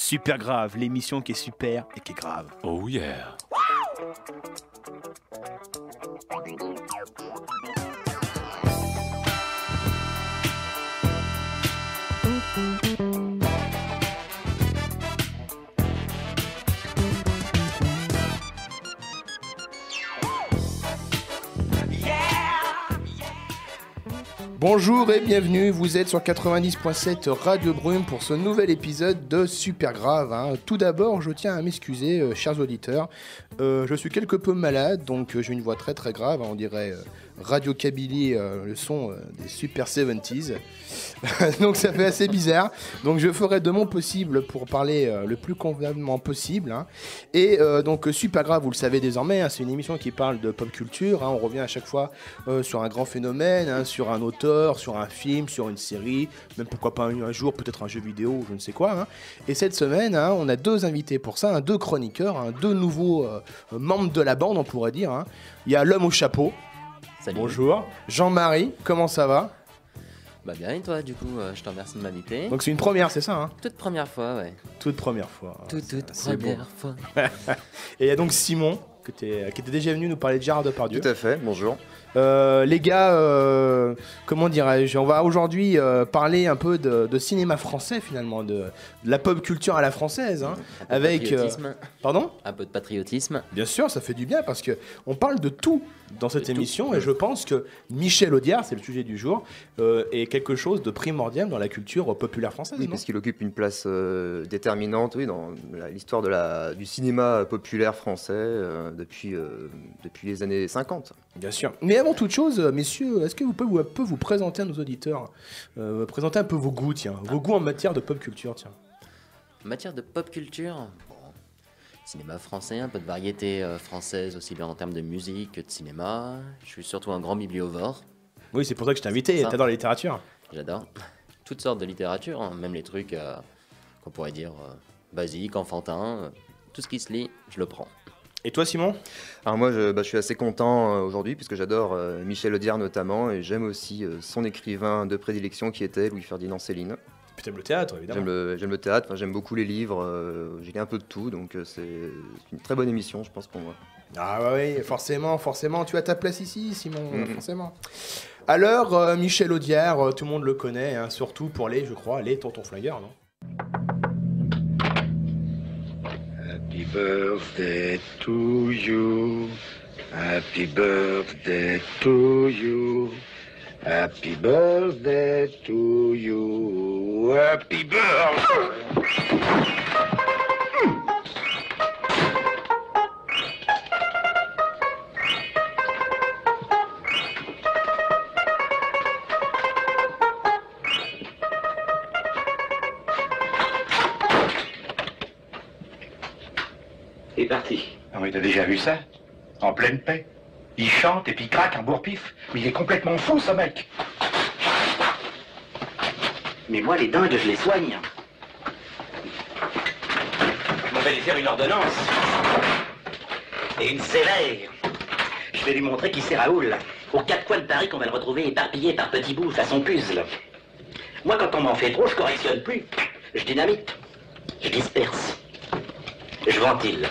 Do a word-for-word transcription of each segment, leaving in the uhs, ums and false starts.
Super grave, l'émission qui est super et qui est grave. Oh yeah. Bonjour et bienvenue, vous êtes sur quatre-vingt-dix point sept Radio Brume pour ce nouvel épisode de Super Grave. Hein. Tout d'abord, je tiens à m'excuser, euh, chers auditeurs. Euh, je suis quelque peu malade, donc euh, j'ai une voix très très grave, hein, on dirait euh, Radio Kabylie, euh, le son euh, des Super soixante-dix. Donc ça fait assez bizarre. Donc je ferai de mon possible pour parler euh, le plus convenablement possible. Hein. Et euh, donc Super Grave, vous le savez désormais, hein, c'est une émission qui parle de pop culture. Hein. On revient à chaque fois euh, sur un grand phénomène, hein, sur un auteur, sur un film, sur une série, même pourquoi pas un, un jour, peut-être un jeu vidéo, je ne sais quoi. Hein. Et cette semaine, hein, on a deux invités pour ça, hein, deux chroniqueurs, hein, deux nouveaux euh, membres de la bande, on pourrait dire. Hein. Il y a l'homme au chapeau. Salut. Bonjour. Jean-Marie, comment ça va? Bah bien, et toi, du coup, euh, je te remercie de m'inviter. Donc c'est une première, c'est ça, hein? Toute première fois, ouais. Toute première fois. Toute, toute c'est première beau. fois. Et il y a donc Simon, que t'es- qui était déjà venu nous parler de Gérard Depardieu. Tout à fait, bonjour. Euh, les gars, euh, comment dirais-je, on va aujourd'hui euh, parler un peu de, de cinéma français finalement, de, de la pop culture à la française, hein, Un peu de avec... euh, patriotisme. Pardon? Un peu de patriotisme. Bien sûr, ça fait du bien parce que on parle de tout dans cette De tout. émission et je pense que Michel Audiard, c'est le sujet du jour, euh, est quelque chose de primordial dans la culture populaire française. Oui, non parce qu'il occupe une place euh, déterminante oui, dans la- l'histoire de la, du cinéma populaire français euh, depuis, euh, depuis les années cinquante. Bien sûr. Mais avant toute chose, euh, messieurs, est-ce que vous pouvez vous, un peu vous présenter à nos auditeurs, euh, présenter un peu vos goûts, tiens, vos goûts en matière de pop culture, tiens. En matière de pop culture, bon, cinéma français, un peu de variété euh, française, aussi bien en termes de musique que de cinéma. Je suis surtout un grand bibliovore. Oui, c'est pour ça que je t'ai invité. Ça. T'adores la littérature. J'adore toutes sortes de littérature, hein, même les trucs euh, qu'on pourrait dire euh, basiques, enfantins. euh, tout ce qui se lit, je le prends. Et toi, Simon? Alors moi, je, bah, je suis assez content euh, aujourd'hui, puisque j'adore euh, Michel Audiard notamment, et j'aime aussi euh, son écrivain de prédilection qui était Louis-Ferdinand Céline. Puis t'aimes le théâtre, évidemment. J'aime le, j'aime le théâtre, enfin, j'aime beaucoup les livres, euh, j'ai lu un peu de tout, donc euh, c'est une très bonne émission, je pense, pour moi. Ah bah oui, forcément, forcément. Tu as ta place ici, Simon, Mhm. forcément. Alors, euh, Michel Audiard, euh, tout le monde le connaît, hein, surtout pour les, je crois, les tontons flingueurs, non? Happy birthday to you. Happy birthday to you. Happy birthday to you. Happy birthday. Il est parti. Ah oui, t'as déjà vu ça? En pleine paix. Il chante et puis il craque un bourre-pif. Mais il est complètement fou, ce mec. Mais moi, les dingues, je les soigne. Je m'en vais lui faire une ordonnance. Et une sévère. Je vais lui montrer qui c'est Raoul. Aux quatre coins de Paris qu'on va le retrouver éparpillé par petits bouts façon puzzle. Moi, quand on m'en fait trop, je correctionne plus. Je dynamite. Je disperse. Je ventile.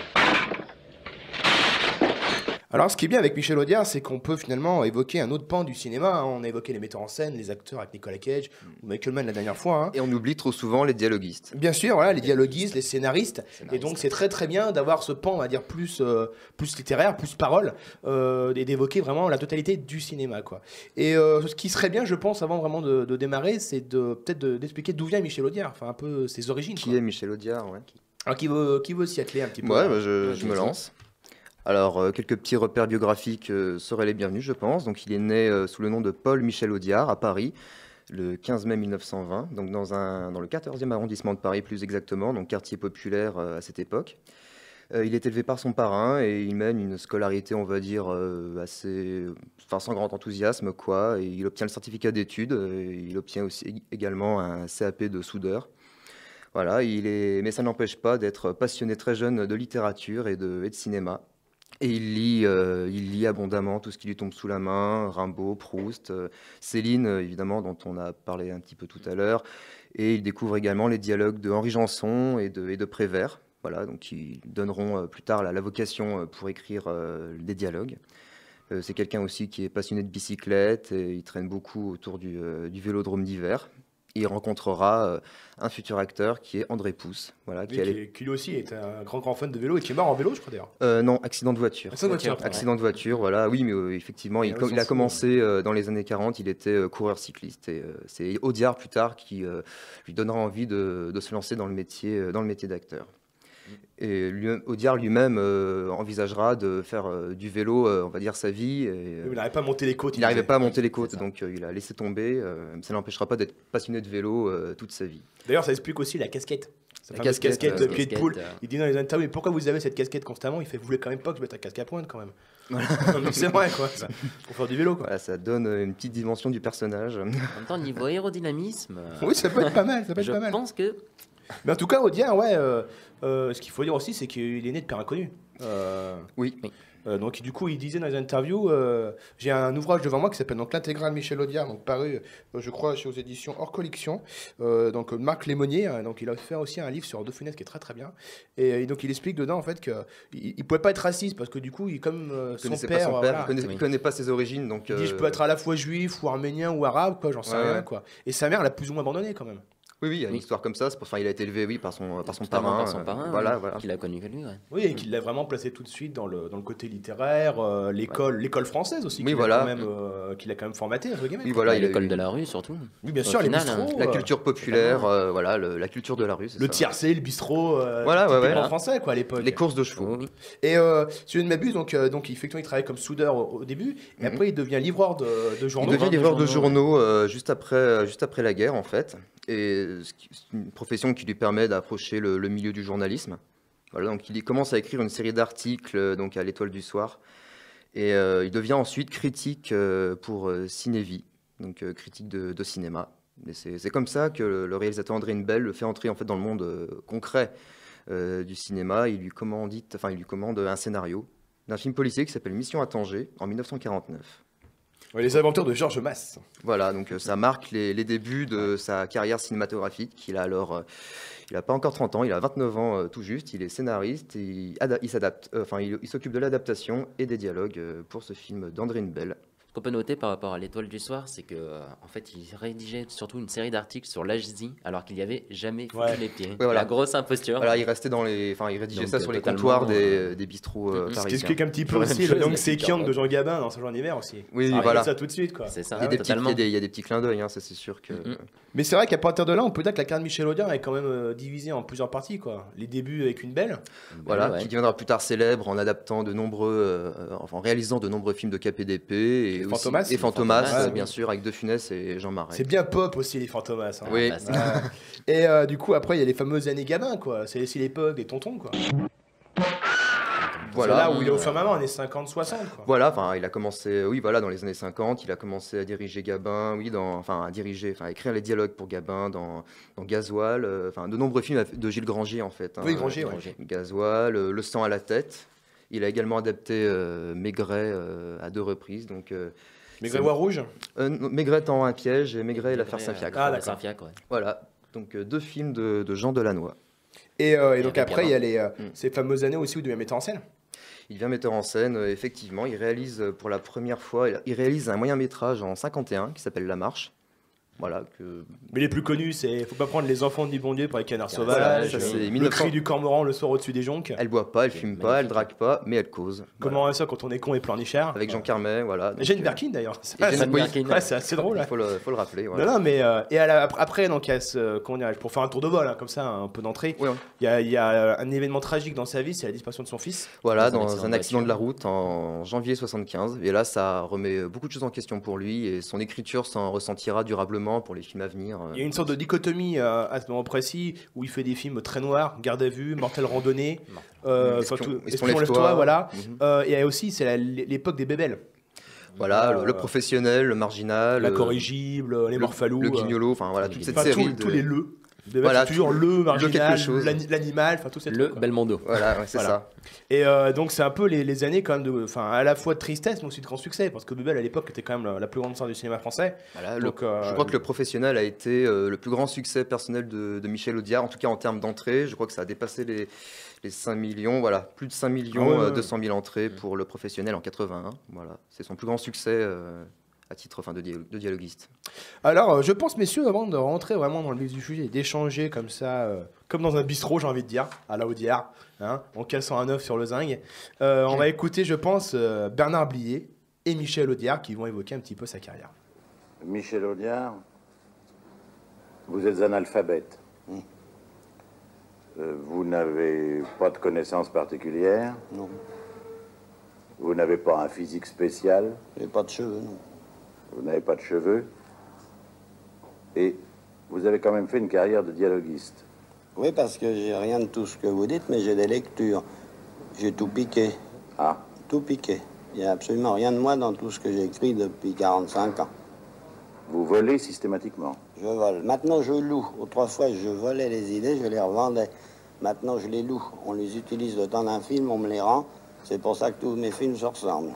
Alors, ce qui est bien avec Michel Audiard, c'est qu'on peut finalement évoquer un autre pan du cinéma. Hein. On a évoqué les metteurs en scène, les acteurs avec Nicolas Cage ou Michael Mann la dernière fois. Hein. Et on oublie trop souvent les dialoguistes. Bien sûr, voilà, les dialoguistes, les scénaristes. Scénaristes. Et donc, c'est très très bien d'avoir ce pan, on va dire, plus, euh, plus littéraire, plus parole, euh, et d'évoquer vraiment la totalité du cinéma, quoi. Et euh, ce qui serait bien, je pense, avant vraiment de, de démarrer, c'est de peut-être de- d'expliquer d'où vient Michel Audiard, enfin un peu ses origines. Qui quoi. est Michel Audiard ouais. Alors, qui veut, qui veut s'y atteler un petit peu? Ouais, bah, je, Ouais, je me vas-y. lance. Alors, euh, quelques petits repères biographiques euh, seraient les bienvenus, je pense. Donc, il est né euh, sous le nom de Paul Michel Audiard à Paris, le quinze mai mille neuf cent vingt, donc dans, un, dans le quatorzième arrondissement de Paris plus exactement, donc quartier populaire euh, à cette époque. Euh, il est élevé par son parrain et il mène une scolarité, on va dire, euh, assez, enfin, sans grand enthousiasme, quoi. Et il obtient le certificat d'études, euh, il obtient aussi ég- également un C A P de soudeur. Voilà, il est, mais ça n'empêche pas d'être passionné très jeune de littérature et de, et de cinéma. Et il lit, euh, il lit abondamment tout ce qui lui tombe sous la main, Rimbaud, Proust, euh, Céline, euh, évidemment, dont on a parlé un petit peu tout à l'heure, Et il découvre également les dialogues de Henri Janson et de, et de Prévert, voilà, donc qui donneront euh, plus tard la, la vocation euh, pour écrire euh, des dialogues. Euh, c'est quelqu'un aussi qui est passionné de bicyclette et il traîne beaucoup autour du, euh, du vélodrome d'hiver. Il rencontrera euh, un futur acteur qui est André Pousse. Voilà, Oui, qui qui, allait- est- qui lui aussi est un grand grand fan de vélo et qui est mort en vélo, je crois d'ailleurs. Euh, non, accident de voiture. Accident de voiture, Voiture, Accident de voiture, voilà. Oui, mais euh, effectivement, Et il, on co- s'en il a fout, commencé euh, dans les années quarante, il était euh, coureur cycliste. Et euh, c'est Audiard plus tard qui euh, lui donnera envie de, de se lancer dans le métier, euh, dans le métier d'acteur. Et lui, Audiard lui-même euh, envisagera de faire euh, du vélo, euh, on va dire, sa vie. Et, euh, Il n'arrive pas à monter les côtes. il n'arrivait disait. pas à monter les côtes, ça. donc euh, il a laissé tomber. euh, ça n'empêchera pas d'être passionné de vélo euh, toute sa vie. D'ailleurs, ça explique aussi la casquette. Sa La fameuse casquette, casquette, euh, de pied de casquette, poule. euh. Il dit dans les interviews, mais pourquoi vous avez cette casquette constamment? Il fait, vous voulez quand même pas que je mette un casque à pointe quand même. Non, mais c'est vrai quoi. Ça, pour faire du vélo quoi. Voilà, ça donne euh, une petite dimension du personnage. En même temps, niveau aérodynamisme, euh, Oui, ça peut être pas mal. Ça peut être je pas mal. pense que Mais en tout cas, Audiard, ouais. euh, euh, ce qu'il faut dire aussi, c'est qu'il est né de père inconnu. Euh, Oui. Oui. euh, donc du coup, il disait dans les interviews, euh, j'ai un ouvrage devant moi qui s'appelle donc l'intégrale Michel Audiard, donc paru, euh, je crois, chez aux éditions hors collection. Euh, donc Marc Lémonnier, hein, donc il a fait aussi un livre sur De Funès qui est très très bien. Et, euh, donc il explique dedans en fait que il, il pouvait pas être raciste parce que du coup, il comme euh, Il son connaissait père, pas son euh, père, voilà. il connaissait, il Oui. connaît pas ses origines, donc. Il dit je euh, peux être à la fois juif ou arménien ou arabe, quoi, j'en sais Ouais, rien, ouais. quoi. Et sa mère l'a plus ou moins abandonné quand même. Oui, oui, il y a une Oui. histoire comme ça. C'est pour, enfin, il a été élevé, oui, par son, par son totalement parrain. par son euh, parrain, voilà, hein, voilà. qu'il a connu que lui. Ouais. Oui, et qu'il l'a vraiment placé tout de suite dans le, dans le côté littéraire, euh, l'école, l'école française aussi, Oui, qu'il voilà. a quand même, euh, qu'il a quand même formaté, entre guillemets. Oui, quoi. voilà, À il a l'école eu de la rue surtout. Oui, bien Au sûr, les final, bistrots, La euh, culture populaire, euh, voilà, le- la culture de la rue. c'est le ça. tiercé, le bistrot, euh, Voilà, ouais, typiquement ouais. français quoi à l'époque. Les courses de chevaux. Oui. Et euh, si je ne m'abuse, donc, euh, donc effectivement, il travaille comme soudeur au, au début, et Mhm. après il devient livreur de, de Il journaux. devient de livreur de journaux, journaux euh, juste, après, euh, juste après la guerre, en fait. Et ce qui- c'est une profession qui lui permet d'approcher le, le milieu du journalisme. Voilà, donc il commence à écrire une série d'articles euh, donc à l'Étoile du Soir. Et euh, il devient ensuite critique euh, pour euh, Cinévie, donc euh, critique de, de cinéma. Et c'est c'est comme ça que le, le réalisateur André Bell le fait entrer en fait dans le monde euh, concret euh, du cinéma. Il lui commandite, enfin il lui commande un scénario d'un film policier qui s'appelle Mission à Tanger en mille neuf cent quarante-neuf. Ouais, les aventures de Georges Masse. Voilà, donc euh, ça marque les, les débuts de sa carrière cinématographique. Il a alors, euh, il n'a pas encore trente ans, il a vingt-neuf ans euh, tout juste. Il est scénariste, et il, ada- il s'adapte, euh, enfin il, il s'occupe de l'adaptation et des dialogues euh, pour ce film d'André Bell. Ce qu'on peut noter par rapport à l'Étoile du Soir, c'est que euh, en fait, il rédigeait surtout une série d'articles sur l'Asie, alors qu'il n'y avait jamais foutu Ouais. les pieds. voilà. La grosse imposture. Voilà, il restait dans les, enfin il rédigeait Donc, ça euh, sur les totalement, comptoirs des, euh, des bistrots euh, Mhm. Ce qui parisiens. explique un petit peu Toujours la aussi même le chose, Yang la Sekiang petite de Jean Gabin dans Saint-Jean d'hiver aussi. Oui, ça arrive voilà. ça tout de suite quoi. C'est ça. Il y a des petits- il y totalement. a des- il y a des petits clins d'œil, hein, ça c'est sûr que. Mhm. Mais c'est vrai qu'à partir de là, on peut dire que la carrière de Michel Audiard est quand même euh, divisée en plusieurs parties quoi. Les débuts avec une belle. Voilà, Ouais, ouais. qui deviendra plus tard célèbre en adaptant de nombreux, euh, enfin en réalisant de nombreux films de K P D P et, Et aussi- Fantomas. et Fantomas, Fantomas, euh, oui. bien sûr, avec De Funès et Jean Marais. C'est bien pop aussi les Fantomas. hein. Oui. Bah, c'est- Ouais. Et euh, du coup après il y a les fameuses années Gabin quoi. C'est aussi l'époque des tontons quoi. Voilà. C'est là où il est au firmament, années cinquante soixante quoi. Voilà, enfin, il a commencé, oui, voilà, dans les années cinquante, il a commencé à diriger Gabin, oui, dans, enfin, à diriger, enfin, à écrire les dialogues pour Gabin dans, dans Gasoil, euh, enfin, de nombreux films de Gilles Granger, en fait. hein. Oui, Granger, ouais. Granger. Gasoil, euh, Le sang à la tête. Il a également adapté euh, Maigret euh, à deux reprises, donc. Euh, Mais c'est- Grégoire Rouge. euh, non, Maigret en un piège et Maigret et l'affaire Maigret, Saint-Fiacre. Ah, Ah, d'accord. Saint-Fiacre, ouais. Voilà, donc euh, deux films de, de Jean Delannoy. Et, euh, et Et donc avec après, il y a les, euh, Mm. ces fameuses années aussi où il devient metteur en scène. Il devient metteur en scène, euh, effectivement. Il réalise euh, pour la première fois, il- il réalise un moyen métrage en cinquante et un qui s'appelle La Marche. Voilà, que Mais les plus connus, c'est Faut pas prendre les enfants du bon Dieu pour les canards Voilà, sauvages. ça, euh, c'est Le mille neuf cents. cri du cormoran le soir au-dessus des jonques. Elle boit pas, elle fume pas, elle magnifique. drague pas, mais elle cause. Comment ça quand on est con et pleurnichard. Avec Jean Carmet, voilà. Et Jane donc, Birkin d'ailleurs. Et Jane Ouais, Birkin, ouais, c'est assez drôle. Il hein. faut le, faut le rappeler. Non, Voilà. non, mais euh, et à la- après, après, donc, il y a ce, comment dirais-je, pour faire un tour de vol, hein, comme ça, un peu d'entrée, Oui, oui. il y, a, il y a un événement tragique dans sa vie, c'est la disparition de son fils. Voilà, Dans un dans accident un de accident de voiture. la route en janvier soixante-quinze. Et là, ça remet beaucoup de choses en question pour lui et son écriture s'en ressentira durablement pour les films à venir. Il y a une sorte de dichotomie euh, à ce moment précis où il fait des films très noirs, Garde à vue, Mortelle randonnée, euh, Espion- surtout Espion, Espion, lève-toi. lève-toi, voilà. Mhm. Euh, et aussi, c'est la- l'époque des bébelles. Voilà, le, Euh, le professionnel, le marginal, La le- corrigible, les le, morphalous. le euh, guignolo, enfin voilà, toute cette Enfin, série tous, de... tous les le. De mettre Voilà, toujours tout- le le marginal, quelque chose. l'ani- l'animal, enfin tout cette Le truc, quoi. Belmondo. Voilà, ouais, c'est Voilà. ça. Et euh, donc c'est un peu les, les années quand même de, enfin à la fois de tristesse mais aussi de grand succès parce que Bebel à l'époque était quand même la, la plus grande star du cinéma français. Voilà, le- Donc, euh, je crois que le professionnel a été euh, le plus grand succès personnel de, de Michel Audiard, en tout cas en termes d'entrées. Je crois que ça a dépassé les, les cinq millions, voilà, plus de cinq millions, Ah ouais, ouais, euh, ouais. deux cent mille entrées pour le professionnel en quatre-vingt-un. Voilà, c'est son plus grand succès euh, à titre enfin, de, dia- de dialoguiste. Alors, euh, je pense, messieurs, avant de rentrer vraiment dans le vif du sujet et d'échanger comme ça, euh, comme dans un bistrot, j'ai envie de dire, à la Audiard, hein, en cassant un œuf sur le zinc, euh, on va écouter, je pense, euh, Bernard Blier et Michel Audiard qui vont évoquer un petit peu sa carrière. Michel Audiard, vous êtes analphabète. Euh, vous n'avez pas de connaissances particulières. Non, Vous n'avez pas un physique spécial. j'ai pas de cheveux, non. Vous n'avez pas de cheveux. Et vous avez quand même fait une carrière de dialoguiste. Oui, parce que j'ai rien de tout ce que vous dites, mais j'ai des lectures. J'ai tout piqué, Ah, tout piqué. Il n'y a absolument rien de moi dans tout ce que j'écris depuis quarante-cinq ans. vous volez systématiquement. Je vole. Maintenant, je loue. Autrefois, je volais les idées, je les revendais. Maintenant, je les loue. On les utilise le temps d'un film, on me les rend. C'est pour ça que tous mes films se ressemblent.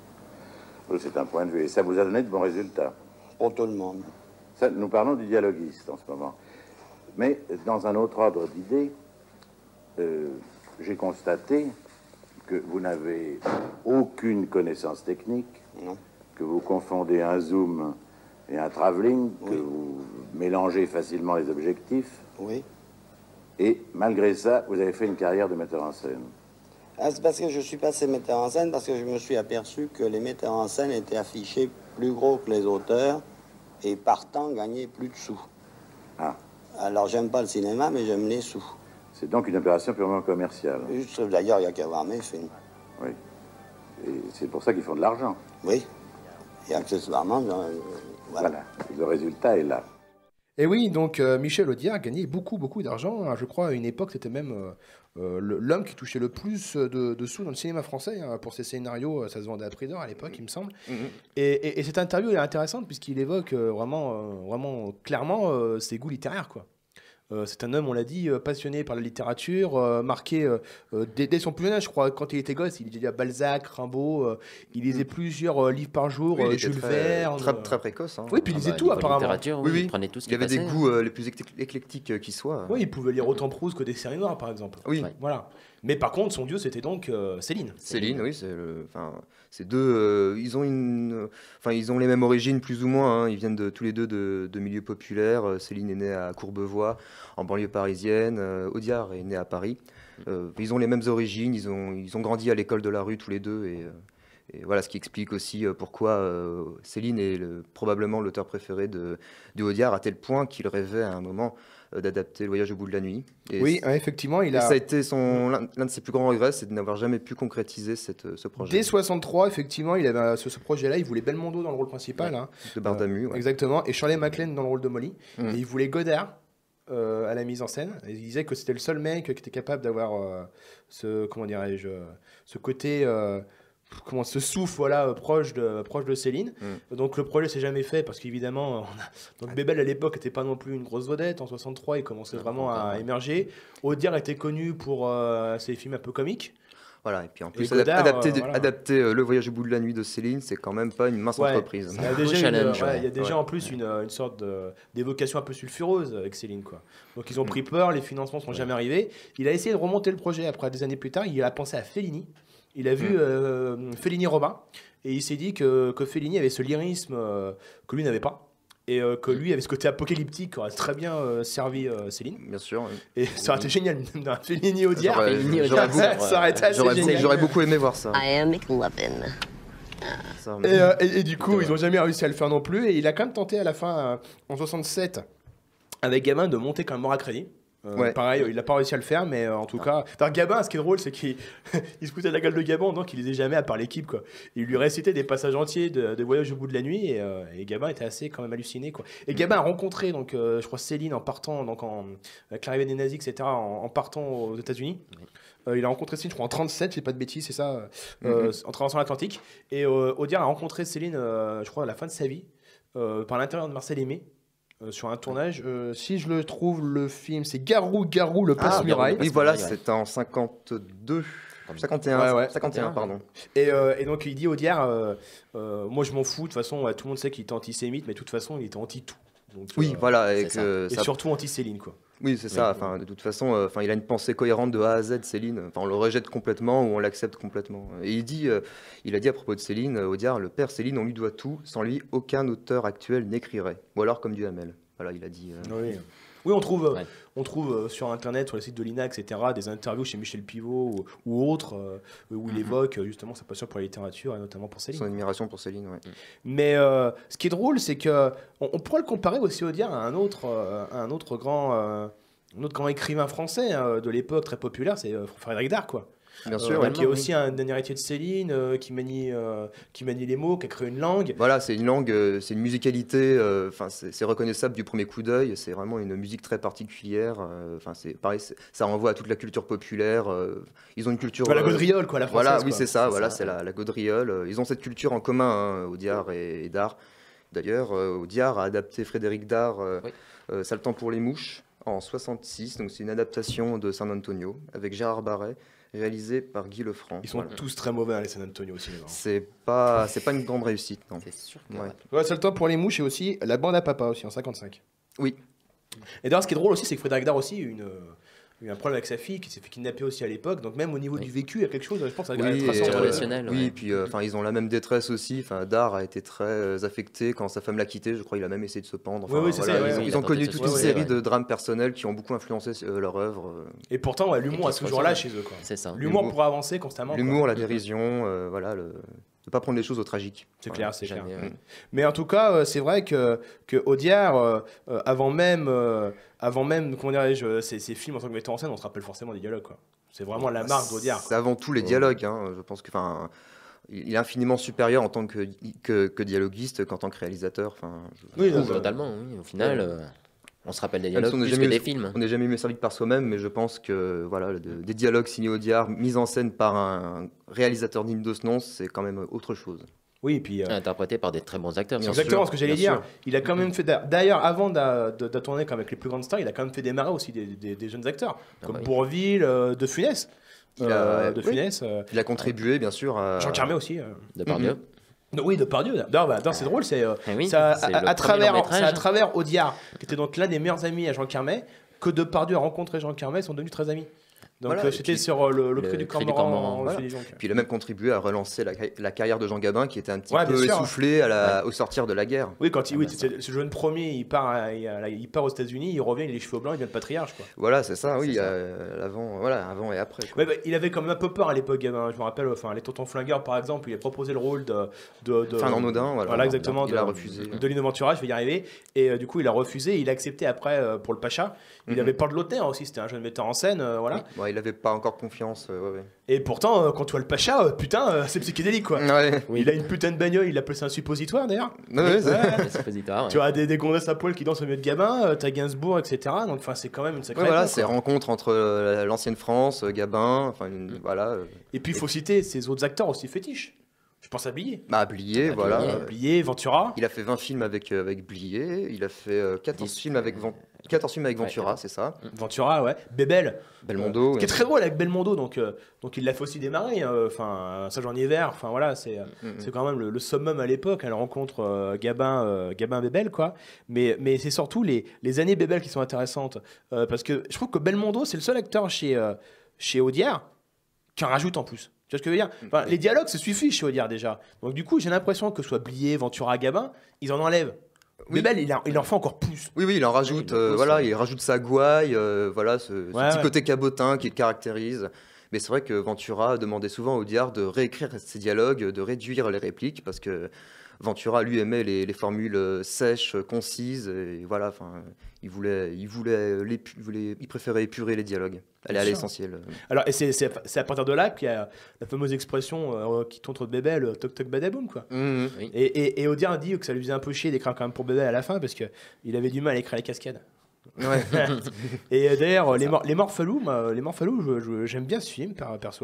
Oui, c'est un point de vue. Et ça vous a donné de bons résultats. Pour tout le monde. Ça, nous parlons du dialoguiste en ce moment. Mais dans un autre ordre d'idées, euh, j'ai constaté que vous n'avez aucune connaissance technique, Non. que vous confondez un zoom et un travelling, que Oui. vous mélangez facilement les objectifs, Oui. et malgré ça, vous avez fait une carrière de metteur en scène. Ah, c'est parce que je suis passé metteur en scène, parce que je me suis aperçu que les metteurs en scène étaient affichés plus gros que les auteurs et partant gagnaient plus de sous. Ah, Alors, j'aime pas le cinéma, mais j'aime les sous. c'est donc une opération purement commerciale. Juste, d'ailleurs, il n'y a qu'à voir mes films. Oui. Et c'est pour ça qu'ils font de l'argent. Oui. Et accessoirement, euh, voilà. Voilà. Et le résultat est là. Et oui, donc euh, Michel Audiard gagnait beaucoup, beaucoup d'argent. hein. Je crois à une époque, c'était même euh, euh, le- l'homme qui touchait le plus de, de sous dans le cinéma français. hein. Pour ses scénarios, euh, ça se vendait à prix d'or à l'époque, il me semble. Et, et- et cette interview elle est intéressante puisqu'il évoque euh, vraiment, euh, vraiment clairement euh, ses goûts littéraires, quoi. Euh, c'est un homme, on l'a dit, euh, passionné par la littérature, euh, marqué euh, euh, dès, dès son plus jeune âge, je crois. Quand il était gosse, il lisait Balzac, Rimbaud, euh, il lisait plusieurs euh, livres par jour, Oui, il euh, était Jules très, Verne. Très, euh. très précoce. hein. Oui, puis il Ah lisait bah, tout niveau apparemment. littérature, oui, Oui, oui. il prenait tout ce Il qui y avait des passait. goûts euh, les plus éclec- éclectiques euh, qui soient. Oui, il pouvait lire autant Proust que des séries noires, par exemple. Oui. Ouais. Voilà. Mais par contre, son dieu, c'était donc euh, Céline. Céline, oui, c'est le, enfin, ces deux, euh, ils ont une, enfin, ils ont les mêmes origines plus ou moins. hein. Ils viennent de, tous les deux de, de milieux populaires. Euh, Céline est née à Courbevoie, en banlieue parisienne. Euh, Audiard est né à Paris. Euh, ils ont les mêmes origines. Ils ont, ils ont grandi à l'école de la rue tous les deux et, euh, et voilà ce qui explique aussi euh, pourquoi euh, Céline est le- probablement l'auteur préféré de, de Audiard à tel point qu'il rêvait à un moment euh, d'adapter Le Voyage au bout de la nuit. Et Oui, hein, effectivement, il et a. ça a été son, l'un l'un de ses plus grands regrets, c'est de n'avoir jamais pu concrétiser cette, ce projet Dès soixante-trois, effectivement, il avait euh, ce, ce projet-là. Il voulait Belmondo dans le rôle principal. hein. de Bardamu. ouais. Exactement. Et Shirley MacLaine dans le rôle de Molly. Mm. Et il voulait Godard euh, à la mise en scène. Et il disait que c'était le seul mec qui était capable d'avoir euh, ce, comment dirais-je, euh, ce côté, euh, comment, ce souffle, voilà, euh, proche de, proche de Céline. Donc le projet s'est jamais fait parce qu'évidemment, on a- donc Bebel à l'époque n'était pas non plus une grosse vedette. En soixante-trois, il commençait vraiment à émerger. Audiard était connu pour euh, ses films un peu comiques. Voilà, et puis en Et plus, Godard, adap- adapter, euh, de- voilà. adapter, euh, Le Voyage au bout de la nuit de Céline, c'est quand même pas une mince Ouais, entreprise. Il y a déjà, une, challenge, ouais, ouais. il y a déjà Ouais. en plus une, une sorte de- d'évocation un peu sulfureuse avec Céline, quoi. Donc ils ont Mm. pris peur, les financements sont jamais arrivés. Il a essayé de remonter le projet après des années plus tard. Il a pensé à Fellini. Il a vu Mm. euh, Fellini Robin et il s'est dit que, que Fellini avait ce lyrisme euh, que lui n'avait pas. Et euh, que lui avait ce côté apocalyptique qui aurait très bien euh, servi euh, Céline. Bien sûr. oui. Et ça aurait été génial, même d'un Fellini au diable. J'aurais- Fellini au j'aurais diable, beaucoup- Ça, ça aurait été assez J'aurais génial. j'aurais beaucoup aimé voir ça. I am McLovin. Ça, Et, euh, et- et du coup, ils n'ont jamais réussi à le faire non plus. Et il a quand même tenté à la fin, euh, en soixante-sept, avec Gabin, de monter quand même mort à crédit. Euh, Ouais. Pareil, il n'a pas réussi à le faire, mais euh, en tout cas. Enfin, Gabin, ce qui est drôle, c'est qu'il il se foutait de la gueule de Gabin, donc il lisait jamais à part l'équipe, quoi. Il lui récitait des passages entiers de, de Voyage au bout de la nuit, et, euh, et Gabin était assez quand même halluciné, quoi. Et Gabin a rencontré, donc, euh, je crois, Céline en partant, donc en, avec l'arrivée des nazis, et cetera, en, en partant aux États-Unis. Euh, il a rencontré Céline, je crois, en trente-sept, si j'ai pas de bêtises, c'est ça, euh, Mhm. en traversant l'Atlantique. Et euh, Audiard a rencontré Céline, euh, je crois, à la fin de sa vie, euh, par l'intérieur de Marcel Aimé. euh, sur un tournage. Euh, si je le trouve, le film, c'est Garou Garou le Ah, passe-muraille. oui, voilà, ouais. c'était en cinquante-deux. cinquante et un, Ouais, ouais. cinquante et un, pardon. Et, euh, et donc il dit Audiard, euh, euh, moi je m'en fous, de toute façon ouais, tout le monde sait qu'il était antisémite, mais de toute façon il était anti-tout. Donc, Oui, euh, voilà, et, c'est que Et ça- surtout anti-Céline quoi. oui, c'est ça. Enfin, de toute façon, euh, enfin, il a une pensée cohérente de A à Z, Céline. Enfin, on le rejette complètement ou on l'accepte complètement. Et il dit, euh, il a dit à propos de Céline, euh, Audiard, le père Céline, on lui doit tout. Sans lui, aucun auteur actuel n'écrirait. Ou alors comme Duhamel. Voilà, il a dit. euh, Oui, oui on trouve, euh, Ouais. on trouve euh, sur internet, sur le site de l'I N A, et cetera, des interviews chez Michel Pivot ou, ou autres euh, où il évoque euh, justement sa passion pour la littérature et notamment pour Céline. Son admiration pour Céline, ouais. Mais euh, ce qui est drôle, c'est que on, on pourrait le comparer aussi Audiard à un autre, euh, à un autre grand, euh, un autre grand écrivain français hein, de l'époque très populaire, c'est euh, Frédéric Dard, quoi. Bien Euh, sûr, qui ouais. est aussi un, un héritier de Céline, euh, qui manie, euh, qui manie les mots, qui a créé une langue. Voilà, c'est une langue, euh, c'est une musicalité, euh, enfin, c'est c'est reconnaissable du premier coup d'œil, c'est vraiment une musique très particulière, euh, enfin, c'est pareil, c'est- ça renvoie à toute la culture populaire, euh, ils ont une culture... Bah, la euh, gaudriole, quoi, la française. Voilà, oui, quoi. c'est ça, C'est voilà, ça, c'est ouais. la, la gaudriole, euh, ils ont cette culture en commun, hein, Audiard et, et Dard. D'ailleurs, euh, Audiard a adapté Frédéric Dard, euh, Oui. euh, Ça le temps pour les mouches, en soixante-six, donc c'est une adaptation de San Antonio, avec Gérard Barret, réalisé par Guy Lefranc. Ils sont Voilà. tous très mauvais à San Antonio au cinéma. C'est pas, c'est pas une grande réussite, non. C'est sûr que Ouais. ouais. Ouais, c'est le temps pour les mouches et aussi la bande à papa aussi en cinquante-cinq. Oui. Et d'ailleurs, ce qui est drôle aussi, c'est que Frédéric Dard aussi a eu une, eu un problème avec sa fille qui s'est fait kidnapper aussi à l'époque. Donc même au niveau Oui. du vécu, il y a quelque chose, je pense, à Oui, à et, tracer c'est entre- euh, relationnel, oui, ouais. et puis euh, enfin, ils ont la même détresse aussi. Enfin, Dard a été très euh, affecté quand sa femme l'a quitté. Je crois qu'il a même essayé de se pendre. Enfin, Oui, oui, c'est voilà, ça, ouais, ils, ont- oui, ils il a ont tenté connu de se toute une suicider, série ouais. de drames personnels qui ont beaucoup influencé euh, leur œuvre. euh, Et pourtant, ouais, l'humour Et est qui se toujours là ressemble. chez eux. Quoi. C'est ça. L'humour L'humour. pour avancer constamment. quoi. L'humour, la dérision, euh, voilà, le... ne pas prendre les choses au tragique. C'est Voilà. clair, c'est clair. Jamais, ouais. Mais en tout cas, euh, c'est vrai que, que Audiard, euh, euh, avant même, euh, avant même, comment dirais-je, ses, ses films en tant que metteur en scène, on se rappelle forcément des dialogues. Quoi. C'est vraiment la marque d'Audiard. C'est avant tout les dialogues. Hein. Je pense que, enfin, il est infiniment supérieur en tant que, que, que dialoguiste qu'en tant que réalisateur. Enfin, je- Oui, je trouve, d'accord. Totalement, oui. Au final, euh, on se rappelle des Même si dialogues on n'est plus jamais que eu- des films. On n'est jamais mieux servi que par soi-même, mais je pense que voilà, de- des dialogues signés Audiard, mis en scène par un réalisateur digne de ce nom, c'est quand même autre chose. Oui, et puis. euh, Interprété par des très bons acteurs. Bien bien sûr. Exactement ce que j'allais bien dire. Il a quand même fait. D'ailleurs, avant de, de, de tourner comme avec les plus grandes stars, il a quand même fait démarrer aussi des, des, des jeunes acteurs, Ah comme bah oui. Bourvil, euh, De Funès. Il a- Euh, de oui. Funès. euh, Il a contribué, bien sûr, à... Jean Carmet aussi. euh. Depardieu. Non, oui, Depardieu. D'ailleurs, bah, d'ailleurs, c'est drôle, c'est euh, Eh oui, ça, c'est à, le à premier travers, long-métrage. c'est à travers Audiard, qui était donc l'un des meilleurs amis à Jean Carmet, que Depardieu a rencontré Jean Carmet, ils sont devenus très amis. Donc Voilà, euh, et c'était puis- sur euh, le, le le cri du Cri du Cormoran. Cormoran, euh, voilà. chez les gens, quoi. Puis il a même contribué à relancer la, la carrière de Jean Gabin, qui était un petit Ouais, peu bien sûr. essoufflé à la, au sortir de la guerre. Oui, quand il, Ah oui, bah, c'est- ce jeune premier, il part, à- il, a- il part aux États-Unis, il revient, il a les cheveux blancs, il devient patriarche. Quoi. Voilà, c'est ça, oui, C'est ça. euh, avant, voilà, avant et après. quoi. Ouais, bah, il avait quand même un peu peur à l'époque, gamin. Je me rappelle, enfin, les Tontons Flingueurs, par exemple, il a proposé le rôle de. de, de Fernand Naudin, voilà. Voilà, exactement. Il a de- refusé. De Lino Ventura, je vais y arriver. Et euh, du coup, il a refusé. Il a accepté après euh, pour le Pacha. Il Mhm. avait peur de l'auteur aussi. C'était un jeune metteur en scène. euh, voilà. Bon, il n'avait pas encore confiance. euh, ouais, ouais. Et pourtant, euh, quand tu vois le Pacha, euh, putain, euh, c'est psychédélique quoi. Ouais. Il a une putain de bagnole. Il appelle ça un suppositoire d'ailleurs. Ouais, ouais, c'est- Ouais. Les suppositoires, ouais. Tu as des, des gondesses à poil qui dansent au milieu de Gabin. euh, T'as Gainsbourg, et cetera. Donc, enfin, c'est quand même une sacrée. Ouais, voilà, époque, ces quoi. rencontres entre euh, l'ancienne France, euh, Gabin, enfin, une- voilà. euh, Et puis, il faut citer ces autres acteurs aussi fétiches. Je pense à Blier. Bah, Blier, Ah, voilà. Blier. euh, Blier, Ventura. Il a fait vingt films avec, euh, avec Blier, il a fait euh, quatorze, Dix. films avec Ven- quatorze films avec Ouais, Ventura, c'est ça. Ventura, ouais. Bébel. Belmondo. Ce qui est ouais. très drôle avec Belmondo, donc, euh, donc il l'a fait aussi démarrer. hein, Enfin, ça en hiver. Enfin voilà, c'est euh, Mm, mm. c'est quand même le, le summum à l'époque. Elle rencontre euh, Gabin, euh, Gabin Bébel, quoi. Mais, mais c'est surtout les, les années Bébel qui sont intéressantes. Euh, parce que je trouve que Belmondo, c'est le seul acteur chez, euh, chez Audiard qui en rajoute en plus. Tu vois ce que je veux dire? Enfin, les dialogues, ça suffit chez Audiard déjà. Donc du coup, j'ai l'impression que ce soit Blier, Ventura, Gabin, ils en enlèvent. Oui. Bébel, il, en- il en fait encore plus. Oui, oui, il en rajoute, Oui, il euh, pousse, voilà, ouais. il rajoute sa gouaille, euh, voilà, ce, ce Ouais, petit ouais. côté cabotin qui le caractérise. Mais c'est vrai que Ventura demandait souvent à Audiard de réécrire ses dialogues, de réduire les répliques, parce que Ventura, lui, aimait les, les formules euh, sèches, euh, concises, et voilà, enfin, il voulait, il voulait, l'épu- il voulait, il préférait épurer les dialogues, aller à sûr. l'essentiel. Alors, et c'est c'est- c'est à partir de là qu'il y a la fameuse expression euh, qui tourne de Bébel, euh, toc toc badaboum, quoi. Mhm. Et, et, et Audiard dit que ça lui faisait un peu chier d'écrire quand même pour Bébel à la fin parce qu'il avait du mal à écrire les cascades. Ouais. Et euh, d'ailleurs, les, mor les Morphelous, moi, les Morphelous, je- je- j'aime bien ce film, per- perso.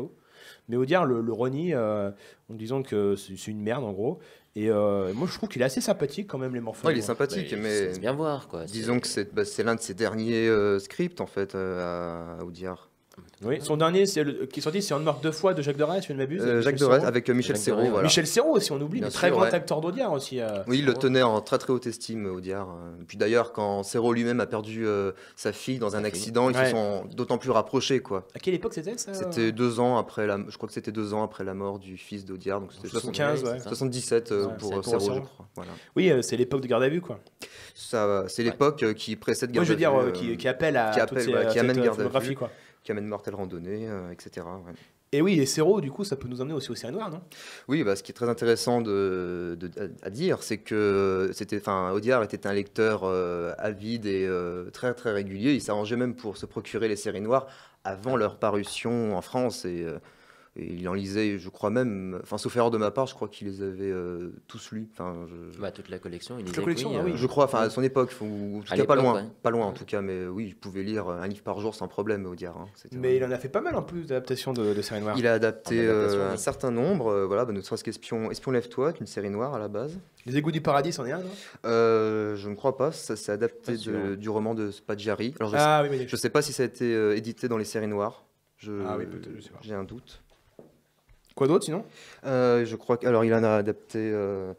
Mais Audiard le, le renie euh, en disant que c'est c'est une merde en gros. Et euh, moi je trouve qu'il est assez sympathique quand même les morphologues. Ouais, il est sympathique, Mais mais, c'est bien voir, quoi. disons C'est- que c'est bah, c'est l'un de ses derniers euh, scripts en fait euh, à Audiard. Oui, son dernier c'est le- qui est sorti, c'est On meurt deux fois de Jacques Deray, si je ne m'abuse. Euh, avec Jacques Michel Deray Serrault. avec euh, Michel Jacques Serrault, Deray, voilà. Michel Serrault aussi, on oublie, Bien le très sûr, grand ouais. acteur d'Audiard aussi. euh. Oui, il le tenait en très très haute estime, Audiard. Euh, Puis d'ailleurs, quand Serrault lui-même a perdu euh, sa fille dans un fille. accident, ils Ouais. se sont d'autant plus rapprochés, quoi. À quelle époque c'était ça C'était deux ans après la, je crois que c'était deux ans après la mort du fils d'Audiard, donc c'était soixante-quinze, ouais. soixante-dix-sept euh, Ouais, pour c'est euh, pour Serrault, je Serrault. crois. Voilà. Oui, euh, c'est l'époque de Garde à vue quoi. Ça, c'est l'époque euh, qui précède Moi Garde je veux à dire vue, euh, euh, qui, qui appelle à qui toutes appelle, ces, ouais, à qui cette, amène euh, Garde à photographie vue. quoi. qui amène Mortel Randonnée, euh, et cetera. Ouais. Et oui, et Serrault du coup ça peut nous emmener aussi au série noire, non? Oui, bah, ce qui est très intéressant de, de- à, à dire, c'est que c'était, enfin, Audiard était un lecteur euh, avide et euh, très très régulier. Il s'arrangeait même pour se procurer les séries noires avant leur parution en France et, euh, et il en lisait, je crois même, enfin, sauf erreur de ma part, je crois qu'il les avait euh, tous lus. Enfin, je, Bah, toute la collection, il Toute lisait la collection, que ah oui. je crois, enfin, à son époque, ou en tout À cas pas l'époque, loin, ouais. pas loin en tout cas, mais oui, je pouvais lire un livre par jour sans problème, Audiard. Hein. C'était Mais il vraiment- en a fait pas mal en plus d'adaptations de, de séries noires. Il a adapté En adaptation, euh, un oui. certain nombre, euh, voilà, bah, ne serait-ce qu'Espion, Espion Lève-toi, qui est une série noire à la base. Les égouts du paradis, c'en est un, non? Euh, je ne crois pas, ça c'est adapté Pas sûr. de- du roman de Spadjari. Alors je Ah oui, mais ne sais pas si ça a été euh, édité dans les séries noires. Je, Ah oui, peut-être, je sais pas. J'ai un doute. Quoi d'autre sinon? Euh, je crois que alors il en a adapté. euh,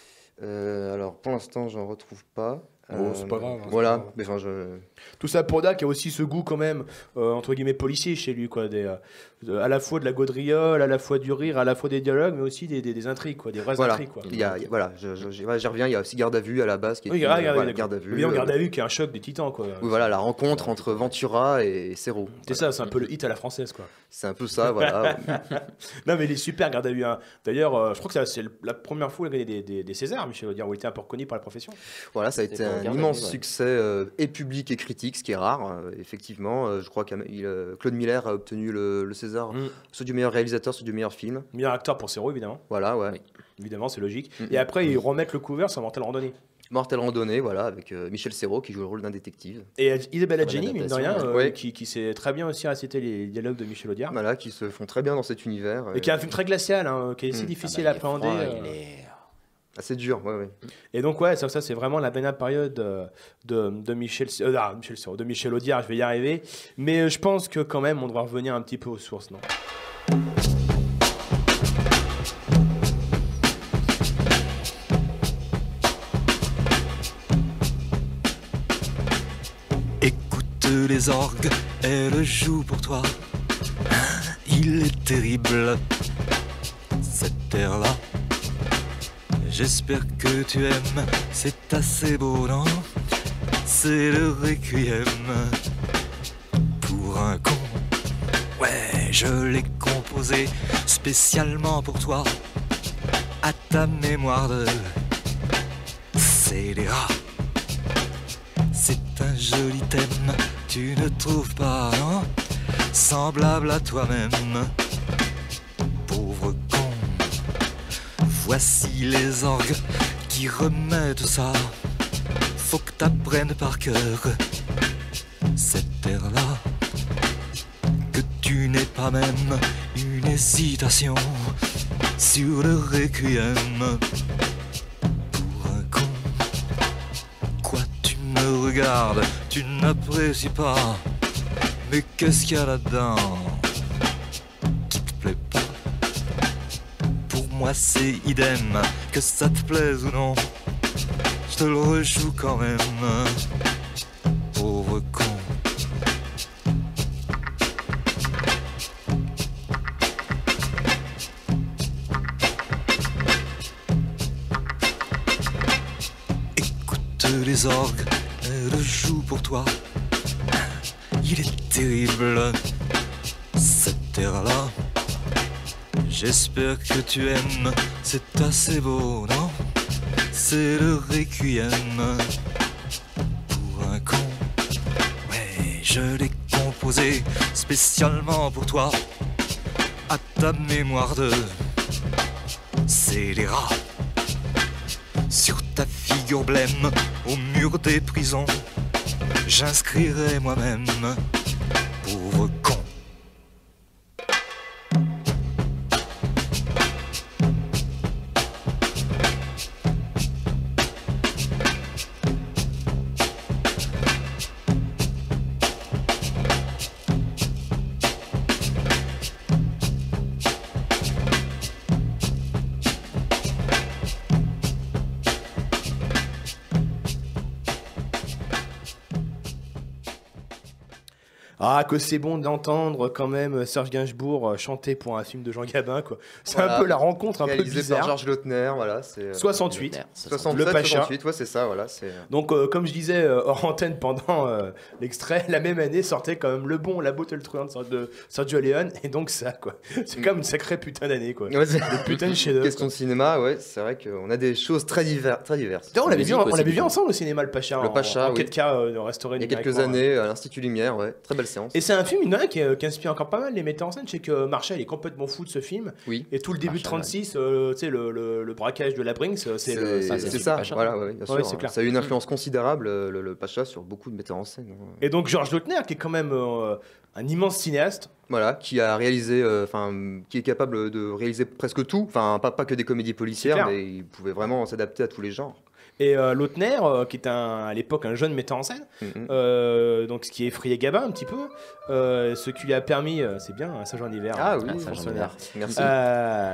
euh, alors pour l'instant, j'en retrouve pas. Bon, c'est pas grave, hein, c'est Voilà, pas grave. mais enfin, je. Tout ça pour Dac, il y a aussi ce goût quand même, euh, entre guillemets, policier chez lui, quoi. Des, euh, de- à la fois de la gaudriole, à la fois du rire, à la fois des dialogues, mais aussi des, des, des intrigues, quoi, des vraies Voilà, intrigues, quoi. il y a, il y a- voilà, je- je- j'y ouais, j'y reviens. Il y a aussi Garde à vue à la base qui est Oui, une- regarde, voilà, regarde, Garde à vue. Évidemment, euh, Garde à vue qui est un choc des titans, quoi. oui, voilà, la rencontre entre Ventura et Serrault. C'est ça, c'est un peu le hit à la française, quoi. C'est un peu ça, voilà. Non, mais il est super, Garde à vue. Hein. D'ailleurs, euh, je crois que ça, c'est le- la première fois où il a gagné des, des, des Césars, Michel Audiard, où il était un peu reconnu par la profession. Voilà, ça a C'était été pour un Garde à immense vue, ouais. succès euh, et public et critique, ce qui est rare. euh, effectivement, Euh, je crois que Claude Miller a obtenu le, le César, Mm. soit du meilleur réalisateur, soit du meilleur film. Meilleur acteur pour Serrault, évidemment. Voilà, ouais. Oui. Évidemment, c'est logique. Mm. Et après, ils remettent le couvert sur Mortel Randonnée. Mortel Randonnée, voilà, avec euh, Michel Serrault qui joue le rôle d'un détective. Et Isabelle Bonne Adjani, mine de rien, adaptation, euh, ouais. qui, qui sait très bien aussi réciter les dialogues de Michel Audiard. Voilà, qui se font très bien dans cet univers. Et euh, qui est un film très glacial, hein, qui est assez Mm. difficile Ah à bah, il est appréhender. froid, euh. il est- assez dur, ouais, ouais. Et donc, ouais, ça, ça c'est vraiment la dernière période euh, de, de, Michel, euh, ah, Michel, Serrault, de Michel Audiard, je vais y arriver. Mais euh, je pense que quand même, on doit revenir un petit peu aux sources, non? Écoute les orgues, elles jouent pour toi. Il est terrible, cet air-là. J'espère que tu aimes, c'est assez beau, non? C'est le requiem pour un con. Ouais, je l'ai composé spécialement pour toi, à ta mémoire de scélérat. C'est un joli thème, tu ne trouves pas, non? Semblable à toi-même, pauvre con. Voici les orgues qui remettent ça. Faut que t'apprennes par cœur cet air-là. Que tu n'aies pas même une hésitation sur le requiem pour un con. Quoi, tu me regardes, tu n'apprécies pas. Mais qu'est-ce qu'il y a là-dedans qui te plaît pas? Pour moi c'est idem, que ça te plaise ou non, je te le rejoue quand même, pauvre con. Écoute les orgues, elles jouent pour toi. Il est terrible, cet air-là. J'espère que tu aimes, c'est assez beau, non? C'est le requiem pour un con. Ouais, je l'ai composé spécialement pour toi, à ta mémoire de scélérat. Sur ta figure blême, au mur des prisons, j'inscrirai moi-même, pauvre con. Ah, que c'est bon d'entendre quand même Serge Gainsbourg euh, chanter pour un film de Jean Gabin, quoi. C'est Voilà. un peu la rencontre un peu Réalisé bizarre. par Georges Lautner, voilà. c'est, euh, soixante-huit. Lautner, soixante-sept, Le Pacha. soixante-huit, ouais, c'est ça, voilà. c'est, euh, Donc, euh, comme je disais euh, hors antenne pendant euh, l'extrait, la même année sortait quand même Le Bon, La Beauté et le Truand de Sergio Leone, et donc ça, quoi. C'est quand même une sacrée putain d'année, quoi. ouais, c'est- Le putain de chef-d'œuvre. Question de cinéma, ouais, c'est vrai qu'on a des choses très, divers, très diverses. D'ailleurs, on l'avait vu, musique on aussi, l'avait vu plutôt. ensemble au cinéma, le Pacha. Le en- Pacha, en, oui. quatre K euh, restauré Il y a quelques numériquement, ouais. années, à l'Institut Lumière, ouais, très belle séance. Et c'est un film, une qui, euh, qui inspire encore pas mal les metteurs en scène. Je sais que Marshall est complètement fou de ce film. Oui. Et tout le début de Marshall, trente-six, euh, tu sais, le, le, le braquage de la Brinks, euh, c'est le. c'est c'est c'est celui ça, du Pacha. voilà, ouais, bien Ouais, sûr. c'est clair. Ça a eu une influence considérable, euh, le, le Pacha, sur beaucoup de metteurs en scène. hein. Et donc Georges Lautner, qui est quand même euh, un immense cinéaste. Voilà, qui a réalisé, euh, enfin, qui est capable de réaliser presque tout, enfin, pas, pas que des comédies policières, clair. mais il pouvait vraiment s'adapter à tous les genres. Et euh, Lautner, euh, qui est un, à l'époque un jeune metteur en scène, Mhm. euh, donc ce qui effrayait Gabin un petit peu, euh, ce qui lui a permis, euh, c'est bien, un sage en hiver. Ah hein, oui, un Ah, sage ça, en j'en ai hiver. marre. Merci. Euh,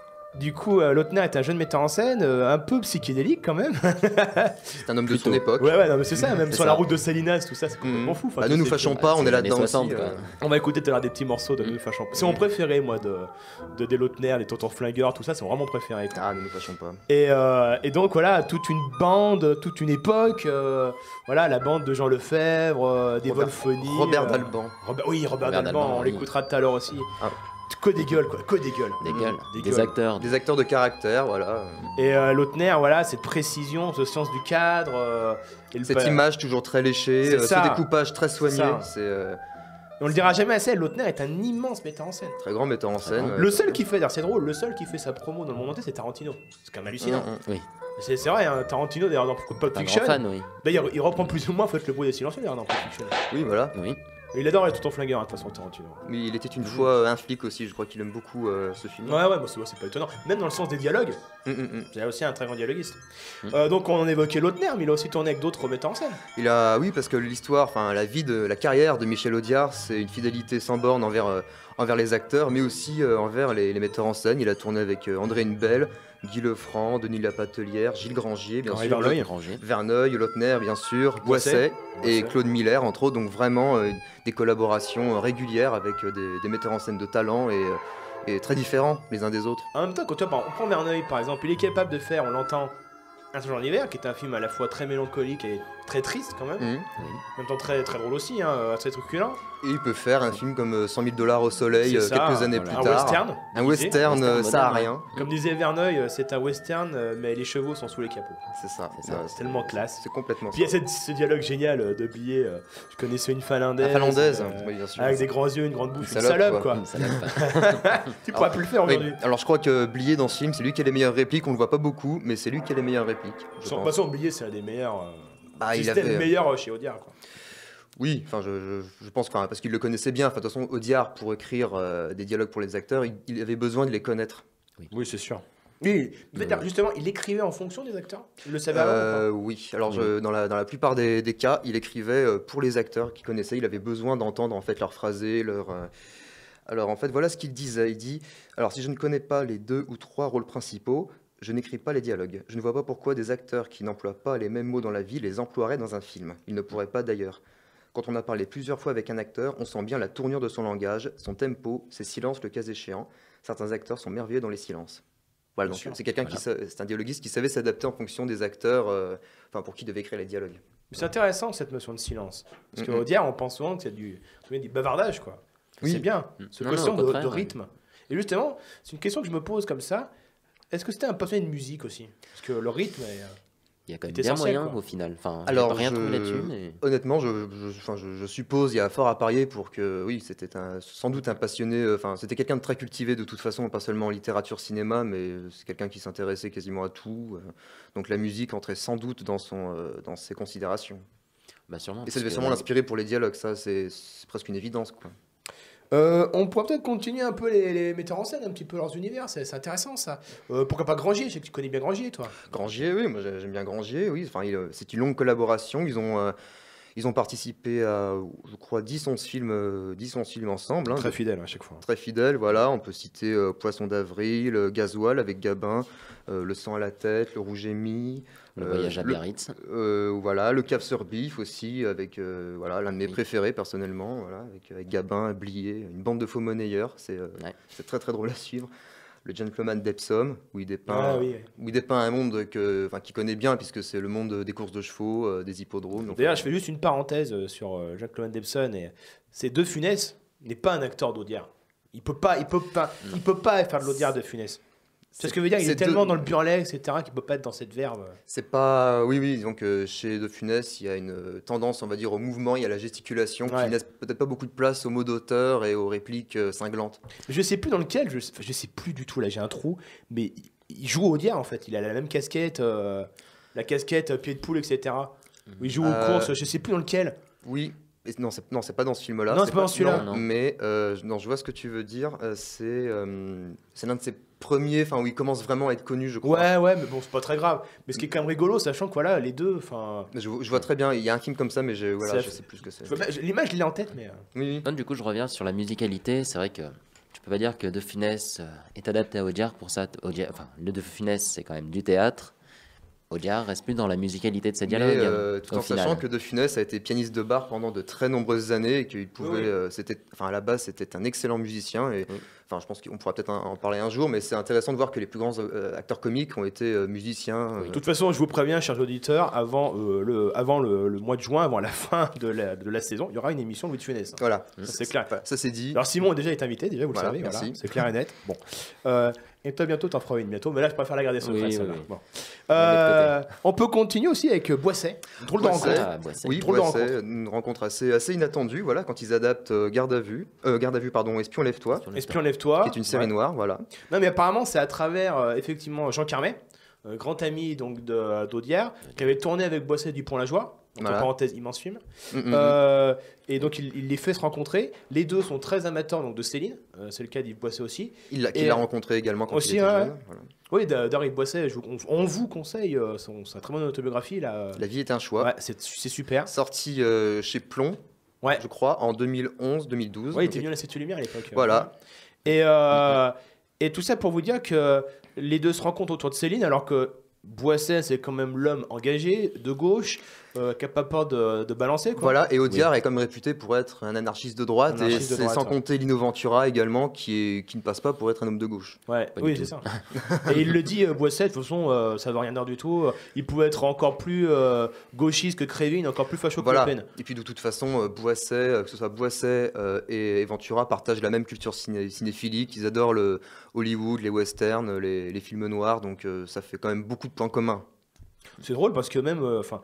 du coup, euh, Lautner est un jeune metteur en scène, euh, un peu psychédélique quand même. C'est un homme de son plutôt. époque. Ouais, ouais, non, mais c'est ça, même C'est sur ça. la route de Salinas, tout ça, c'est complètement Mhm. fou. Enfin, Bah, tu ne nous sais, fâchons Ah, pas, c'est on est les là-dedans années aussi. soixante, euh. quoi. On va écouter tout à l'heure des petits morceaux de Ne nous fâchons pas. C'est mon préféré, moi, de, de des Lautner, les Tontons Flingueurs, tout ça, c'est vraiment préféré. quoi. Ah, ne nous fâchons pas. Et, euh, et donc voilà, toute une bande, toute une époque, euh, voilà, la bande de Jean Lefebvre, euh, des Robert- Wolfonies. Robert euh, Dalban. Robert- oui, Robert, Robert Dalban, Dalban, on oui. l'écoutera tout à l'heure aussi. Ah. Que des gueules, quoi, que des gueules. Des Mmh, gueules, des des gueules. acteurs. Des acteurs de caractère, voilà. Et euh, Lautner, voilà, cette précision, ce sens du cadre. euh, et le Cette pa- image toujours très léchée, C'est euh, ce ça. découpage très soigné. Ça. C'est euh, On le dira jamais assez, Lautner est un immense metteur en scène. très grand metteur en scène. grand. ouais. Le seul qui fait, d'ailleurs c'est drôle, le seul qui fait sa promo dans le monde entier, c'est Tarantino. C'est quand même hallucinant. Mm, mm. Oui, C'est c'est vrai, hein, Tarantino, d'ailleurs, dans Pulp un grand Fiction. fan, oui. D'ailleurs, il reprend plus ou moins Faites le bruit des silencieux, d'ailleurs, dans Pulp Fiction. Oui, voilà. Oui. Et il adore les Tontons Flingueurs, hein, de toute façon, Tarantino. Mais il était une fois euh, un flic aussi, je crois qu'il aime beaucoup euh, ce film. Ouais, ouais, moi, c'est ouais, c'est pas étonnant. Même dans le sens des dialogues, Mm, mm, mm. c'est aussi un très grand dialoguiste. Mm. Euh, donc, on évoquait Lautner, mais il a aussi tourné avec d'autres metteurs en scène. Il a, oui, parce que l'histoire, enfin la vie de la carrière de Michel Audiard, c'est une fidélité sans borne envers, euh, envers les acteurs, mais aussi euh, envers les, les metteurs en scène. Il a tourné avec euh, André Hunebelle, Guy Lefranc, Denis Lapatelière, Gilles Grangier, bien Henri sûr, Verneuil. Granger. Verneuil, Lautner, bien sûr, Boisset. Boisset et Boisset. Claude Miller, entre autres. Donc vraiment euh, des collaborations euh, régulières avec euh, des, des metteurs en scène de talent et, euh, et très différents les uns des autres. En même temps, quand tu vois, on prend Verneuil, par exemple, il est capable de faire, on l'entend, Un jour en hiver, qui est un film à la fois très mélancolique et très triste quand même. Mhm. En même temps très, très drôle aussi, hein, assez truculent. Et il peut faire un film comme euh, cent mille dollars au soleil C'est euh, ça, quelques années voilà. plus Un tard. western. Un il disait. western, Western euh, ça a moderne, rien. Comme disait Verneuil, euh, c'est un western, euh, mais les chevaux sont sous les capots. C'est ça. C'est ça, Ouais, C'est tellement classe. C'est complètement Puis il y a ça. cette- ce dialogue génial euh, de Blier. euh, je connaissais une finlandaise. La finlandaise, euh, oui, bien sûr. avec des grands yeux, une grande bouche, Une une salope, salope, quoi. quoi. Une salope. Tu pourras plus le faire Oui, aujourd'hui. alors je crois que Blier dans ce film, c'est lui qui a les meilleures répliques. On le voit pas beaucoup, mais c'est lui qui a les meilleures répliques. je Sans pense. façon, Blier, c'est un des meilleurs. euh, Bah, si il c'était avait- le meilleur euh, chez Audiard, quoi. Oui, enfin, je, je, je pense quand même, parce qu'il le connaissait bien. Enfin, de toute façon, Audiard, pour écrire euh, des dialogues pour les acteurs, il, il avait besoin de les connaître. Oui, c'est sûr. Oui, peut-être, justement, il écrivait en fonction des acteurs. Il le savait avant. Euh, ou oui, alors je- dans, la, dans la plupart des, des cas, il écrivait euh, pour les acteurs qu'il connaissait. Il avait besoin d'entendre en fait leur phrasé, leur. euh, Alors en fait, voilà ce qu'il disait. Il dit alors si je ne connais pas les deux ou trois rôles principaux, je n'écris pas les dialogues. Je ne vois pas pourquoi des acteurs qui n'emploient pas les mêmes mots dans la vie les emploieraient dans un film. Ils ne pourraient pas d'ailleurs. Quand on a parlé plusieurs fois avec un acteur, on sent bien la tournure de son langage, son tempo, ses silences le cas échéant. Certains acteurs sont merveilleux dans les silences. Voilà, Bien donc sûr. c'est quelqu'un qui, sa- c'est un dialoguiste qui savait s'adapter en fonction des acteurs, euh, enfin pour qui devait écrire les dialogues. C'est intéressant cette notion de silence. Parce Mhm. qu'Audiard, on pense souvent que c'est du, du bavardage, quoi. Oui. C'est bien, ce Non, non, question au de, contraire, de ouais. rythme. Et justement, c'est une question que je me pose comme ça. Est-ce que c'était un passionné de musique aussi? Parce que le rythme est... Il y a quand même C'est bien essentiel, moyen quoi. au final. Enfin, Alors, j'ai pas rien je- trouvé là-dessus, mais. Honnêtement, je, je, enfin, je- je suppose, il y a fort à parier pour que, oui, c'était un, sans doute un passionné, euh, enfin, c'était quelqu'un de très cultivé de toute façon, pas seulement en littérature, cinéma, mais euh, c'est quelqu'un qui s'intéressait quasiment à tout. euh, donc la musique entrait sans doute dans, son, euh, dans ses considérations. Bah, sûrement. Et ça parce devait que- sûrement l'inspirer pour les dialogues, ça, c'est c'est presque une évidence, quoi. Euh, on pourrait peut-être continuer un peu les, les metteurs en scène, un petit peu leurs univers, c'est c'est intéressant ça. Euh, pourquoi pas Grangier? Je sais que tu connais bien Grangier, toi. Grangier, oui, moi j'ai- j'aime bien Grangier, oui. Enfin, il, euh, c'est une longue collaboration. Ils ont, euh, Ils ont participé à, je crois, dix onze films, euh, dix onze films ensemble. Hein, Très fidèle à chaque fois. Très fidèles, voilà. On peut citer euh, Poisson d'avril, euh, Gasoil avec Gabin, euh, Le sang à la tête, Le rouge et mis. Le euh, voyage à le- Biarritz. euh, voilà, Le Cave sur Bif aussi, avec euh, voilà, l'un de mes Oui. préférés personnellement, voilà, avec, avec Gabin, Blier, une bande de faux monnayeurs. C'est euh, Ouais. c'est très très drôle à suivre. Le Gentleman d'Epsom, où il dépeint, Ah oui. où il dépeint un monde que, enfin, qu'il connaît bien, puisque c'est le monde des courses de chevaux, euh, des hippodromes. Donc, D'ailleurs, euh, je fais juste une parenthèse euh, sur euh, Jacques-Claude Debson et c'est De Funès n'est pas un acteur d'Audiard. Il peut pas, il peut pas, il peut pas faire de l'Audiard de Funès. C'est ce que veut dire. Il est, c'est tellement deux- dans le burlesque, et cetera, qu'il peut pas être dans cette verve. C'est pas. Oui, oui, donc euh, chez De Funès, il y a une euh, tendance, on va dire, au mouvement, il y a la gesticulation Ouais. qui laisse peut-être pas beaucoup de place aux mots d'auteur et aux répliques euh, cinglantes. Je sais plus dans lequel. Je, enfin, je sais plus du tout. Là, j'ai un trou. Mais il, il joue au Audiard en fait. Il a la même casquette, euh, la casquette euh, pied de poule, et cetera. Où il joue aux Euh, courses. Je sais plus dans lequel. Oui. Et non, c'est non, c'est pas dans ce film-là. Non, c'est pas dans celui-là. non, Non. Mais euh, je- non, je vois ce que tu veux dire. euh, c'est euh, c'est l'un de ses premiers, enfin où il commence vraiment à être connu, je crois. Ouais, ouais, mais bon, c'est pas très grave. Mais ce qui est quand même rigolo, sachant que voilà, les deux, enfin. Je, je vois très bien. Il y a un film comme ça, mais je, voilà, C'est- je sais plus ce que c'est. je vois pas- L'image, je l'ai en tête, mais. euh, Oui, oui. Non, du coup, je reviens sur la musicalité. C'est vrai que tu peux pas dire que De Funès euh, est adapté à Audiard. Pour ça, Audiard, enfin, le De Funès, c'est quand même du théâtre. Audiard reste plus dans la musicalité de ses Mais, dialogues. euh, tout au en final. sachant que De Funès a été pianiste de bar pendant de très nombreuses années et qu'il pouvait, Oui. euh, c'était, enfin à la base c'était un excellent musicien et Oui. enfin je pense qu'on pourra peut-être en en parler un jour, mais c'est intéressant de voir que les plus grands euh, acteurs comiques ont été euh, musiciens. euh, De toute façon, je vous préviens, chers auditeurs, avant, euh, le, avant le, le mois de juin, avant la fin de la, de la saison, il y aura une émission de Louis de Funès. Voilà, Ça, c'est clair. ça c'est dit. Alors Simon a déjà été invité, déjà vous Voilà, le savez, voilà, merci. c'est clair et net. Bon, Euh, et toi bientôt t'en feras une bientôt, mais là je préfère la garder secrète. Oui, celle-là. oui, oui. Bon. On va Euh, mettre on peut continuer aussi avec Boisset, drôle de Boisset. rencontre. Ah, Boisset. Oui, Drôle de Boisset, rencontre. une rencontre assez, assez inattendue, voilà, quand ils adaptent euh, Garde à vue, euh, Garde à vue, pardon, Espion lève-toi, Espion lève-toi. qui est une série Ouais. noire, voilà. Non mais apparemment c'est à travers euh, effectivement Jean Carmet, euh, grand ami donc de- d'Audiard, qui avait tourné avec Boisset du Pont-la-Joie. Entre Voilà. parenthèses, immense film. Mm, mm, mm. Euh, et donc il, il les fait se rencontrer. Les deux sont très amateurs donc de Céline. Euh, c'est le cas d'Yves Boisset aussi. Il l'a et- qu'il a rencontré également quand aussi, il était ouais, jeune. ouais. Voilà. Oui, d'a- d'ailleurs Yves Boisset, je vous- on, on vous conseille euh, son, sa très bonne autobiographie là. La vie est un choix. Ouais, c'est c'est super. Sorti euh, chez Plomb, Ouais. je crois, en deux mille onze deux mille douze. Ouais, il Donc, était venu à la Statue Lumière à l'époque. Voilà. Et, euh, et tout ça pour vous dire que les deux se rencontrent autour de Céline, alors que Boisset, c'est quand même l'homme engagé, de gauche, euh, qui n'a pas peur de, de balancer. Quoi. Voilà, et Audiard est comme réputé pour être un anarchiste de droite, Un anarchiste et de c'est droite, sans ouais. compter Lino Ventura également, qui, est, qui ne passe pas pour être un homme de gauche. Ouais, Pas oui, du c'est tout. ça. Et il le dit, euh, Boisset, de toute façon, euh, ça veut rien dire du tout. Euh, Il pouvait être encore plus euh, gauchiste que Crévin, encore plus facho Voilà. que Le Pen. Et puis de toute façon, euh, Boisset, euh, que ce soit Boisset euh, et, et Ventura, partagent la même culture ciné- cinéphilique. Ils adorent le Hollywood, les westerns, les, les films noirs, donc euh, ça fait quand même beaucoup de points communs. C'est drôle parce que même, euh, enfin,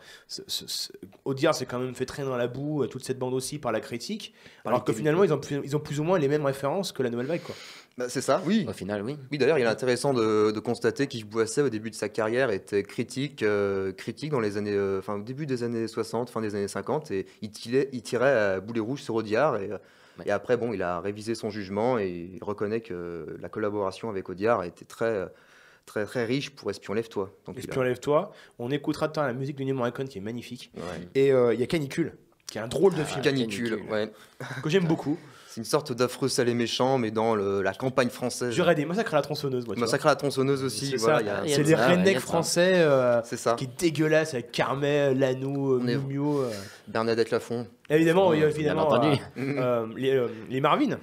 Audiard s'est quand même fait traîner dans la boue, euh, toute cette bande aussi par la critique, Par alors les que qualités. finalement ils ont, plus, ils ont plus ou moins les mêmes références que la Nouvelle Vague, quoi. Bah, c'est ça, oui. Au final, oui. Oui, d'ailleurs, il est intéressant de, de constater qu'Yves Boisset, au début de sa carrière, était critique, euh, critique dans les années, euh, enfin, au début des années soixante, fin des années cinquante, et il tirait, il tirait à boulet rouge sur Audiard. Et, euh, Ouais. et après, bon, il a révisé son jugement et il reconnaît que la collaboration avec Audiard était très, très, très riche pour Espion lève-toi. Donc, il a- Espion lève-toi. On écoutera tout à l'heure la musique de Nino Morricone qui est magnifique. Ouais. Et euh, il y a Canicule, qui est un drôle de film Canicule, Canicule. ouais. que j'aime beaucoup. C'est une sorte d'affreux salé méchant, mais dans le- la campagne française. J'aurais des massacres à la tronçonneuse, moi, tu vois. Massacre à la tronçonneuse aussi. C'est Voilà, ça. il y a- Il y a C'est de les ça, ouais, il y a rednecks de ça. français euh, c'est ça. qui est dégueulasse avec Carmet, Lanou, euh, On est- Miu Miu. euh. Bernadette Lafont. Évidemment, il y a Bien évidemment entendu. euh, euh, les, euh, les Marvin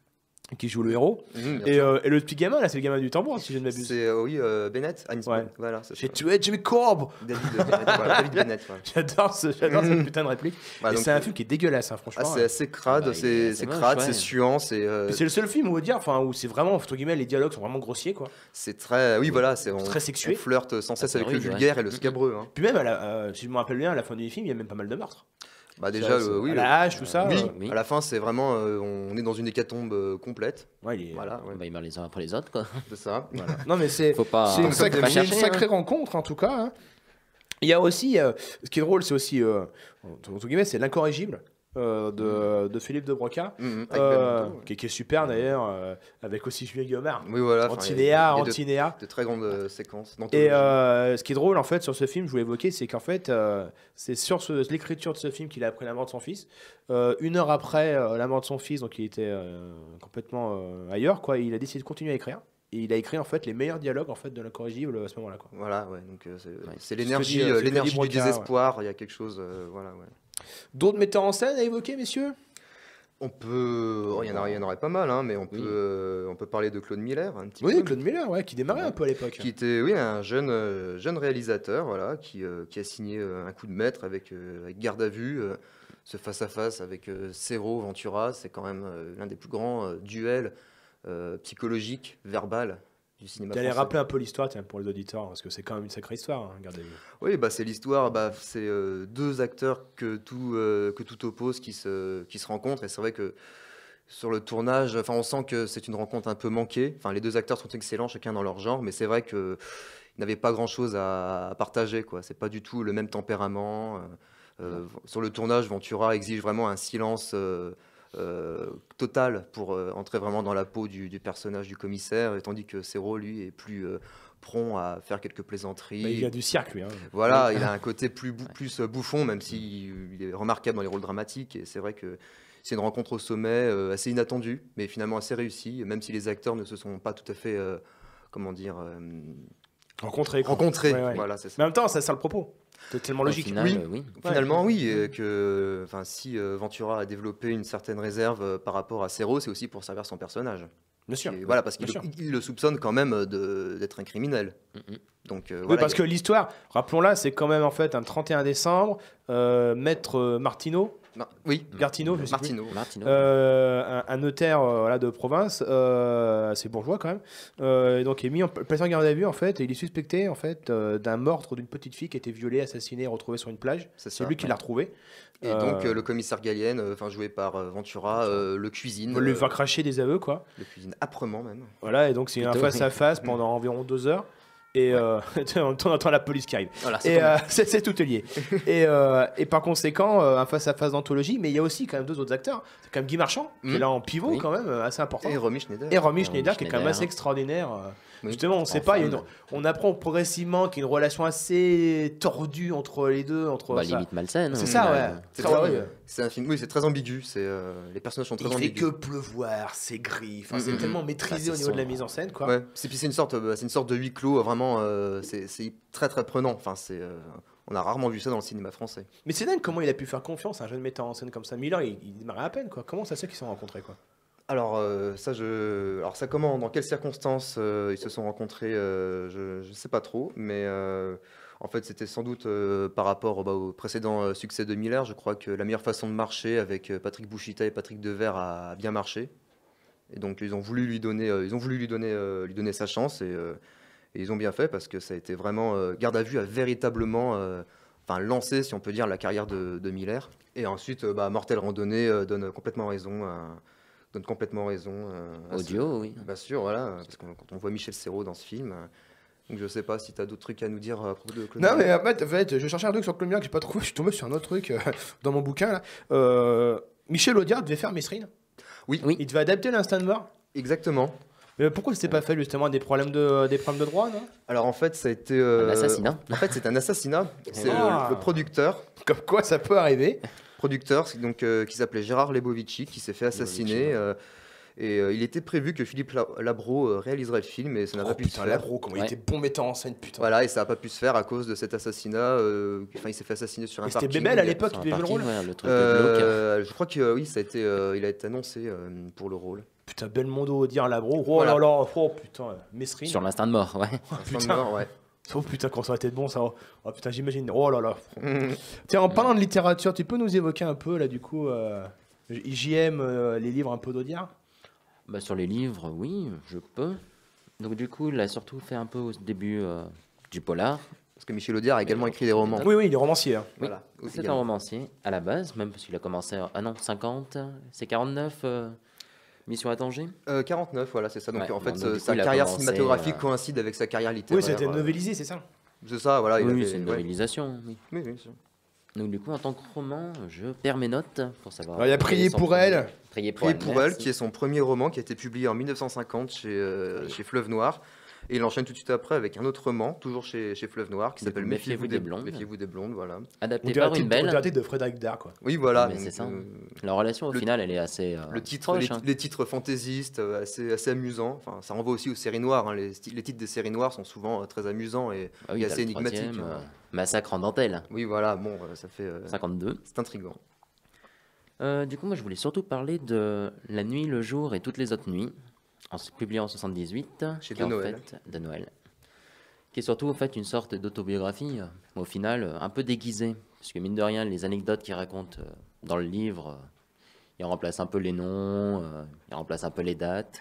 qui jouent le héros. Mmh, bien Et, sûr. euh, et le petit gamin, là, c'est le gamin du tambour, si je ne m'abuse. C'est, euh, oui, euh, Bennett. Anis Ouais. Bennett, Voilà, c'est J'ai ça. tué Jimmy Corbett. David Bennett. voilà, David Bennett, voilà. J'adore ce, j'adore cette putain de réplique. Voilà, et donc, c'est un euh, film qui est dégueulasse, hein, Ah, franchement. c'est assez crade, Ah bah, il c'est est- c'est c'est moche, crade, ouais. c'est suant, c'est euh, Puis c'est le seul film, on va dire, enfin, où c'est vraiment, entre guillemets, les dialogues sont vraiment grossiers, quoi. c'est très. Oui, voilà, c'est on, Très sexué. on flirte sans cesse c'est avec le rude, ouais. vulgaire et le scabreux. hein. Puis même, à la- euh, si je me rappelle bien, à la fin du film, il y a même pas mal de meurtres. Bah, déjà, Ça, euh, c'est- oui. à le- la hache, tout ça. Oui, euh, oui. à la fin, c'est vraiment. euh, on est dans une hécatombe euh, complète. ouais, il est- Voilà, ouais, Bah, ils meurent les uns après les autres, quoi. c'est ça. voilà. Non, mais c'est Faut pas, c'est une, faut sacrée, pas c'est une chercher, sacrée hein. rencontre, en tout cas. hein. Il y a aussi, euh, ce qui est drôle, c'est aussi, euh, entre entre guillemets, c'est l'incorrigible. euh, de, de Philippe de Broca, Mmh, avec euh, Belmondo, ouais. qui, qui est super d'ailleurs, euh, avec aussi Julien Guillaumard. Oui, voilà. enfin, il y a- Antinéa, il y a de- Antinéa. De très grandes euh, séquences. Et d'anthologie. euh, ce qui est drôle en fait sur ce film, je voulais évoquer, c'est qu'en fait, euh, c'est sur ce- l'écriture de ce film qu'il a appris la mort de son fils. Euh, une heure après euh, la mort de son fils, donc il était euh, complètement euh, ailleurs, quoi. Il a décidé de continuer à écrire. Et il a écrit en fait les meilleurs dialogues en fait de l'incorrigible à ce moment-là, quoi. Voilà, ouais. Donc euh, c'est c'est Ce que l'énergie, dit, euh, euh, ce que dit l'énergie du Broca, désespoir. Il y a quelque chose, euh, voilà, ouais. D'autres metteurs en scène à évoquer, messieurs? On peut, oh, il y en a, il y en aurait pas mal, hein, mais on peut, euh, on peut parler de Claude Miller un petit Oui, peu. Claude Miller, ouais, qui démarrait un peu à l'époque. Qui était, oui, un jeune, euh, jeune réalisateur, voilà, qui, euh, qui a signé euh, un coup de maître avec, euh, avec Garde à vue, euh, ce face-à-face avec euh, Serrault, Ventura, c'est quand même euh, l'un des plus grands euh, duels euh, psychologiques, verbal du cinéma Tu allais français. rappeler un peu l'histoire tiens, pour les auditeurs, parce que c'est quand même une sacrée histoire, hein, regardez. Oui, bah, c'est l'histoire, bah, c'est euh, deux acteurs que tout, euh, que tout oppose qui se, qui se rencontrent, et c'est vrai que sur le tournage, enfin, on sent que c'est une rencontre un peu manquée. Enfin, les deux acteurs sont excellents, chacun dans leur genre, mais c'est vrai qu'ils n'avaient pas grand-chose à, à partager, quoi. C'est pas du tout le même tempérament. Euh, euh, sur le tournage, Ventura exige vraiment un silence euh, euh, total pour euh, entrer vraiment dans la peau du, du personnage du commissaire, et tandis que Serrault, lui, est plus euh, prompt à faire quelques plaisanteries. Bah, il vient du cirque, lui. Hein. Voilà, il a un côté plus, bou- plus euh, bouffon, même s'il est remarquable dans les rôles dramatiques. Et c'est vrai que c'est une rencontre au sommet euh, assez inattendue, mais finalement assez réussie, même si les acteurs ne se sont pas tout à fait, euh, comment dire, euh, Rencontrés. quoi. rencontrés. Ouais, ouais. Voilà, c'est ça. Mais en même temps, ça sert le propos. C'est tellement Au logique. final, Oui. euh, oui. Finalement, oui, euh, que, enfin, si euh, Ventura a développé une certaine réserve euh, par rapport à Serrault, c'est aussi pour servir son personnage. Bien sûr. Et voilà, parce qu'il Bien le, sûr. il le soupçonne quand même de- d'être un criminel. Mhm. Donc, euh, Oui, voilà, parce il- que l'histoire, rappelons-la, c'est quand même en fait un trente et un décembre, euh, maître euh, Martineau, Ma- oui, Gartino, je sais plus, Martineau. Martino. euh, un, un notaire euh, voilà, de province, euh, assez bourgeois quand même, euh, et donc il est mis en placé en garde à vue en fait, et il est suspecté en fait euh, d'un meurtre d'une petite fille qui a été violée, assassinée, retrouvée sur une plage. C'est C'est ça. lui qui l'a retrouvée. Et donc euh, le commissaire Gallienne, euh, enfin joué par euh, Ventura, euh, le cuisine, Il veut lui euh, faire cracher des aveux quoi. le cuisine âprement même. Voilà, et donc c'est un Plutôt, face à face pendant environ deux heures. Et euh, en même temps, on entend la police qui arrive. Voilà, c'est Et pas euh, mal. c'est c'est tout est lié. et, euh, et par conséquent, euh, un face-à-face d'anthologie, mais il y a aussi quand même deux autres acteurs. C'est quand même Guy Marchand, qui est Mm. là en pivot Oui. quand même, euh, assez important. Et Romy Schneider. Et Romy Et Schneider, Romy qui est quand même Schneider. assez extraordinaire. euh. Oui. Justement, on ne sait En pas, il y a femme. une- on apprend progressivement qu'il y a une relation assez tordue entre les deux. Entre Bah, ça. limite malsaine. C'est au ça, final. ouais. C'est Très- très, ouais, ouais. c'est un film, oui, c'est très ambigu. C'est euh, les personnages sont très Il fait ambigus. que pleuvoir, c'est gris. Enfin, c'est Mm, mm, tellement mm. maîtrisé Ah, au c'est niveau de la sombre. mise en scène, quoi. Ouais. C'est puis c'est une sorte, euh, c'est une sorte de huis clos. euh, Vraiment, euh, c'est c'est très très prenant. Enfin, c'est, euh, on a rarement vu ça dans le cinéma français. Mais c'est dingue comment il a pu faire confiance à un jeune metteur en scène comme ça. Miller, il, il démarrait à peine, quoi. Comment ça se fait qu'ils se sont rencontrés, quoi? Alors euh, ça, je, alors ça comment, dans quelles circonstances euh, ils se sont rencontrés, euh, je ne sais pas trop, mais euh, en fait c'était sans doute euh, par rapport bah, au précédent euh, succès de Miller. Je crois que la meilleure façon de marcher avec euh, Patrick Bouchita et Patrick Devers a bien marché, et donc ils ont voulu lui donner, euh, ils ont voulu lui donner, euh, lui donner sa chance, et, euh, et ils ont bien fait parce que ça a été vraiment euh, Garde à vue a véritablement, euh, enfin lancé, si on peut dire, la carrière de, de Miller. Et ensuite, euh, bah, Mortel Randonnée euh, donne complètement raison. À, donne complètement raison. euh, à ce- Audio, oui. Bien sûr, voilà, parce que quand on voit Michel Serrault dans ce film, euh, donc je sais pas si tu as d'autres trucs à nous dire à propos de Claude Non, mais Miller. en fait, en fait, je cherchais un truc sur Claude Miller que j'ai pas trouvé. Je suis tombé sur un autre truc euh, dans mon bouquin. Là. Euh, Michel Audiard devait faire Mesrine. Oui, Oui. Il devait adapter l'instinct de mort. exactement. Mais pourquoi c'était pas fait justement des problèmes de des problèmes de droit, non? Alors en fait, ça a été. euh, Un assassinat. En fait, c'est un assassinat. C'est Ah. le, le producteur. Comme quoi ça peut arriver. producteur c'est donc, euh, qui s'appelait Gérard Lebovici, qui s'est fait assassiner. euh, et euh, il était prévu que Philippe La- Labro euh, réaliserait le film, et ça n'a Oh pas pu se putain, faire. Labro, comment il Ouais. était bon metteur en scène, putain. Voilà, et ça n'a pas pu se faire à cause de cet assassinat. euh, Enfin, il s'est fait assassiner sur un Et c'était parking. Bébel à l'époque qui Sur un devait jouer le parking, rôle. ouais, le truc de glauque. Euh, je crois que euh, oui, ça a été, euh, il a été annoncé euh, pour le rôle. Putain, Belmondo, Audiard, Labro. Oh Voilà. là là, oh putain, Mesrine. Sur l'instinct de mort, ouais. Oh, Fin de putain. mort, ouais. Oh putain, quand ça aurait été bon ça. Oh putain, j'imagine. Oh là là. Tiens, en parlant de littérature, tu peux nous évoquer un peu là du coup euh, J M, euh, les livres un peu d'Audiard? Bah, sur les livres, oui, je peux. Donc du coup, il a surtout fait un peu au début euh, du polar. Parce que Michel Audiard a également écrit des romans. Oui, oui, il est romancier. hein. Oui, Voilà. c'est un Également. romancier à la base, même parce qu'il a commencé à... Ah non, cinquante, c'est quarante-neuf, euh, Mission à Tanger. Euh, quarante-neuf, voilà, c'est ça. Donc Ouais, en fait, donc, euh, du coup, sa il a carrière commencé, cinématographique euh, coïncide avec sa carrière Oui, littéraire. c'était euh, novélisé, c'est ça? C'est ça, voilà. il oui, avait- c'est une ouais. novélisation. Oui. Oui, oui, bien sûr. Donc du coup, en tant que roman, je perds mes notes pour savoir... Alors, il y a quel Prier est son pour premier- elle. Prier pour Prier elle, pour elle, merci. qui est son premier roman, qui a été publié en mille neuf cent cinquante chez, euh, chez Fleuve Noir. Et il enchaîne tout de suite après avec un autre roman, toujours chez, chez Fleuve Noir, qui Du coup, s'appelle Méfiez-vous Méfiez-vous des des, blondes. Méfiez-vous des blondes, voilà. Adapté On dirait un par une titre- on dirait un belle. titre de Frédéric Dard, quoi. Oui, voilà. Mais donc, c'est ça. euh, La relation, au le- final, elle est assez euh, le titre, proche. les, hein. les titres fantaisistes, euh, assez, assez amusants. Enfin, ça renvoie aussi aux séries noires. hein. Les, sti- les titres des séries noires sont souvent euh, très amusants et, Ah oui, et t'as assez le énigmatiques. troisième, hein. euh, Massacre en dentelle, Oui, voilà, bon, euh, ça fait. euh, cinquante-deux. c'est intriguant. Euh, du coup, moi, je voulais surtout parler de La nuit, le jour et toutes les autres nuits, en, publié en soixante-dix-huit, Chez qui est De en Noël. fait de Noël, qui est surtout en fait une sorte d'autobiographie, euh, au final euh, un peu déguisée, parce que mine de rien, les anecdotes qu'il raconte euh, dans le livre, euh, il remplace un peu les noms, euh, il remplace un peu les dates.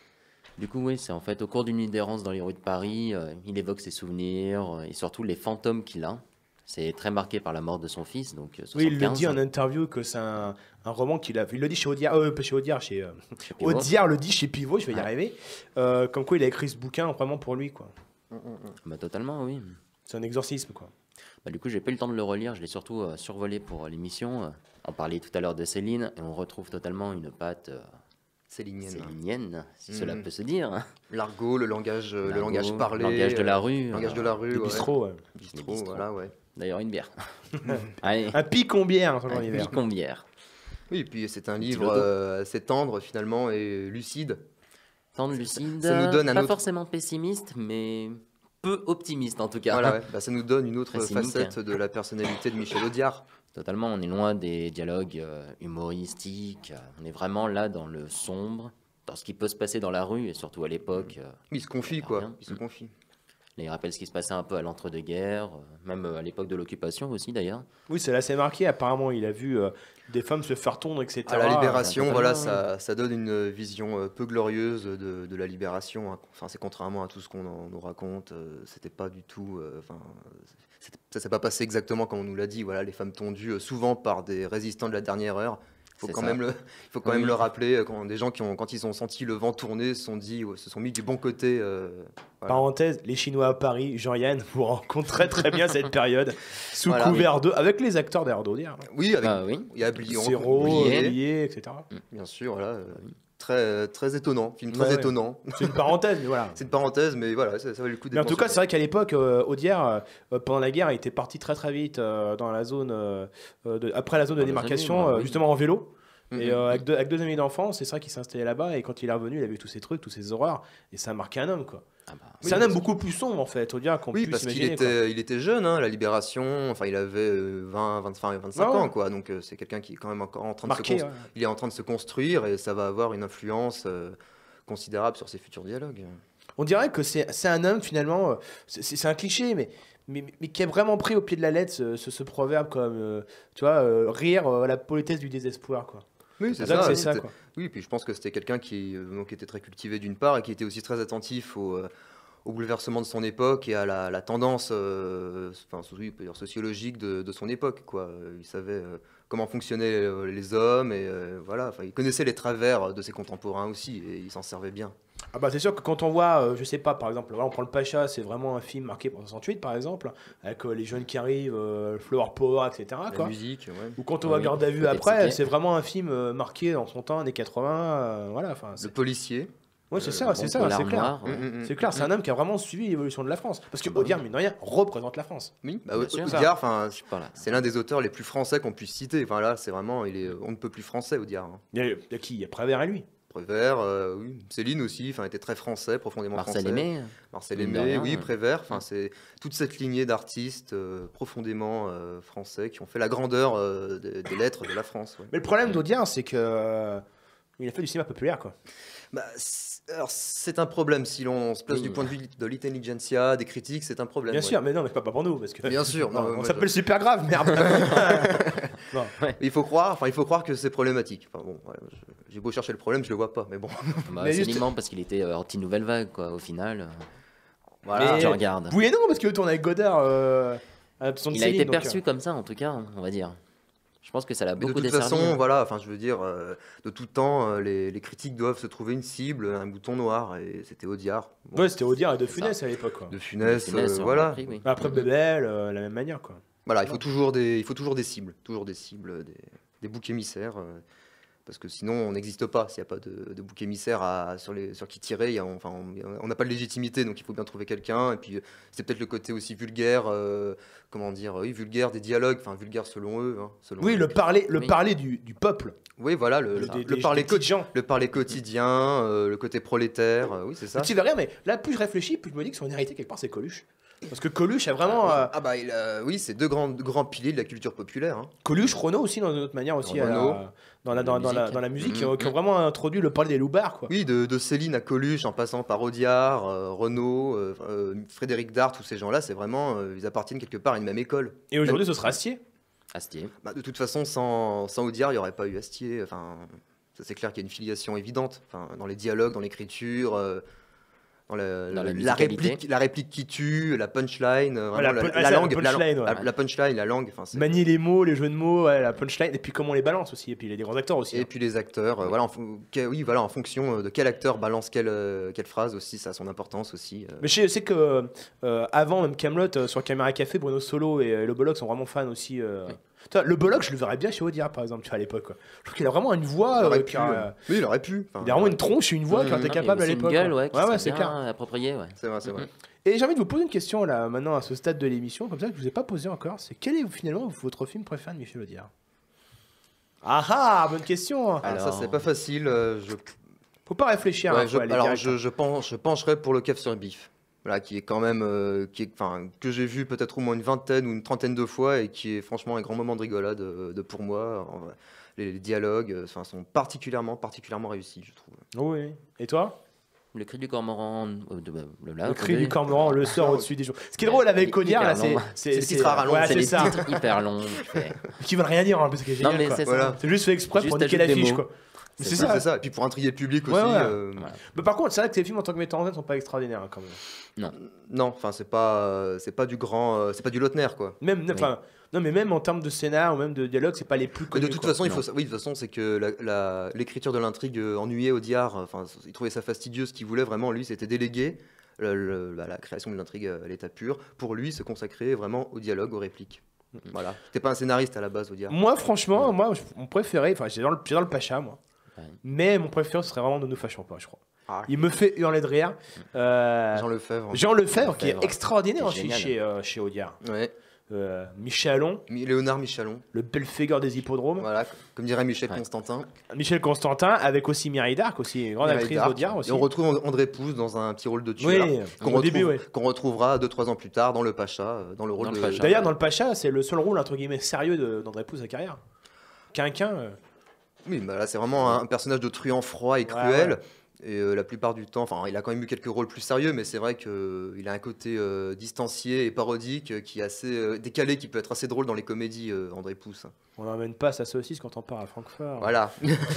Du coup, oui, c'est en fait au cours d'une nuit d'errance dans les rues de Paris, euh, il évoque ses souvenirs euh, et surtout les fantômes qu'il a. C'est très marqué par la mort de son fils, donc euh, Oui, il le soixante-quinze. dit en interview que c'est un, un roman qu'il a. Il le dit chez Audiard, euh, pas chez Audiard, chez. euh, Chez Pivot. Audiard le dit chez Pivot, je vais y Ouais. arriver. Euh, comme quoi il a écrit ce bouquin vraiment pour lui, quoi. Bah, totalement, oui. C'est un exorcisme, quoi. Bah, du coup, j'ai pas eu le temps de le relire, je l'ai surtout euh, survolé pour euh, l'émission. Euh, on parlait tout à l'heure de Céline, et on retrouve totalement une patte euh, Célinienne. célinienne, si Mhm. cela peut se dire. L'argot, le langage, euh, le L'argot, langage parlé. langage de la euh, rue. le langage de euh, la rue. Le ouais. bistrot, ouais. Bistrot, Les bistrots. voilà, ouais. D'ailleurs, une bière. Allez, Un picombière, en un hiver. picombière. Oui, et puis c'est un petit livre loto. euh, assez tendre finalement et lucide. Tendre, lucide, ça nous donne un pas autre- forcément pessimiste, mais peu optimiste en tout cas. Voilà, ouais. Bah, ça nous donne une autre Très cynique. facette de la personnalité de Michel Audiard. Totalement, on est loin des dialogues euh, humoristiques. euh, On est vraiment là dans le sombre, dans ce qui peut se passer dans la rue, et surtout à l'époque. euh, Il se confie, Ah, quoi. bien. Il se confie. Là, il rappelle ce qui se passait un peu à l'entre-deux-guerres, euh, même euh, à l'époque de l'occupation aussi d'ailleurs. Oui, c'est assez marqué. Apparemment, il a vu euh, des femmes se faire tondre, et cetera. À la Libération, totalement, voilà, oui. ça, ça donne une vision euh, peu glorieuse de, de la Libération. hein. Enfin, c'est contrairement à tout ce qu'on en- nous raconte. euh, C'était pas du tout. euh, Enfin, c'était- ça s'est pas passé exactement comme on nous l'a dit. Voilà, les femmes tondues, euh, souvent par des résistants de la dernière heure. Il faut C'est quand ça. même le, il faut quand Oui. même le rappeler. euh, Quand des gens qui ont, quand ils ont senti le vent tourner, se sont dit, ouais, se sont mis du bon côté. euh, voilà. Parenthèse, les Chinois à Paris, Jean-Yann, vous rencontrez très très bien cette période, sous Voilà. couvert d'eux, avec les acteurs d'ailleurs d'Audiard. Oui, avec Ah oui. il y a Blion, Zéro, Blier, Blier, et cetera. bien sûr, voilà, euh, très très étonnant, film très Ouais, ouais. étonnant. C'est une parenthèse, mais voilà. C'est une parenthèse, mais voilà, ça, ça valait le coup d'être Mais en tout cas, mentionné. c'est vrai qu'à l'époque, euh, Audiard, euh, pendant la guerre, il était parti très très vite euh, dans la zone, euh, euh, de- après la zone de Dans la zone démarcation, libre, euh, oui. justement en vélo. Et Mhm. euh, avec, deux, avec deux amis d'enfance, c'est vrai qu'il s'est installé là-bas. Et quand il est revenu, il a vu tous ces trucs, tous ces horreurs. Et ça a marqué un homme, quoi. Ah bah, C'est un homme beaucoup plus sombre, en fait, Audiard, qu'on Oui, puisse parce qu'il imaginer. quoi. était, il était jeune, hein, la Libération. Enfin, il avait euh, vingt, vingt-cinq, vingt-cinq Ouais, ouais. ans, quoi. Donc, euh, c'est quelqu'un qui est quand même encore en train de Marqué, se cons- ouais. il est en train de se construire et ça va avoir une influence euh, considérable sur ses futurs dialogues. On dirait que c'est c'est un homme, finalement, euh, c'est c'est un cliché, mais, mais, mais qui a vraiment pris au pied de la lettre ce, ce- ce proverbe, comme, euh, tu vois, euh, rire euh, à la politesse du désespoir, quoi. Oui, c'est C'est ça. c'est oui, ça, c'était- quoi. Oui, puis je pense que c'était quelqu'un qui, euh, donc, était très cultivé d'une part et qui était aussi très attentif au, euh, au bouleversement de son époque et à la, la tendance, euh, enfin, oui, on peut dire sociologique de, de son époque. Quoi. Euh, Il savait euh, comment fonctionnaient euh, les hommes et euh, voilà. Enfin, il connaissait les travers de ses contemporains aussi et il s'en servait bien. Ah bah c'est sûr que quand on voit, euh, je sais pas, par exemple, voilà, on prend le Pacha, c'est vraiment un film marqué pour soixante-huit, par exemple, avec euh, les jeunes qui arrivent, euh, Flower Power, et cetera. La Quoi. musique, ouais. Ou quand on Oui, voit Garde à vue peut-être après, cité. c'est vraiment un film euh, marqué dans son temps, années quatre-vingts, euh, voilà. Enfin, Le c'est policier. ouais, c'est euh, ça, bon c'est ça, polar c'est clair. noir, Mm, ouais. mm, mm. C'est clair, c'est un homme qui a vraiment suivi l'évolution de la France. Parce que Bah oui. Audiard, mine de rien, représente la France. Oui, bah, Bien Au- sûr. Audiard, enfin, Je suis pas là. c'est l'un des auteurs les plus français qu'on puisse citer. Enfin là, c'est vraiment, il est, on ne peut plus français, Audiard. hein. Il y a, il y a qui Il y a Prévert et lui. Prévert, euh, oui. Céline aussi, enfin, était très français, profondément Marcel français. Aimé, Marcel mine de Aimé, rien, oui, ouais. Prévert. Enfin, c'est toute cette lignée d'artistes euh, profondément euh, français qui ont fait la grandeur euh, des, des lettres de la France. ouais. Mais le problème d'Audiard, c'est que euh, il a fait du cinéma populaire, quoi. Bah, c'est- alors, c'est un problème si l'on se place Oui. du point de vue de l'intelligentsia, des critiques, c'est un problème. Bien ouais. sûr, mais non, mais pas, pas pour nous, parce que Bien sûr, non, Non, ouais, on moi, s'appelle super grave, merde. Non. Il faut croire, enfin, il faut croire que c'est problématique. Enfin bon, voilà, je- j'ai beau chercher le problème, je le vois pas, mais bon. bah, Mais c'est juste- uniquement parce qu'il était euh, anti-nouvelle vague, quoi, au final. euh, Voilà. Mais- Tu regardes. Oui et non, parce que tourne avec Godard. Euh, à l'adaptation de Il a Céline, été donc, perçu euh, comme ça, en tout cas, on va dire. Je pense que ça l'a Mais de beaucoup toute desservi. façon, voilà, enfin, je veux dire, euh, de tout temps, euh, les, les critiques doivent se trouver une cible, un bouton noir, et c'était Audiard. Bon, Ouais, c'était Audiard et De C'est Funès à l'époque, quoi. de Funès, Funès, euh, on voilà. l'a pris, oui. Après Mhm. Bébel, euh, la même manière, quoi. Voilà, il faut toujours des, il faut toujours des cibles, toujours des cibles, des, des boucs émissaires, euh, parce que sinon on n'existe pas. S'il n'y a pas de, de bouc émissaire à, sur, les, sur qui tirer, il y a, enfin, on n'a pas de légitimité, donc il faut bien trouver quelqu'un. Et puis c'est peut-être le côté aussi vulgaire, euh, comment dire, oui, vulgaire des dialogues, enfin vulgaire selon eux. Hein, selon Oui, eux. le parler, le Oui. parler du, du peuple. Oui, voilà, le, le, Des- le des- parler des petites gens. le parler quotidien, euh, le côté prolétaire, euh, oui, c'est ça. Tu vas rien, mais là, plus je réfléchis, plus je me dis que son hérité, quelque part, c'est Coluche. Parce que Coluche a vraiment. euh, Ah bah il a- oui, c'est deux grands, grands piliers de la culture populaire. Hein. Coluche, Renaud aussi, dans une autre manière, aussi, à la- Renaud. dans, la, dans, dans la, musique. dans la musique, qui, Mhm. ont, qui ont vraiment introduit le parler des loupards, quoi. Oui, de, de Céline à Coluche, en passant par Audiard, euh, Renaud, euh, euh, Frédéric Dard, tous ces gens-là, c'est vraiment, euh, ils appartiennent quelque part à une même école. Et aujourd'hui, ce sera Astier. Astier. Bah, de toute façon, sans, sans Audiard, il n'y aurait pas eu Astier. Enfin, ça, c'est clair qu'il y a une filiation évidente. Enfin, dans les dialogues, dans l'écriture, euh, dans, la, Dans la la musicalité. réplique, la réplique qui tue, la punchline, euh, la vraiment, pun- la, ah, la c'est la langue, la, punchline, ouais. la- la punchline, la langue. Enfin, c'est- Manier les mots, les jeux de mots, ouais, la punchline, et puis comment on les balance aussi. Et puis il y a des grands acteurs aussi. Et hein. puis les acteurs, euh, voilà, en, fon- que- oui, voilà, en fonction euh, de quel acteur balance quelle, euh, quelle phrase aussi, ça a son importance aussi. euh. Mais je sais que euh, avant même Camelot euh, sur Caméra Café, Bruno Solo et, euh, Le Bollock sont vraiment fans aussi. euh. Oui. Tu vois, Le Bollock, je le verrais bien chez Audiard par exemple, tu vois, à l'époque. quoi. Je trouve qu'il a vraiment une voix. Il euh, aurait qui pu, a- euh, oui, il aurait pu. Enfin, il a vraiment une tronche et une voix Mmh, quand mmh, t'es non, capable à Il y a aussi l'époque. une gueule, quoi. ouais, qui ouais, ouais, serait c'est bien clair. appropriée, ouais. C'est vrai, c'est vrai. Et j'ai envie de vous poser une question là, maintenant à ce stade de l'émission, comme ça que je vous ai pas posé encore. C'est quel est finalement votre film préféré de Michel Audiard? Ah ah, bonne question. Alors, ça, Alors- c'est pas facile. euh, je Faut pas réfléchir. Ouais, hein, je- faut aller alors direct. je, je, penche, je pencherais pour le Cave sur Bif, voilà, qui est quand même, euh, qui est, enfin, que j'ai vu peut-être au moins une vingtaine ou une trentaine de fois et qui est franchement un grand moment de rigolade euh, de, pour moi. En- Les, les dialogues, euh, enfin, sont particulièrement, particulièrement réussis, je trouve. Oui. Et toi? Le cri du cormoran. euh, de- le, là, Le cri attendez. du cormoran, le sort au-dessus des jours. Ce qui est drôle avec Hyper Audiard, là, long. c'est. C'est les titres à rallonge, ouais, C'est c'est les ça. titres hyper longs. tu fais- Qui veulent rien dire, hein, parce que c'est Non, génial. mais quoi. c'est Voilà. ça. C'est juste fait exprès pour Juste niquer ajoute des l'affiche, mots. quoi. Mais C'est c'est Oui, ça. c'est ça. Et puis pour intriguer le public aussi. Ouais, ouais. euh, Voilà. Mais par contre, c'est vrai que tes films en tant que metteur en scène sont pas extraordinaires, hein, quand même. Non, enfin, c'est pas, euh, c'est pas du grand, euh, c'est pas du Lautner, quoi. Même, enfin, non, mais même en termes de scénar ou même de dialogue, c'est pas les plus Mais connus. de toute quoi. façon, il faut, Non. sa- oui, de toute façon, c'est que la- la- l'écriture de l'intrigue euh, ennuyait Audiard. Enfin, il trouvait ça fastidieux. Ce qu'il voulait vraiment, lui, c'était déléguer le- le- la, la création de l'intrigue à l'état pur. Pour lui, se consacrer vraiment au dialogue, aux répliques. Voilà. T'es pas un scénariste à la base, Audiard. Moi, franchement, moi, je- mon préféré, enfin, j'adore le, j'adore le Pacha, moi. Ouais. Mais mon préféré, ce serait vraiment Ne nous fâchons pas, je crois. Ah. Il me fait hurler de rire. Euh, Jean Lefebvre. Jean Lefebvre, qui est Lefebvre. extraordinaire Qui est aussi génial. chez, euh, chez Audiard. Ouais. Euh, Michalon, Mi- Léonard Michalon. le Belphégor des hippodromes. Voilà. Comme dirait Michel Ouais. Constantin. Michel Constantin, avec aussi Mireille d'Arc, aussi, une grande Mireille actrice d'Arc. d'Audiard aussi. Et on retrouve And- André Pousse dans un petit rôle de tueur. Oui, qu'on au retrouve, début, ouais. qu'on retrouvera deux trois ans plus tard dans Le Pacha, euh, dans le rôle Dans Le de. Pacha. D'ailleurs, dans le Pacha, c'est le seul rôle, entre guillemets, sérieux de- d'André Pousse à carrière. Quinquin. euh, Oui, bah là c'est vraiment un, un personnage de truand froid et Ouais, cruel. ouais. Et euh, la plupart du temps, enfin, il a quand même eu quelques rôles plus sérieux, mais c'est vrai qu'il a un côté euh, distancié et parodique euh, qui est assez euh, décalé, qui peut être assez drôle dans les comédies, euh, André Pousse. On n'emmène pas sa saucisse quand on part à Francfort. Voilà.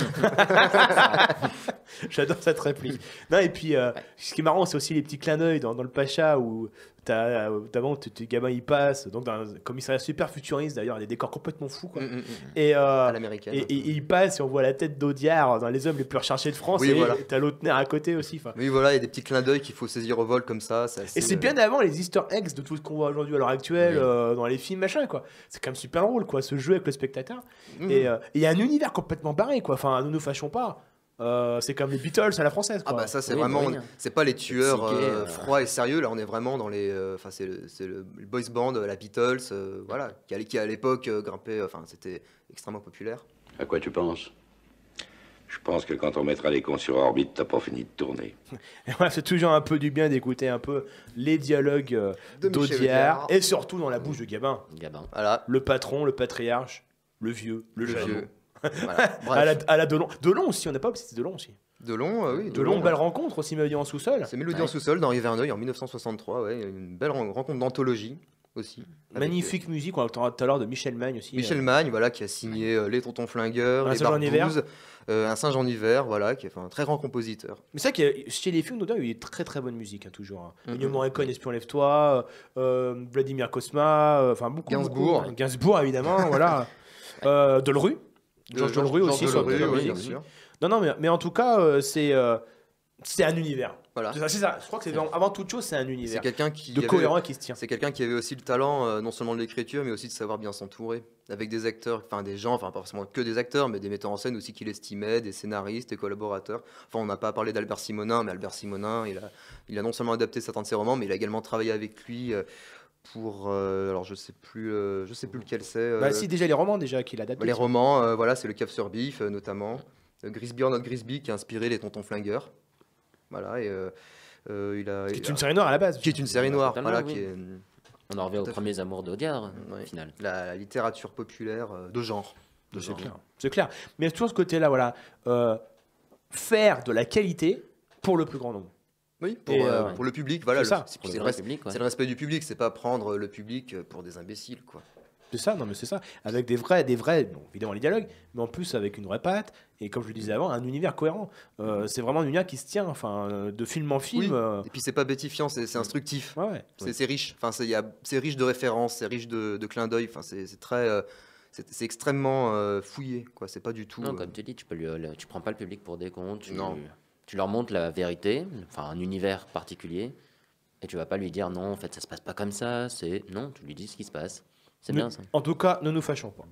J'adore cette réplique. Non, et puis, euh, ce qui est marrant, c'est aussi les petits clins d'œil dans, dans le Pacha où t'as, euh, d'avant, tes tes gamins ils passent, donc dans un commissariat super futuriste d'ailleurs, il y a des décors complètement fous, quoi. Mm, mm, mm. Et, euh, À l'américaine. et, et- et ils passent et on voit la tête d'Audiard dans les hommes les plus recherchés de France. Oui, et voilà. t'as Lautner à côté aussi. enfin. Oui, voilà, il y a des petits clins d'œil qu'il faut saisir au vol comme ça. c'est assez, Et c'est euh, bien avant les easter eggs de tout ce qu'on voit aujourd'hui à l'heure actuelle Oui. euh, dans les films, machin, quoi. C'est quand même super drôle, quoi, ce jeu avec le spectateur. mm. Et euh, et il y a un univers complètement barré, quoi. Enfin, ne nous fâchons pas. Euh, c'est comme les Beatles à la française, Ah quoi. bah ça c'est Oui, vraiment, oui. c'est pas les tueurs Psyché, euh, euh. froids et sérieux, là on est vraiment dans les, euh, enfin c'est le, c'est le le boys band, la Beatles, euh, voilà, qui à, qui à l'époque euh, grimpait, enfin c'était extrêmement populaire. À quoi tu penses? Je pense que quand on mettra les cons sur orbite, t'as pas fini de tourner. Et voilà, c'est toujours un peu du bien d'écouter un peu les dialogues euh, De Michel d'Audiard Audiard. et surtout dans la bouche de Gabin. Gabin. Voilà, Le patron, le patriarche, le vieux, le, le jeune. vieux. Voilà. À la, Bref, à la Delon. Delon aussi, on n'a pas oublié, c'était Delon aussi. Delon, euh, oui, Delon, belle rencontre aussi, Mélodie en sous-sol. C'est Mélodie Ouais. en sous-sol d'Henri Verneuil en mille neuf cent soixante-trois, ouais, une belle ren- rencontre d'anthologie aussi. Avec, Magnifique musique, on entendra tout à l'heure de Michel Magne aussi. euh, Michel Magne, voilà, qui a signé euh, Les Tontons Flingueurs, Un Les singe en hiver. Barbouzes, euh, Un singe en hiver, voilà, qui est enfin, un très grand compositeur. Mais c'est vrai que chez les films d'Audiard, il y a eu très très bonne musique, hein, toujours. Hein. Mhm. Ennio Morricone, Espion lève-toi, euh, Vladimir Cosma, euh, enfin beaucoup. Gainsbourg. beaucoup. Gainsbourg, évidemment, voilà. Euh, Delru. Georges Georges- Delru Georges aussi, sur Delerue, la oui, musique. bien sûr. Non, non, mais, mais en tout cas, euh, c'est. euh, C'est un univers. Voilà. C'est ça, c'est ça. Je crois que c'est avant, avant toute chose, c'est un univers. C'est quelqu'un qui de avait- cohérent qui se tient. C'est quelqu'un qui avait aussi le talent, euh, non seulement de l'écriture, mais aussi de savoir bien s'entourer. Avec des acteurs, enfin des gens, enfin pas forcément que des acteurs, mais des metteurs en scène aussi qu'il estimait, des scénaristes, des collaborateurs. Enfin, on n'a pas parlé d'Albert Simonin, mais Albert Simonin, il a, il a non seulement adapté certains de ses romans, mais il a également travaillé avec lui euh, pour, euh, alors je sais plus, euh, je sais plus lequel c'est. euh, Bah si, déjà les romans déjà qu'il a adaptés. les romans, euh, voilà, c'est le Cave sur Beef euh, notamment. Euh, Grisby or Not Grisby qui a inspiré les Tontons Flingueurs. Voilà, et euh, euh, il a. Qui est il une a- série noire à la base. Qui est une série noire, Totalement, voilà, oui. qui est. On en revient aux Tout à fait. premiers amours d'Audiard, Ouais. au final. La, la littérature populaire euh, de genre. De C'est genre. clair. C'est clair. Mais il y a toujours ce côté-là, voilà. euh, faire de la qualité pour le plus grand nombre. Oui, pour, Et, euh, euh, pour le public, voilà. c'est le- ça. C'est Pour c'est le le, grand res- public, ouais. c'est le respect du public, c'est pas prendre le public pour des imbéciles, quoi. C'est ça, non mais c'est ça. Avec des vrais, des vrais, bon, évidemment les dialogues, mais en plus avec une vraie patte et comme je le disais avant, un univers cohérent. Euh, c'est vraiment un univers qui se tient, enfin, euh, de film en film. Oui. euh, Et puis c'est pas bêtifiant, c'est c'est instructif. ouais, ouais. C'est c'est riche. Enfin, c'est il y a- c'est riche de références, c'est riche de, de clins d'œil. Enfin, c'est c'est très, euh, c'est c'est extrêmement euh, fouillé, quoi. C'est pas du tout. Non, euh, comme tu dis, tu peux lui, le- tu prends pas le public pour des cons. Tu, Non. tu leur montres la vérité, enfin un univers particulier, et tu vas pas lui dire non, en fait ça se passe pas comme ça. C'est non, tu lui dis ce qui se passe. C'est Ne- bien ça. En tout cas, ne nous fâchons pas.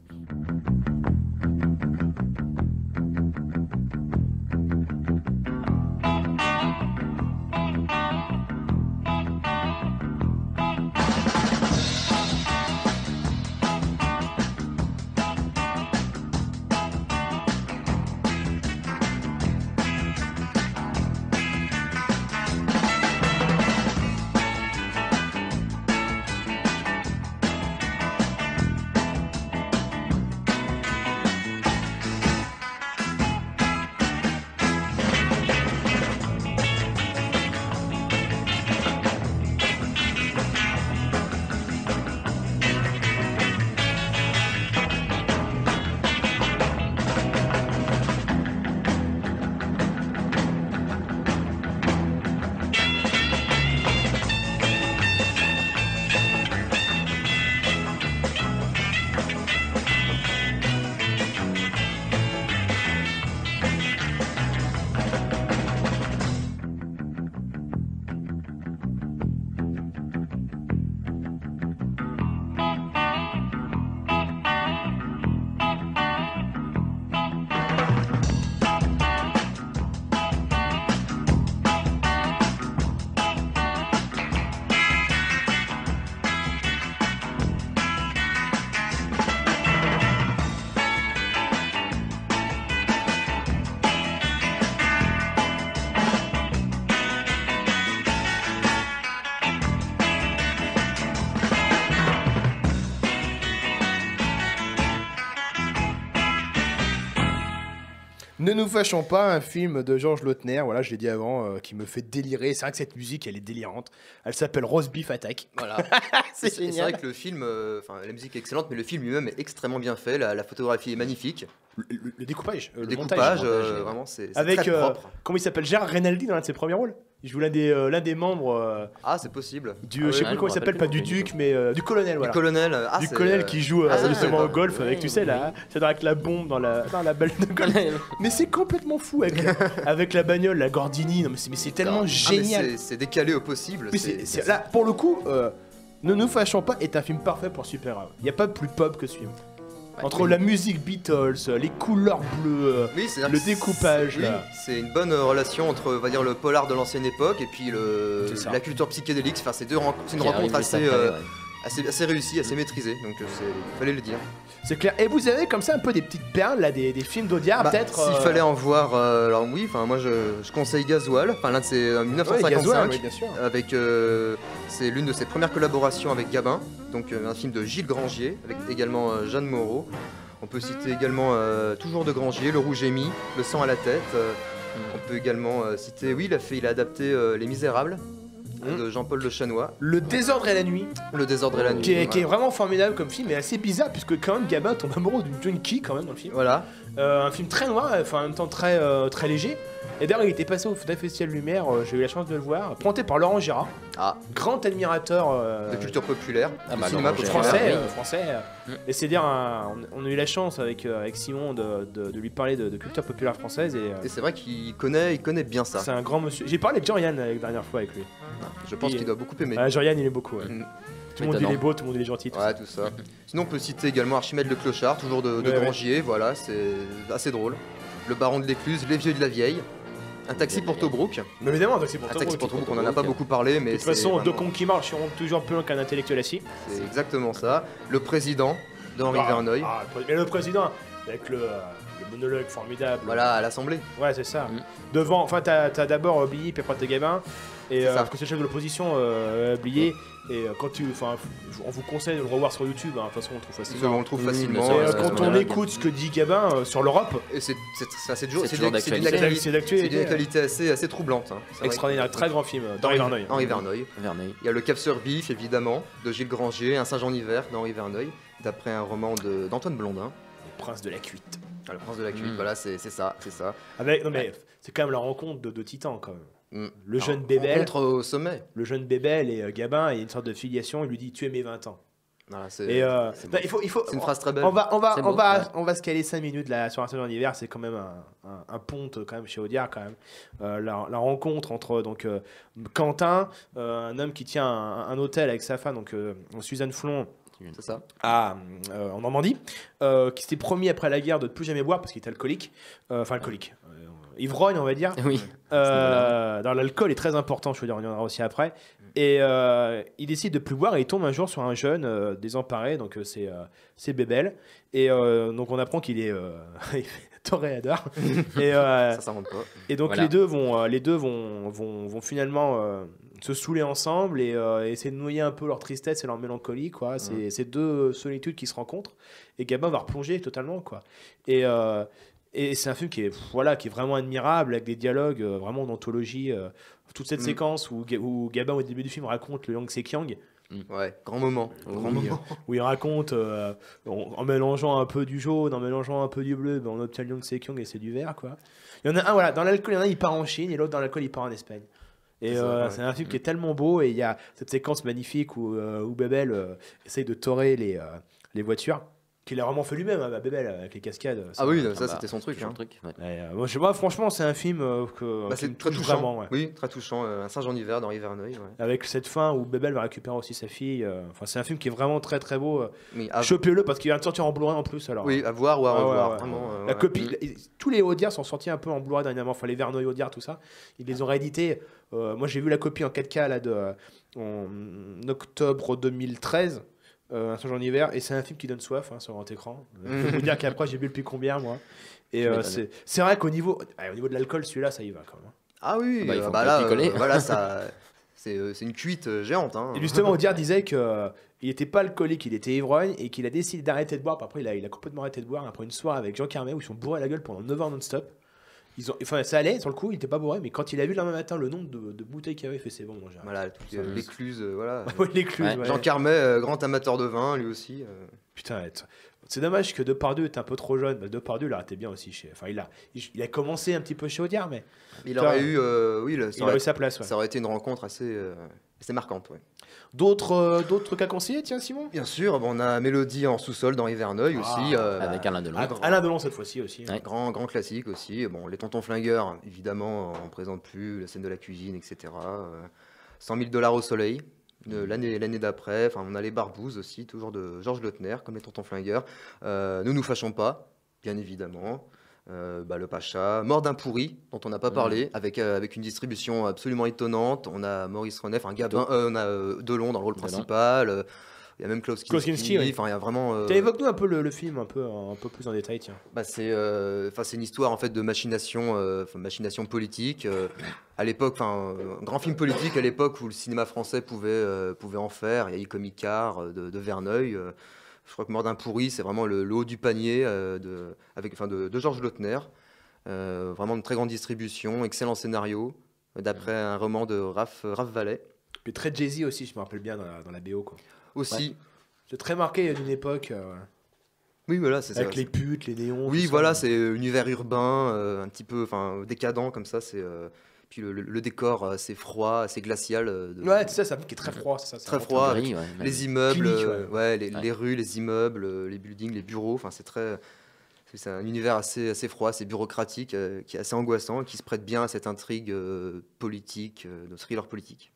Ne nous fâchons pas, un film de Georges Lautner, voilà, je l'ai dit avant, euh, qui me fait délirer. C'est vrai que cette musique, elle est délirante. Elle s'appelle Roast Beef Attack. Voilà. C'est Et C'est génial. vrai que le film, euh, enfin la musique est excellente, mais le film lui-même est extrêmement bien fait. La, la photographie est magnifique. Le, le- le découpage, euh, Le, le découpage, montage. euh, vraiment, c'est c'est Avec, très euh, propre. comment il s'appelle, Gérard Renaldi dans l'un de ses premiers rôles. Il joue l'un des, euh, l'un des membres euh, Ah, c'est possible. du, Ah je sais ouais, plus je comment me il s'appelle, rappelle pas plus du non plus. duc, mais euh, du colonel, voilà. Du colonel. Ah, du c'est, colonel euh, qui joue euh, ah, ça, justement je au sais golf pas. avec, tu sais, Oui, là, c'est avec la bombe dans la, dans la balle de golf. Mais c'est complètement fou avec, avec la bagnole, la Gordini. Non, mais c'est, mais c'est tellement Ah, mais génial. c'est- C'est décalé au possible. Oui, c'est- c'est- c'est- là, pour le coup, euh, Ne nous fâchons pas est un film parfait pour super-héros. Il n'y a pas plus pop que ce film. Entre oui. la musique Beatles, les couleurs bleues, euh, Oui, c'est-à-dire le que découpage, c'est- là. oui, c'est une bonne euh, relation entre, on va dire, le polar de l'ancienne époque et puis le, C'est ça. la culture psychédélique. Enfin, c'est deux ren- c'est une Qui arrive rencontre juste assez, après, euh, ouais. assez, assez réussie, assez maîtrisée. Donc, euh, c'est- il fallait le dire. C'est clair. Et vous avez comme ça un peu des petites perles, là, des, des films d'Audiard, Bah, peut-être S'il euh, fallait en voir, euh, alors oui, enfin moi je, je conseille Gasoil, enfin l'un de ses euh, mille neuf cent Ouais, cinquante-cinq, Gasoil, oui, bien sûr. avec euh, c'est l'une de ses premières collaborations avec Gabin, donc euh, un film de Gilles Grangier, avec également euh, Jeanne Moreau. On peut citer également euh, toujours de Grangier, Le Rouge émis, Le sang à la tête. euh, On peut également euh, citer, oui, il a fait, il a adapté euh, Les Misérables Mm. de Jean-Paul de Chanois, Le désordre et la nuit, Le désordre et la nuit. qui est, qui est voilà. vraiment formidable comme film, mais assez bizarre, puisque quand même Gabin tombe amoureux d'une junkie quand même dans le film. Voilà. Euh, un film très noir, enfin en même temps très, euh, très léger. Et d'ailleurs, il était passé au Festival Lumière, euh, j'ai eu la chance de le voir, présenté par Laurent Gérard, Ah, grand admirateur euh, de culture populaire, Ah de bah, cinéma Laurent populaire. français, oui. euh, français euh, Et c'est dire, un- on, on a eu la chance avec, euh, avec Simon de, de- de lui parler de, de culture populaire française et, euh, Et c'est vrai qu'il connaît, il connaît bien ça. c'est un grand monsieur. J'ai parlé de Jorian la dernière fois avec lui. Je pense Il- qu'il doit beaucoup aimer. Ouais, Jorian il est beaucoup. Ouais. Mm. Tout le monde dit il est beau, tout le monde dit il est gentil. tout Ouais, tout ça. Sinon, on peut citer également Archimède le Clochard, toujours de, de Ouais, ouais. Grangier, voilà, c'est assez drôle. Le Baron de l'Écluse, Les Vieux de la Vieille. Un taxi pour Tobruk. Mais évidemment, un taxi pour Un Tobruk. taxi pour Tobruk, on en a pas beaucoup parlé, mais De toute c'est façon, deux vraiment- cons qui marchent seront toujours plus loin qu'un intellectuel assis. c'est exactement ça. Le Président de Henri Ah, Verneuil. ah, le pré- mais le président, avec le, euh, le monologue formidable. Voilà, à l'Assemblée. Ouais, c'est ça. Mm. Devant, enfin, t'as as, d'abord euh, Billy, puis après t'as Gabin. Et C'est euh, ça. parce que c'est le chef de l'opposition, euh, Billy. Et euh, quand tu. Enfin, on vous conseille de le revoir sur YouTube, hein, de toute façon, on le trouve C'est facilement. on le trouve Oui, facilement. Et mais euh, ça, euh, quand ça, on ça, écoute ce que dit Gabin euh, sur l'Europe, Et c'est c'est- c'est assez dur. C'est C'est toujours d'une- c'est d'une d'actualité. qualité- c'est d'actualité. c'est d'une qualité assez, assez troublante. hein. C'est vrai Extraordinaire, que- très grand film euh, d'Henri Verneuil. Henri Verneuil. Verneuil. Il y a Le Cave sur Vif, évidemment, de Gilles Granger, Un singe en hiver d'Henri Verneuil, d'après un roman de- d'Antoine Blondin. Le prince de la cuite. Ah, Le Prince de la Cuite, Mm. voilà, c'est c'est ça, c'est ça. Avec, non mais c'est quand même la rencontre de deux titans quand même. Mm. Le jeune Alors, Bébel, rencontre au sommet. le jeune Bébel et euh, Gabin, il y a une sorte de filiation. Il lui dit tu es mes vingt ans. Voilà, c'est Et euh, c'est non, beau. il faut, il faut. C'est une phrase très belle. On va, on va, C'est on beau, va, ouais. on va se caler cinq minutes là sur un saison d'hiver. C'est quand même un, un, un ponte quand même chez Audiard quand même. Euh, la, la rencontre entre donc euh, Quentin, euh, un homme qui tient un, un hôtel avec sa femme, donc euh, Suzanne Flon, C'est ça. à, euh, en Normandie, euh, qui s'était promis après la guerre de ne plus jamais boire parce qu'il était alcoolique, Euh, enfin alcoolique, euh, ivrogne on va dire. Oui. Euh, dans l'alcool est très important, je veux dire, on y reviendra aussi après. Et euh, il décide de plus boire et il tombe un jour sur un jeune euh, désemparé, donc euh, c'est euh, c'est Bébel. Et euh, donc on apprend qu'il est euh, toréador. et, euh, Ça, ça rentre pas. et donc Voilà. les deux vont, euh, les deux vont, vont, vont finalement euh, se saouler ensemble et euh, essayer de noyer un peu leur tristesse et leur mélancolie, quoi. C'est c'est deux solitudes qui se rencontrent et Gabin va replonger totalement, quoi. Et euh, et c'est un film qui est, pff, voilà, qui est vraiment admirable, avec des dialogues euh, vraiment d'anthologie. Euh, toute cette Mm. séquence où, Ga- où Gabin, au début du film, raconte le Yang Sekiang, Ouais, grand moment. Grand où, moment. où il raconte, euh, en, en mélangeant un peu du jaune, en mélangeant un peu du bleu, ben on obtient le Yang Sekiang et c'est du vert, quoi. Il y en a un, voilà, dans l'alcool, il y en a un, il part en Chine et l'autre, dans l'alcool, il part en Espagne. Et C'est ça, euh, ouais. c'est un film qui est tellement beau et il y a cette séquence magnifique où, euh, où Bébel euh, essaye de torer les, euh, les voitures, qu'il a vraiment fait lui-même, hein, Bébel, avec les cascades. Ah oui, ça bah, c'était son truc. Son hein. truc, ouais. Et, euh, moi, je, moi, franchement, c'est un film euh, que, Bah, qui me c'est très touche touchant. vraiment. Ouais. Oui, très touchant. euh, Un singe en hiver d'Henri Verneuil. Ouais. Avec cette fin où Bébel va récupérer aussi sa fille. euh, Enfin, c'est un film qui est vraiment très très beau. euh. Oui, à, Chopez-le parce qu'il vient de sortir en Blu-ray en plus. Alors, oui, à voir ou à Ah ouais, revoir. ouais. Vraiment, euh, La ouais. copie, Mm. la- tous les Audiard sont sortis un peu en Blu-ray dernièrement. Enfin, les Verneuil Audiard, tout ça. Ils les ont réédités. Euh, moi, j'ai vu la copie en quatre K là, de, euh, en octobre deux mille treize. Euh, un singe en hiver. Et c'est un film qui donne soif hein, sur grand écran. Je peux vous dire qu'après, j'ai bu depuis combien, moi. Et Tu euh, m'étonnes. c'est c'est vrai qu'au niveau, ouais, au niveau de l'alcool, celui-là, ça y va quand même. Ah oui, Bah, il euh, faut bah pas là, picoler. euh, voilà, ça, c'est euh, c'est une cuite euh, géante. Hein. Et justement, Audiard disait qu'il n'était pas alcoolique, il était ivrogne et qu'il a décidé d'arrêter de boire. Puis après, il a, il a complètement arrêté de boire après une soirée avec Jean Carmet où ils sont bourrés à la gueule pendant neuf heures non-stop. Ils ont, enfin, ça allait sur le coup, il était pas bourré, mais quand il a vu le lendemain matin le nombre de, de bouteilles qu'il y avait, il fait c'est bon, moi j'arrête. Voilà, tout- Ça, euh, oui. l'écluse, euh, voilà. Ouais, l'écluse, Ouais. ouais. Jean Carmet, euh, grand amateur de vin, lui aussi. euh. Putain, être- c'est dommage que Depardieu est un peu trop jeune. Bah, Depardieu, il arrêtait bien aussi chez. Enfin, il a, il, il a commencé un petit peu chez Audiard, mais Il Putain. aurait eu, euh, oui, le- ça, il aurait, aurait eu sa place. Ouais. ça aurait été une rencontre assez, euh, assez marquante. Ouais. D'autres, euh, d'autres cas conseillés, tiens, Simon. Bien sûr, bon, on a Mélodie en sous-sol d'Henri Verneuil Ah, aussi. euh, Avec Alain Delon. Ah, Alain Delon cette fois-ci aussi. Ouais. Grand, grand classique aussi. Bon, les Tontons Flingueurs, évidemment, on ne présente plus, la scène de la cuisine, et cetera. Euh, cent mille dollars au soleil, de l'année, l'année d'après. Enfin, on a les Barbouzes aussi, toujours de Georges Lautner, comme les Tontons Flingueurs. Euh, Nous nous fâchons pas, bien évidemment. Euh, bah, le Pacha, Mort d'un pourri, dont on n'a pas parlé, avec, euh, avec une distribution absolument étonnante. On a Maurice Reneff, un Gabin, euh, on a euh, Delon dans le rôle Delon. principal. euh, Il y a même Klaus Klaus Kinski. Kinski, oui. Enfin, il y a vraiment. euh, T'as évoqué nous un peu le, le film, un peu, un peu plus en détail, tiens. bah, c'est euh, enfin, c'est une histoire en fait de machination, euh, enfin, machination politique. euh, à l'époque, enfin, un grand film politique à l'époque où le cinéma français pouvait, euh, pouvait en faire. Il y a eu comme Icare euh, de, de Verneuil. euh, je crois que Mort d'un pourri, c'est vraiment le, le haut du panier euh, de, avec, enfin, de, de Georges Lautner. Euh, vraiment une très grande distribution, excellent scénario, d'après un roman de Raph, Raph Vallet. Mais très Jay-Z aussi, je me rappelle bien dans la, dans la B O, quoi. Aussi, C'est très marqué d'une époque, euh, voilà. oui, voilà, c'est ça. Avec les putes, les néons. Oui, tout ça. voilà, c'est euh, univers urbain, euh, un petit peu, enfin, décadent comme ça. C'est. euh, Puis le, le- le décor assez froid, assez glacial. euh, de- Ouais, c'est ça, ça qui est très froid. C'est ça, Très ça froid, Gris, avec ouais, même. les immeubles, Clinique, euh, ouais. ouais, les, Ouais. les rues, les immeubles, euh, les buildings, les bureaux. Enfin, c'est très, c'est c'est un univers assez, assez froid, assez bureaucratique, euh, qui est assez angoissant et qui se prête bien à cette intrigue euh, politique, euh, de thriller politique.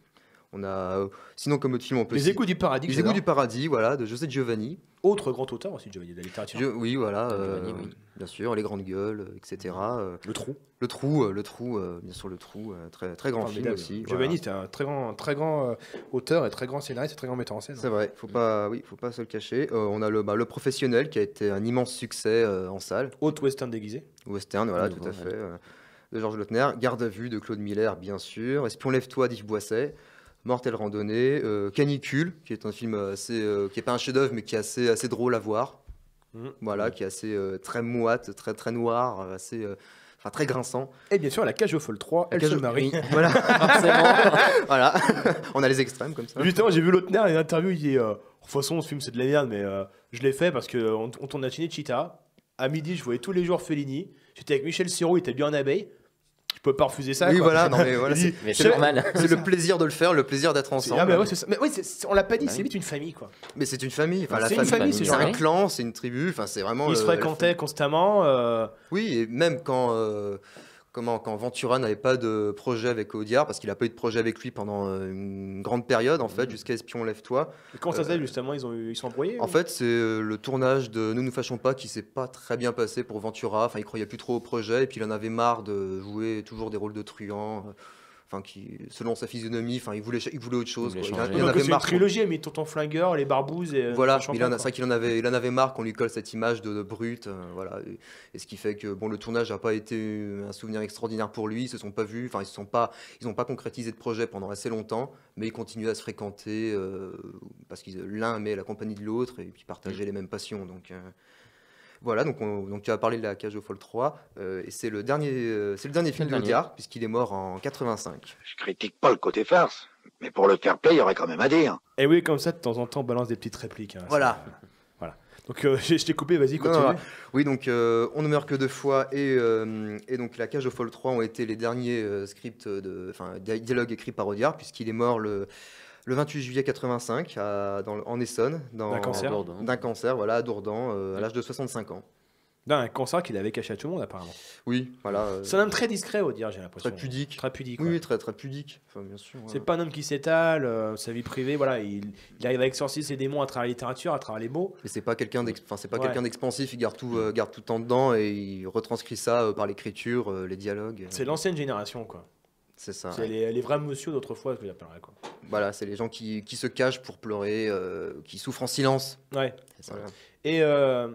On a, euh, sinon comme autre film, on peut Les citer- égouts du paradis. que Les égouts j'adore. du paradis, voilà, de José Giovanni. Autre grand auteur aussi, Giovanni, de la littérature. Je- oui, voilà, Giovanni, euh, oui. bien sûr, les grandes gueules, euh, et cetera. euh, Le trou. le trou, euh, le trou, euh, bien sûr, le trou, euh, très, très grand film Formidable. aussi. Giovanni, voilà. c'était un très grand, très grand euh, auteur et très grand scénariste et très grand metteur en scène. C'est vrai, faut pas, oui, faut pas se le cacher. Euh, on a le, bah, le Professionnel qui a été un immense succès euh, en salle. Haute western déguisé. Western, voilà, Oui, tout à voilà. fait. euh, de Georges Lautner. Garde à vue de Claude Miller, bien sûr. Espion lève-toi d'Yves Boisset. Mortelle randonnée. euh, Canicule, qui est un film assez, euh, qui est pas un chef-d'œuvre, mais qui est assez, assez drôle à voir. Mhm. Voilà, qui est assez euh, très moite, très très noir, euh, assez, euh, enfin très grinçant. Et bien sûr, la cage aux folles trois, elle Cage se aux- marie. oui, voilà, Forcément. voilà. On a les extrêmes comme ça. Justement, j'ai vu Lautner dans une interview, il dit euh, de toute façon, ce film c'est de la merde, mais euh, je l'ai fait parce qu'on on tourne à Cinecittà. À midi, je voyais tous les jours Fellini. J'étais avec Michel Serrault, il était bien en abeille. Je peux pas refuser ça. Oui, quoi. voilà, non mais voilà, Il dit, c'est Mais Je- c'est normal. c'est le plaisir de le faire, le plaisir d'être ensemble. Ah, mais ouais, c'est ça. Mais ouais, c'est- c'est- on l'a pas dit, Bah c'est oui. vite une famille quoi. Mais c'est une famille. Enfin, la C'est une famille, ces c'est gens-là. un clan, c'est une tribu. Enfin, c'est vraiment. Ils se le- la- fréquentaient constamment. euh, Oui, et même quand, euh, comment, quand Ventura n'avait pas de projet avec Audiard, parce qu'il n'a pas eu de projet avec lui pendant euh, une grande période, en fait, jusqu'à Espion lève-toi. et Comment ça se fait justement Ils ont eu- ils sont embrouillés En ou- fait, c'est euh, le tournage de Ne nous fâchons pas qui s'est pas très bien passé pour Ventura. Enfin, il croyait plus trop au projet, et puis il en avait marre de jouer toujours des rôles de truands. euh, Enfin, qui, selon sa physionomie, enfin, il voulait, il voulait autre chose. voulait quoi. Il, changer. en- il en Donc, avait c'est une marre. qu'on- trilogie, mais Tonton Flingueur, les Barbouzes et. euh, Voilà, Sachant il en a- pas, c'est vrai qu'il en avait, il en avait marre qu'on lui colle cette image de, de brute, euh, voilà. Et, et ce qui fait que bon, le tournage n'a pas été un souvenir extraordinaire pour lui. Ils se sont pas vus, enfin ils se sont pas, ils n'ont pas concrétisé de projet pendant assez longtemps, mais ils continuaient à se fréquenter euh, parce que l'un aimait la compagnie de l'autre et puis partageaient les mêmes passions. Donc euh, voilà, donc, on- donc tu as parlé de la Cage aux folles trois, euh, et c'est le dernier, euh, c'est le dernier film le de dernier. Audiard puisqu'il est mort en quatre-vingt-cinq. Je critique pas le côté farce, mais pour le fair play, il y aurait quand même à dire. Et oui, comme ça, de temps en temps, on balance des petites répliques. hein, Voilà. c'est- Voilà. Donc, euh, je je t'ai coupé, vas-y, Non, continue. non, Oui, donc euh, On ne meurt que deux fois et, euh, et donc La Cage aux folles trois ont été les derniers euh, scripts, de, enfin di- dialogues écrits par Audiard, puisqu'il est mort le, le vingt-huit juillet quatre-vingt-cinq à- dans, le- en Essonne, dans- D'un cancer. Dourdan. d'un cancer, voilà, à Dourdan, euh, à l'âge de soixante-cinq ans. Non, un cancer qu'il avait caché à tout le monde, apparemment. Oui, voilà. euh, C'est un homme très discret, au dire, j'ai l'impression. très pudique. Très pudique. Oui, ouais. oui, très, très pudique. Enfin, bien sûr. C'est voilà. pas un homme qui s'étale, euh, sa vie privée, voilà, il, il arrive à exorciser ses démons à travers la littérature, à travers les mots. Mais c'est pas quelqu'un d'ex- enfin, c'est pas Ouais. quelqu'un d'expansif, il garde tout, euh, garde tout en dedans et il retranscrit ça euh, par l'écriture, euh, les dialogues. C'est l'ancienne génération, quoi. C'est ça. C'est les, les vrais monsieur d'autrefois, ce que j'appellerais, quoi. Voilà, c'est les gens qui, qui se cachent pour pleurer, euh, qui souffrent en silence. Ouais. C'est ça. Voilà. Et euh,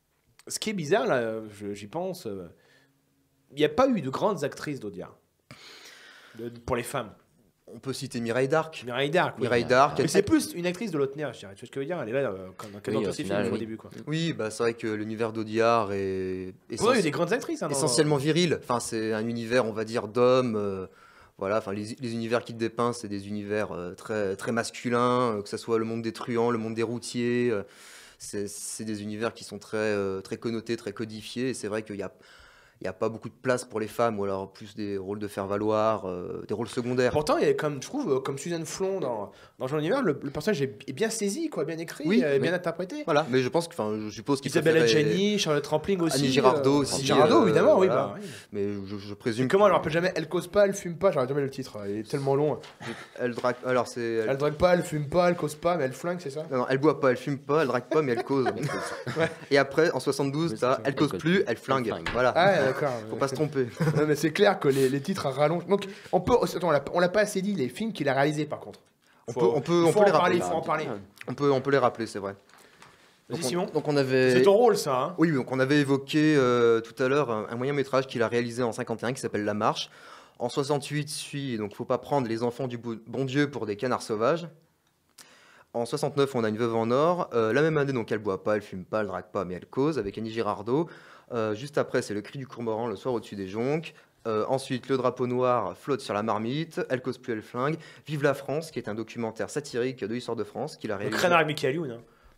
ce qui est bizarre, là, je- j'y pense, euh, il n'y a pas eu de grandes actrices d'Audiard. De- pour les femmes. On peut citer Mireille d'Arc. Mireille d'Arc. oui. Mireille d'Arc. Mais c'est plus une actrice de Lautner, je dirais. Tu vois ce que je veux dire? Elle est là, euh, comme dans Oui, tous au ses final, films au oui. début, quoi. Oui, bah, c'est vrai que l'univers d'Audiard est Ouais, essenti- il y a des grandes actrices. Hein, dans- essentiellement viril. Enfin, c'est un univers, on va dire, d'hommes. euh, voilà, enfin, les, les univers qu'il dépeint, c'est des univers euh, très, très masculins, euh, que ce soit le monde des truands, le monde des routiers. euh, c'est c'est des univers qui sont très, euh, très connotés, très codifiés. Et c'est vrai qu'il y a. Il n'y a pas beaucoup de place pour les femmes, ou alors plus des rôles de faire-valoir, euh, des rôles secondaires. Pourtant, il y a comme, je trouve, euh, comme Suzanne Flon dans, dans Jean Univers, le, le personnage est, est bien saisi, quoi, bien écrit, Oui, euh, bien oui. interprété. Voilà, mais je pense que, enfin, je suppose qu'il Isabelle préférait- Adjani, Charlotte Rampling aussi. Annie Girardot euh, aussi, Annie Girardot, euh, évidemment, oui. voilà. Bah, oui. Mais je, je présume. Et comment elle que- ne rappelle jamais Elle cause pas, elle fume pas, j'arrête jamais le titre, il est tellement long. Elle drague. Alors c'est. elle- Elle drague pas, elle fume pas, elle cause pas, mais elle flingue, c'est ça? Non, non, elle boit pas, elle fume pas, elle drague pas, mais elle cause. Ouais. Et après, en soixante-douze, Oui, t'as c'est- elle cause elle plus, cause elle flingue. elle flingue. Voilà. Ah, ouais, d'accord. Faut pas se tromper. Non, mais c'est clair que les, les titres rallongent. Donc, on peut. Attends, on l'a- on l'a pas assez dit, les films qu'il a réalisés par contre. On Faut- peut, on peut, il on faut peut en les parler, rappeler. il faut en parler. On peut, on peut les rappeler, c'est vrai. Vas-y, Donc on- Simon. Donc on avait. C'est ton rôle, ça. Hein. Oui, donc on avait évoqué euh, tout à l'heure un, un moyen métrage qu'il a réalisé en cinquante et un qui s'appelle La Marche. En soixante-huit suit donc faut pas prendre les enfants du bo- bon Dieu pour des canards sauvages. En soixante-neuf, on a Une veuve en or. Euh, la même année, donc elle boit pas, elle fume pas, elle drague pas, mais elle cause avec Annie Girardot. Euh, juste après, c'est Le cri du cormoran, Le soir au-dessus des jonques. Euh, ensuite, Le drapeau noir flotte sur la marmite. Elle cause plus, elle flingue. Vive la France, qui est un documentaire satirique de l'histoire de France qu'il a Donc, réalisé. Renard Michael Youn. Hein.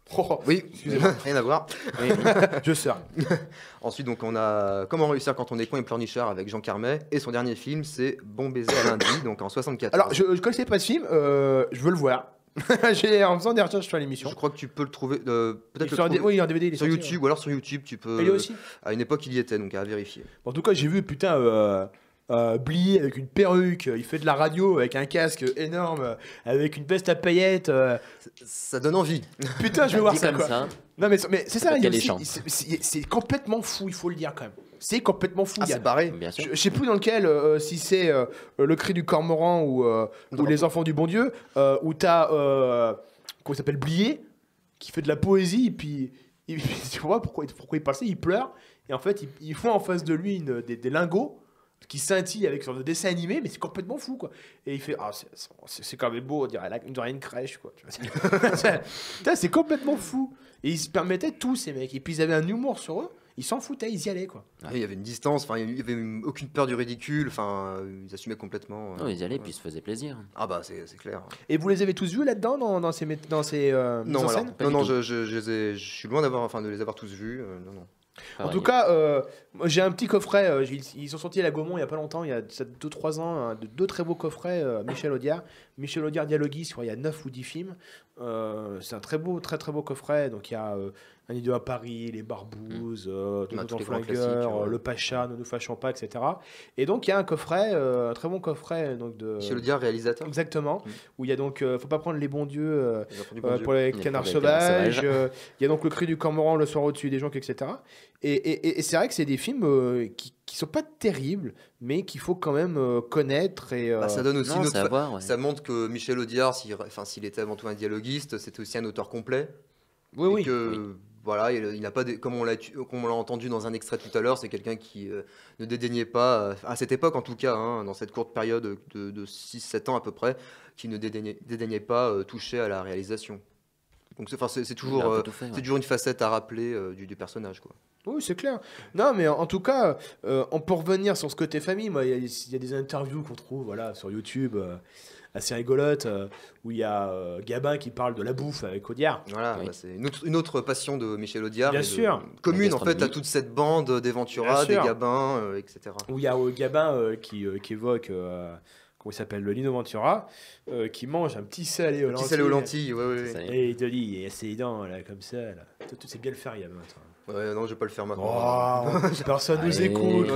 Oh, Oui, excusez-moi. rien à voir. Oui, je sors. Ensuite, donc, on a Comment réussir quand on est con et pleurnichard avec Jean Carmet. Et son dernier film, c'est Bon baiser à lundi, donc en soixante-quatorze. Alors, je ne connaissais pas ce film, euh, je veux le voir. J'ai en faisant des recherches sur l'émission. Je crois que tu peux le trouver. Euh, Peut-être le Sur un trouver D- oui, en D V D, il est sur sorti, YouTube, ouais. ou alors sur YouTube, tu peux. Il est aussi À une époque, il y était, donc à vérifier. En tout cas, j'ai vu, putain, euh, euh, Blier avec une perruque, il fait de la radio avec un casque énorme, euh, avec une veste à paillettes. euh. Ça donne envie. Putain, je vais voir Dit ça, comme quoi. ça. Non, mais, mais c'est ça, Peut-être il y a qu'elle est aussi- chante. c'est- c'est c'est complètement fou, il faut le dire quand même. C'est complètement fou. Ah, il y a- c'est barré. Bien sûr. Je, je sais plus dans lequel, euh, si c'est euh, Le Cri du Cormoran ou, euh, ou Les Enfants du Bon Dieu, euh, où t'as, euh, comment il s'appelle, Blier, qui fait de la poésie, et puis, il, tu vois pourquoi, pourquoi il parle ça, il pleure, et en fait, il, il voit en face de lui une, des, des lingots qui scintillent avec sur le dessin animé, mais c'est complètement fou, quoi. Et il fait, ah, c'est- c'est c'est quand même beau, on dirait, la- on dirait une crèche, quoi. Tu vois, c'est- Putain, c'est complètement fou. Et ils se permettaient tous, ces mecs, et puis ils avaient un humour sur eux, ils s'en foutaient, ils y allaient, quoi. Ouais, il y avait une distance, enfin, il y avait aucune peur du ridicule, enfin, ils assumaient complètement. euh, Non, ils y allaient, ouais. puis ils se faisaient plaisir. Ah bah c'est c'est clair. Et vous les avez tous vus là-dedans, dans, dans ces, mét- dans ces euh, mises Non, en alors, scène non, du non, tout. je, je, je les ai- je suis loin d'avoir, enfin, de les avoir tous vus. euh, non, non. En Pareil. tout cas, euh, moi, j'ai un petit coffret. euh, j'ai- ils sont sortis à la Gaumont il y a pas longtemps, il y a deux trois ans, hein, de deux très beaux coffrets. euh, Michel Audiard, Michel Audiard dialoguiste, je crois, il y a neuf ou dix films. Euh, c'est un très beau, très très beau coffret. Donc il y a euh, Un idiot à Paris, Les Barbouzes, euh, On a Tonton tous les grands Flingueur, classiques, euh, ouais. Le Pacha, Ne nous fâchons pas, et cetera. Et donc il y a un coffret, euh, un très bon coffret donc de. Michel Audiard, réalisateur. Exactement. Mm. Où il y a donc, euh, faut pas prendre les bons dieux. euh, Les Enfants du Bon euh, Dieu. pour les Les canards pour les canards sauvages, sauvages. euh, il y a donc Le Cri du Cormoran, Le soir au-dessus des joncs, et cetera. Et, et- et- et c'est vrai que c'est des films euh, qui, qui sont pas terribles, mais qu'il faut quand même euh, connaître. Et, euh, Bah, ça donne aussi Non, une c'est autre à voir, ouais. Ça montre que Michel Audiard, s'il enfin, s'il était avant tout un dialoguiste, c'était aussi un auteur complet. oui, Et oui. que, voilà, il, il n'a pas, des- comme on l'a comme on l'a entendu dans un extrait tout à l'heure, c'est quelqu'un qui euh, ne dédaignait pas, euh, à cette époque en tout cas, hein, dans cette courte période de, de six sept ans à peu près, qui ne dédaignait, dédaignait pas euh, toucher à la réalisation. Donc c'est enfin, c'est- c'est Il a toujours, un peu euh, tout fait, ouais. c'est toujours une facette à rappeler euh, du, du personnage, quoi. Oui, c'est clair. Non, mais en, en tout cas, euh, on peut revenir sur ce côté famille. Moi, il y, a- il y a des interviews qu'on trouve voilà, sur YouTube euh, assez rigolotes, euh, où il y a euh, Gabin qui parle de la bouffe avec Audiard. Voilà, Oui. bah, c'est une autre, une autre passion de Michel Audiard. Bien et de- sûr. Commune La en fait à gastronomie. toute cette bande des Ventura, Bien des sûr. Gabins, euh, et cetera. Où il y a euh, Gabin euh, qui, euh, qui évoque, euh, comment il s'appelle, le Lino Ventura, euh, qui mange un petit salé aux Petit lentilles. salé aux lentilles, ouais, ouais. Ça y est. Et il te dit, il a ses dents là, comme ça. Là. Toi, tu sais bien le faire, Gabin. Toi. Ouais, non, je vais pas le faire maintenant. Oh, personne nous Allez. écoute.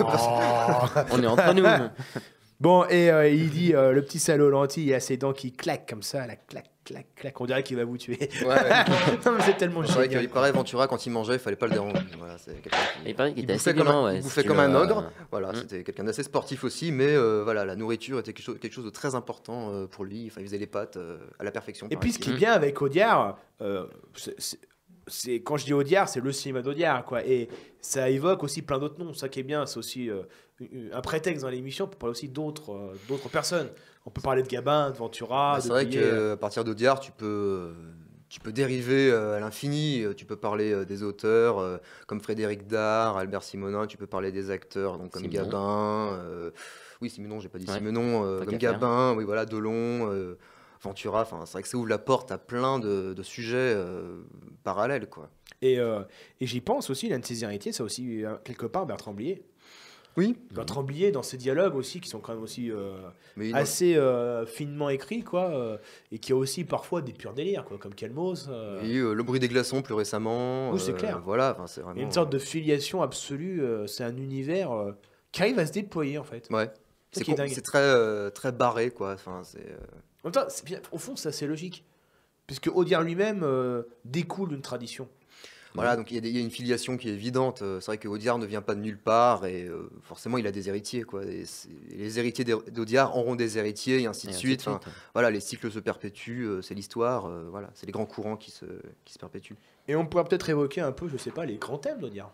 là. On est entre nous. Bon, et euh, il dit euh, le petit salaud aux lentilles, il a ses dents qui claquent comme ça, là, clac, clac, clac. On dirait qu'il va vous tuer. Ouais, ouais. Non, mais c'est tellement C'est vrai génial. qu'il paraît Ventura quand il mangeait, il fallait pas le déranger. Voilà, c'est quelqu'un qui- Il paraît qu'il il était bouffait assez comme violent, un, ouais. il si bouffait tu comme le- un ogre. Voilà, Mm. c'était quelqu'un d'assez sportif aussi, mais euh, voilà, la nourriture était quelque chose, quelque chose de très important euh, pour lui. Enfin, il faisait les pâtes euh, à la perfection. Et puis, ce qui est paraît-il. bien avec Audiard, euh, c'est- c'est- c'est quand je dis Audiard, c'est le cinéma d'Audiard, quoi. Et ça évoque aussi plein d'autres noms. Ça qui est bien, c'est aussi euh, un prétexte dans l'émission pour parler aussi d'autres euh, d'autres personnes. On peut parler de Gabin, de Ventura, Bah, de c'est vrai Blier. qu'à partir d'Audiard, tu peux, euh, tu peux dériver euh, à l'infini. Euh, Tu peux parler euh, des auteurs euh, comme Frédéric Dard, Albert Simonin. Tu peux parler des acteurs donc, comme Simenon. Gabin. euh, oui, Simenon, j'ai pas dit Ouais, Simenon. euh, tant comme qu'à faire. Gabin, oui, voilà, Delon, euh, Ventura. Enfin, c'est vrai que ça ouvre la porte à plein de, de sujets euh, parallèles, quoi. Et, euh, et j'y pense aussi, l'un de ses héritiers, c'est aussi euh, quelque part Bertrand Blier. Oui, Bertrand Blier, dans ses dialogues aussi, qui sont quand même aussi euh, mais non, assez euh, finement écrits, quoi, euh, et qui a aussi parfois des purs délires, quoi, comme Calmos. euh, oui, euh, Le bruit des glaçons plus récemment. Oui, c'est euh, clair. Voilà, enfin, c'est Il y vraiment. a une sorte de filiation absolue. euh, c'est un univers euh, qui arrive à se déployer, en fait. Ouais. C'est C'est qui est com- dingue. c'est très, euh, très barré, quoi. Enfin, c'est. euh, En même temps, c'est bien- au fond, c'est assez logique. Puisque Audiard lui-même euh, découle d'une tradition. Voilà, donc il y, a des- il y a une filiation qui est évidente. Euh, C'est vrai que Audiard ne vient pas de nulle part et euh, forcément il a des héritiers, quoi. Et c'est- et les héritiers d'Au- d'Audiard auront des héritiers et ainsi de Et ainsi suite. de suite, Enfin, ouais. voilà, les cycles se perpétuent, euh, c'est l'histoire, euh, voilà, c'est les grands courants qui se, qui se perpétuent. Et on pourrait peut-être évoquer un peu, je sais pas, les grands thèmes d'Audiard.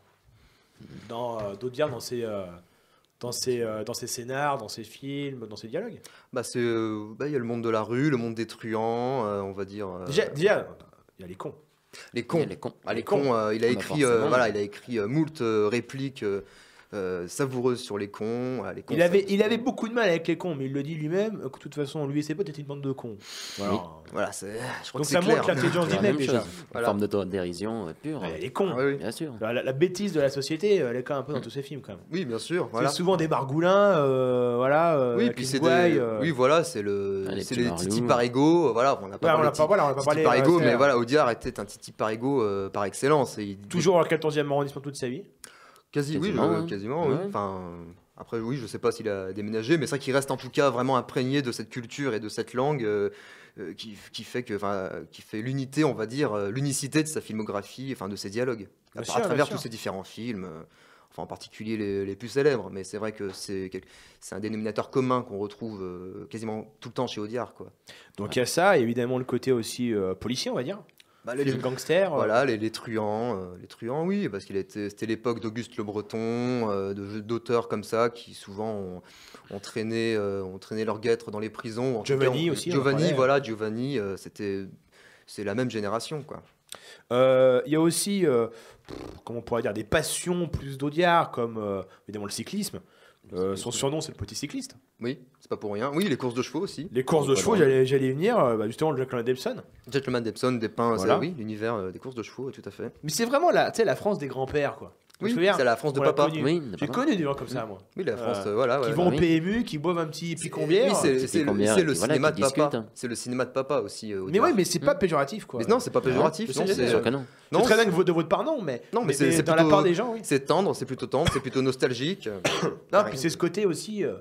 Dans, euh, D'Audiard dans ses, euh, dans, ses, euh, dans ses scénars, dans ses films, dans ses dialogues. Bah, c'est, euh, bah, il y a le monde de la rue, le monde des truands, euh, on va dire. euh, Déjà, déjà, il y a les cons. les cons. Il y a les cons. Ah, les Les cons. cons, euh, il a Bah, écrit, euh, forcément. voilà, il a écrit euh, moult euh, répliques euh, euh, savoureuse sur les cons. Voilà, les cons Il avait, ça- il avait beaucoup de mal avec les cons, mais il le dit lui-même, que de toute façon, lui et ses potes étaient une bande de cons. Voilà. Oui. Voilà, c'est. Je crois Donc que ça c'est montre clair. l'intelligence C'est du la mec même déjà. chose. Une Voilà. forme d'autodérision euh, pure. Ouais, les cons. Ah oui, oui. Bien sûr. La, la- la bêtise de la société, elle est quand même un peu dans tous ces films quand même. Oui, bien sûr. C'est Voilà. souvent des bargoulins, euh, voilà. Euh, Oui, avec puis une c'est gouaille, des... euh, oui, voilà, c'est le, Ah, les c'est petits les marlous. titis par égaux. Voilà, on n'a pas Ouais, on parlé l'a pas, voilà, on l'a pas titi parlé, par ouais, égaux, c'est mais vrai. voilà, Audiard était un titi par égaux euh, par excellence. Et il- Toujours dans le quatorzième arrondissement toute sa vie. Quasi, oui, Quasiment, je- ouais. quasiment, oui. Ouais. Enfin, après, oui, je sais pas s'il a déménagé, mais c'est vrai qu'il reste en tout cas vraiment imprégné de cette culture et de cette langue euh, euh, qui, qui fait que, enfin, qui fait l'unité, on va dire, euh, l'unicité de sa filmographie, enfin, de ses dialogues, Bien à, sûr, à bien travers sûr. tous ces différents films. euh, Enfin, en particulier les, les plus célèbres, mais c'est vrai que c'est quel- c'est un dénominateur commun qu'on retrouve euh, quasiment tout le temps chez Audiard, quoi. Donc il y a ça, et évidemment le côté aussi euh, policier, on va dire. Bah, Les gangsters. euh, Voilà, les, les truands, euh, les truands, oui, parce qu'il était, c'était l'époque d'Auguste Le Breton, euh, de jeux d'auteurs comme ça qui souvent ont, ont traîné, euh, ont traîné leur guêtre dans les prisons. En tout Giovanni cas, on- aussi, on en Giovanni, parlait. voilà, Giovanni, euh, c'était, c'est la même génération, quoi. Euh, Il y a aussi, euh, pff, comment on pourrait dire, des passions plus d'Audiard, comme euh, évidemment le cyclisme. Euh, son surnom, c'est le petit cycliste. Oui, c'est pas pour rien. Oui, les courses de chevaux aussi. Les courses de Pas chevaux, drôle. j'allais j'allais y venir, euh, bah, justement, le Gentleman Debson. Gentleman Debson dépeint, Voilà. ça, oui, l'univers euh, des courses de chevaux, tout à fait. Mais c'est vraiment la, tu sais, la France des grands-pères, quoi. Tu te Oui, souviens c'est la France de On l'a papa. connu. Oui, de J'ai papa. connu des gens comme ça, moi. Oui, la France, Euh, euh, voilà. Qui ouais. vont oui. au P M U, qui boivent un petit picombière. Oui, c'est, Petit c'est le, Combière, c'est le qui- voilà, cinéma qui de papa. discute. C'est le cinéma de papa aussi. euh, Mais Audiard. ouais, mais c'est pas péjoratif, quoi. Mais non, c'est pas péjoratif. je non, sais, c'est, bien Sûr que non. C'est non, très bien que de votre part, non, mais, Non, mais c'est- c'est dans plutôt- la part des gens, oui. c'est tendre, c'est plutôt tendre, c'est plutôt nostalgique. Non, puis c'est ce côté aussi. euh,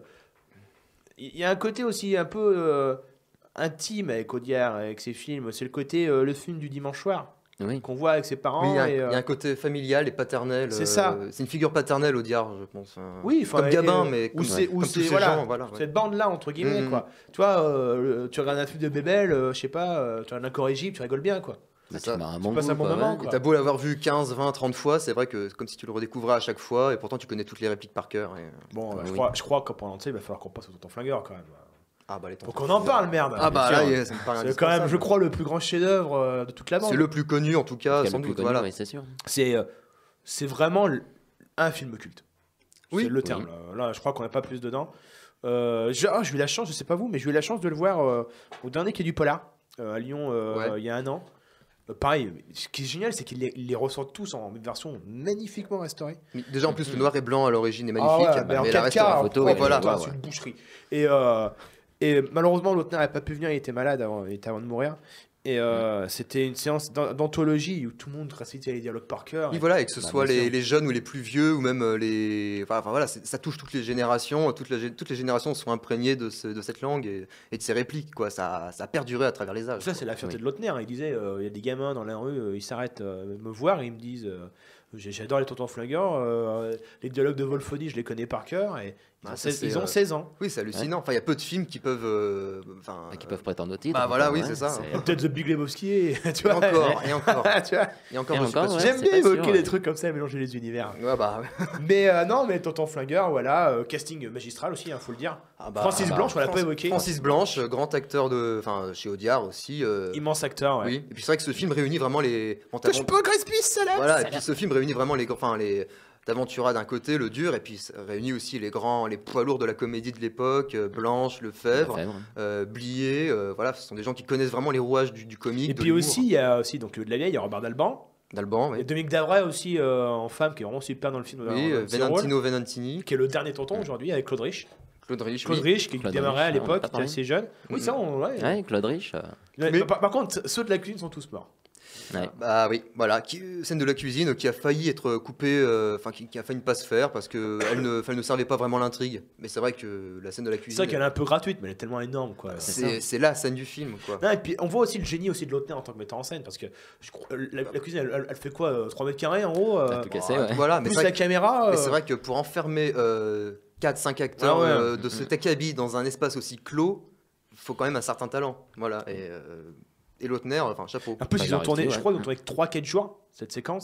Il y a un côté aussi un peu euh, intime avec Audiard, avec ses films. C'est le côté euh, le film du dimanche soir Oui. qu'on voit avec ses parents. Oui, il y, a un- et, il y euh, a un côté familial et paternel. C'est euh, ça. C'est une figure paternelle, Audiard, je pense. hein. Oui, enfin, comme et, Gabin, euh, mais où comme, c'est, comme où tous c'est ces voilà, gens. Voilà, ouais. cette bande-là entre guillemets, Mhm. quoi. Tu vois, euh, tu regardes un film de Bébel, euh, je sais pas, euh, tu regardes un corps Égypte, tu rigoles bien, quoi. Bah, C'est tu ça. marres un Tu bon passes coup, un bon quoi, moment, ouais. quoi. T'as beau l'avoir vu quinze, vingt, trente fois, c'est vrai que c'est comme si tu le redécouvrais à chaque fois, et pourtant tu connais toutes les répliques par cœur. et- Bon, euh, Ah je, oui. crois, je crois que pendant ça, il va falloir qu'on passe au Tonton Flingueur quand même. Ah bah les Faut qu'on en parle, merde. Ah bah Bien là, sûr. il y a- ça me paraît C'est quand même, je indispensable. crois, le plus grand chef-d'œuvre euh, de toute la bande. C'est le plus connu en tout cas, Quel sans le plus doute. connu, Voilà. oui, c'est sûr. C'est, euh, c'est vraiment l- un film culte. Oui. C'est le terme. Là, Là, je crois qu'on n'a pas plus dedans. Euh, j'ai ah, j'ai eu la chance, je sais pas vous, mais j'ai eu la chance de le voir euh, au dernier Quai du Polar, euh, à Lyon, euh, Ouais. il y a un an. Euh, pareil, ce qui est génial, c'est qu'ils les, ils les ressortent tous en version magnifiquement restaurée. Mais déjà en plus le noir et blanc à l'origine est Ah magnifique, ouais, bah, mais en mais la quatre K, restauration en photo, propre, ouais, voilà, toi, ouais, c'est ouais. une boucherie. Et, euh, et malheureusement, l'autre n'a pas pu venir, il était malade avant, il était avant de mourir. Et euh, c'était une séance d'an- d'anthologie où tout le monde récitait les dialogues par cœur. Oui, Et- voilà, et que ce Bah, soit bien les, sûr. les jeunes ou les plus vieux, ou même euh, les. Enfin, enfin, voilà, c'est- ça touche toutes les générations, toutes les, toutes les générations sont imprégnées de, ce- de cette langue et, et de ses répliques, quoi. Ça, ça a perduré à travers les âges. Ça, c'est la fierté Oui. de Lautner. Il disait euh, il y a des gamins dans la rue, euh, ils s'arrêtent euh, me voir et ils me disent euh, j'ai- j'adore les tontons flingueurs, euh, les dialogues de Wolfody, je les connais par cœur. Et ils, Ah, ont, ça, seize, c'est, ils ont euh, seize ans. Oui, c'est hallucinant. Enfin, il y a peu de films qui peuvent. euh, Enfin, Qui peuvent prétendre au titre. Bah, voilà, quoi, oui, ouais, c'est ça. Peut-être The Big Lebowski, et, tu Et vois. encore, et encore, tu vois. et encore, Et je suis pas encore, sûr. ouais. J'aime c'est bien pas évoquer sûr, des ouais. trucs comme ça, mélanger les univers. Ouais, bah, ouais. Mais euh, non, mais Tonton Flingueur, voilà, euh, casting magistral aussi, il faut le dire. Ah bah, Francis bah, Blanche, on l'a pas Francis- évoqué. Francis Blanche, euh, grand acteur de, enfin, chez Audiard aussi. euh, Immense acteur, ouais. Oui. Et puis c'est vrai que ce film réunit vraiment les. bon, Que t'as- je peux Grace Peace, ça là Voilà, et puis ce film réunit vraiment les, enfin, les D'Aventura d'un côté, le dur, et puis ça réunit aussi les grands, les poids lourds de la comédie de l'époque, euh, Blanche, Lefebvre, Lefebvre. euh, Blier, euh, voilà, ce sont des gens qui connaissent vraiment les rouages du, du comique. Et de puis l'humour. aussi, il y a aussi donc, le de la vieille, il y a Robert Dalban. D'Alban, Et oui. Dominique Davray aussi euh, en femme, qui est vraiment super dans le film. Oui, dans- euh, dans ses rôles, Venantino Venantini, qui est le dernier tonton aujourd'hui avec Claude Rich. Claude Rich, Claude oui. Rich, qui Claude démarrait à Rich, on l'époque, en a qui était parlé. assez jeune. Oui, ça, on, ouais. Ouais, Claude Rich. euh, Mais, Mais- par, par contre, ceux de la cuisine sont tous morts. ouais. Bah oui, voilà, qui, scène de la cuisine qui a failli être coupée, euh, enfin qui, qui a failli ne pas se faire parce que elle ne, enfin, elle ne servait pas vraiment l'intrigue. Mais c'est vrai que la scène de la C'est cuisine, vrai qu'elle est un peu gratuite, mais elle est tellement énorme, quoi. c'est c'est la scène du film, quoi. Non, et puis on voit aussi le génie aussi de Lautner en tant que metteur en scène, parce que je crois- la, la cuisine, elle, elle- elle fait quoi euh, trois mètres carrés en gros euh, T'as tout cassé, Ah, ouais. Voilà, mais Plus c'est vrai la que- caméra. mais euh, c'est vrai que pour enfermer euh, quatre cinq acteurs Ah ouais. euh, de cet acabit dans un espace aussi clos, il faut quand même un certain talent. Voilà. Et, euh, et Lautner, enfin chapeau. En plus, Enfin, ils il ont a tourné, resté, je ouais. crois, ils ont tourné que trois quatre jours cette séquence.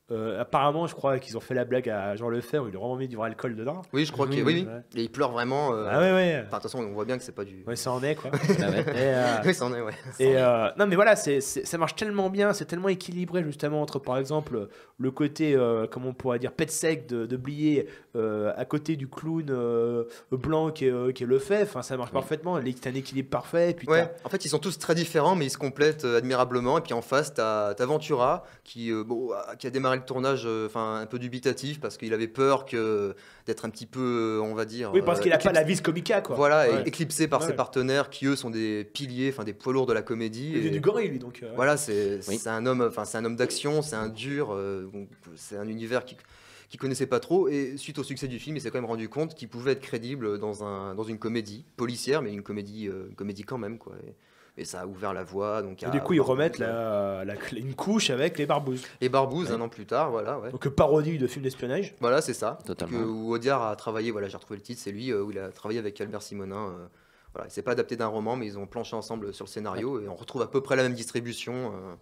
Euh, apparemment, je crois qu'ils ont fait la blague à Jean Lefebvre, il a vraiment mis du vrai alcool dedans. Oui, je crois Oui, que oui, oui. ouais. Et il pleure vraiment. euh, Ah ouais, ouais. Enfin, de toute façon, on voit bien que c'est pas du. Ouais, ça en est, quoi. Ah ouais. Et, euh, Oui, ça en est, ouais. et euh, non, mais voilà, c'est, c'est- ça marche tellement bien, c'est tellement équilibré, justement, entre, par exemple, le côté, euh, comment on pourrait dire, pet sec de, de Blier euh, à côté du clown euh, blanc qui est, euh, qui est Lefebvre. Enfin, ça marche parfaitement, c'est un équilibre parfait. Et puis Ouais, t'as- en fait, ils sont tous très différents, mais ils se complètent euh, admirablement. Et puis en face, t'as as Ventura qui, euh, bon, a- qui a démarré le tournage, euh, enfin un peu dubitatif parce qu'il avait peur que d'être un petit peu, euh, on va dire. Oui, parce euh, qu'il a pas éclipsé- la vis comica, quoi. Voilà, et Ouais. éclipsé par Ouais. ses partenaires qui eux sont des piliers, enfin des poids lourds de la comédie. Il est et- du gorille, lui, donc. euh, ouais. Voilà, c'est Oui. c'est un homme, enfin c'est un homme d'action, c'est un dur, euh, donc, c'est un univers qui qui connaissait pas trop. Et suite au succès du film, il s'est quand même rendu compte qu'il pouvait être crédible dans un dans une comédie policière, mais une comédie euh, une comédie quand même quoi. Et, et ça a ouvert la voie. Donc Et à du coup, ils Barbouz, remettent euh, la, la- une couche avec les barbouzes. Et Barbouz Ouais. un an plus tard, voilà, ouais. Donc, parodie de film d'espionnage. Voilà, c'est ça. Totalement. Que, où Audiard a travaillé, voilà, j'ai retrouvé le titre, c'est lui euh, où il a travaillé avec Albert Simonin. euh, voilà, c'est pas adapté d'un roman, mais ils ont planché ensemble sur le scénario et on retrouve à peu près la même distribution. euh.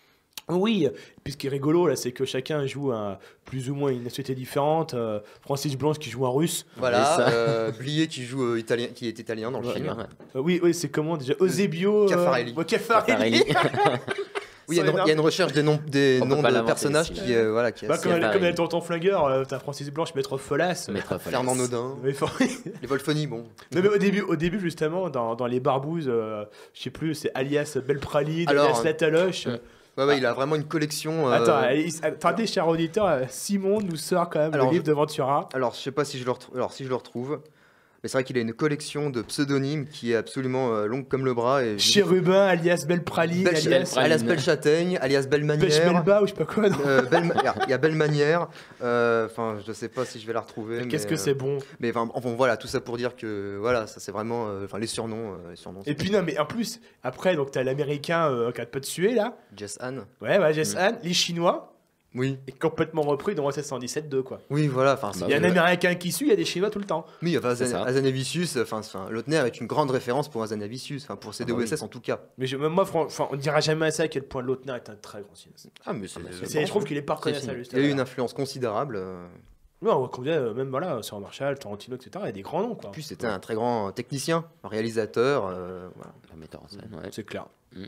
Oui, puis ce qui est rigolo, là, c'est que chacun joue un, plus ou moins une nationalité différente. Euh, Francis Blanche qui joue un russe. Voilà, Et ça- euh, Blier qui joue euh, italien, qui est italien dans le Ouais, film. Ouais. Euh, oui, oui, c'est comment déjà Eusebio. euh, Caffarelli. ouais, Caffarelli. Caffarelli. Oui, il y, a une- il y a une recherche des noms, des On peut noms pas de l'inventer, personnages celui-là. qui, euh, voilà, qui est Bah, assez- comme, elle, pareil. comme elle est tonton flingueur, euh, t'as Francis Blanche, maître Folasse. Maître Folasse. Fernand Naudin, Mais, faut- les Wolfoni, bon. Non, mais au début, au début justement, dans, dans les barbouzes, euh, je sais plus, c'est alias Belpralide, Alors, alias Lataloche. euh, Ouais, ouais, il a vraiment une collection. euh, Attends, il- attendez, cher auditeur, euh, Simon nous sort quand même Alors, le livre je- de Ventura. Alors, je sais pas si je le retrouve. Alors, si je le retrouve. Mais c'est vrai qu'il a une collection de pseudonymes qui est absolument euh, longue comme le bras. Et Chérubin, alias Belpralide, Belle, alias Belpraline. alias Belle Châtaigne, alias Belle Manière. Pêche-Melba ou je sais pas quoi. non. Euh, Belle Ma- il y a Belle Manière. euh, Enfin, je sais pas si je vais la retrouver. mais, Qu'est-ce que euh, c'est bon. Mais enfin, enfin, voilà, tout ça pour dire que voilà, ça c'est vraiment. euh, Enfin, les surnoms. euh, les surnoms Et puis non, mais en plus, après, donc t'as l'américain euh, qui a pas de tuer là. Jess Anne. Ouais, ouais, Jess Mm. Anne, les Chinois, Oui. est complètement repris dans O S S cent dix-sept deux quoi. Oui, voilà. Enfin, Bah Il y a un c'est- américain qui suit, il y a des Chinois tout le temps. Oui, enfin, C'est Azan- ça. Azanavicius, enfin, enfin, Lautner est une grande référence pour Azanavicius, enfin, pour C D O S S en tout cas. Mais je, même moi, fran- enfin, on dira jamais assez à quel point Lautner est un très grand cinéaste. Ah, mais c'est. Mais c'est- je trouve qu'il est pas Très reconnaissable. fini. justement. Il a eu une influence considérable. euh, Ouais, on voit combien, euh, même voilà, sur Marshall, Tarantino, et cetera. Il y a des grands noms, quoi. En plus, c'était un très grand technicien, un réalisateur. euh, voilà. Le metteur en scène, ouais. C'est clair. Mm.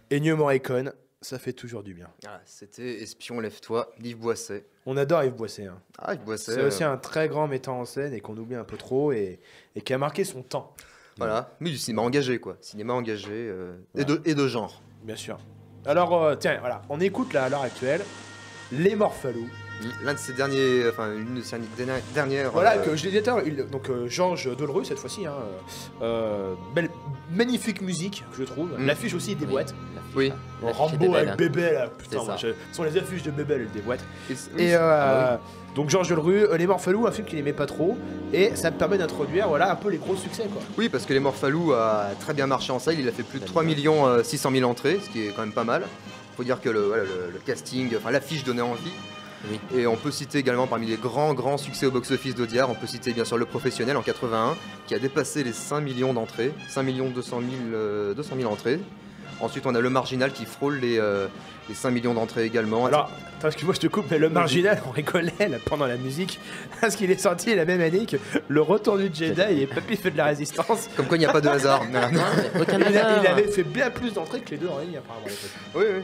Ennio Morricone, ça fait toujours du bien. Ah, c'était Espion, lève-toi, d'Yves Boisset. On adore Yves Boisset. Hein. Ah, Yves Boisset. C'est euh, aussi un très grand metteur en scène et qu'on oublie un peu trop et, et qui a marqué son temps. Voilà, mais du cinéma engagé, quoi. Cinéma engagé euh, Ouais. et, de, et de genre. Bien sûr. Alors, euh, tiens, voilà, on écoute là à l'heure actuelle Les Morphalous. L'un de ses derniers, enfin, une de ses dernières. dernières Voilà, euh, que je disais tout à l'heure, il- donc euh, Georges Delerue cette fois-ci. Hein, euh, belle, magnifique musique, je trouve. Mm. L'affiche aussi des Oui. boîtes. Oui. L'affiche Rambo était belle, avec hein. bébé là, putain, C'est moi, ça. je- ce sont les affiches de bébé, des boîtes. Et, Et ah, euh, bah donc Georges Delerue, euh, Les Morphalous, un film qu'il aimait pas trop, et ça me permet d'introduire voilà un peu les gros succès quoi. oui. oui, parce que Les Morphalous a très bien marché en salle. Il a fait plus de trois millions six cent mille entrées, ce qui est quand même pas mal. Faut dire que le, voilà, le, le casting, enfin l'affiche donnait envie. Oui. Et on peut citer également parmi les grands grands succès au box-office d'Audiard, on peut citer bien sûr Le Professionnel en quatre-vingt-un, qui a dépassé les cinq millions d'entrées, cinq millions deux cent mille, euh, deux cent mille entrées. Ensuite, on a Le Marginal qui frôle les, euh, les cinq millions d'entrées également. Alors, parce que moi je te coupe, mais le Marginal, on rigolait là, pendant la musique, parce qu'il est sorti la même année que Le Retour du Jedi et Papy fait de la Résistance. Comme quoi, il n'y a pas de hasard. Voilà. Aucun il, a- hasard. il avait fait bien plus d'entrées que les deux en ligne apparemment. à l'époque. Oui, oui.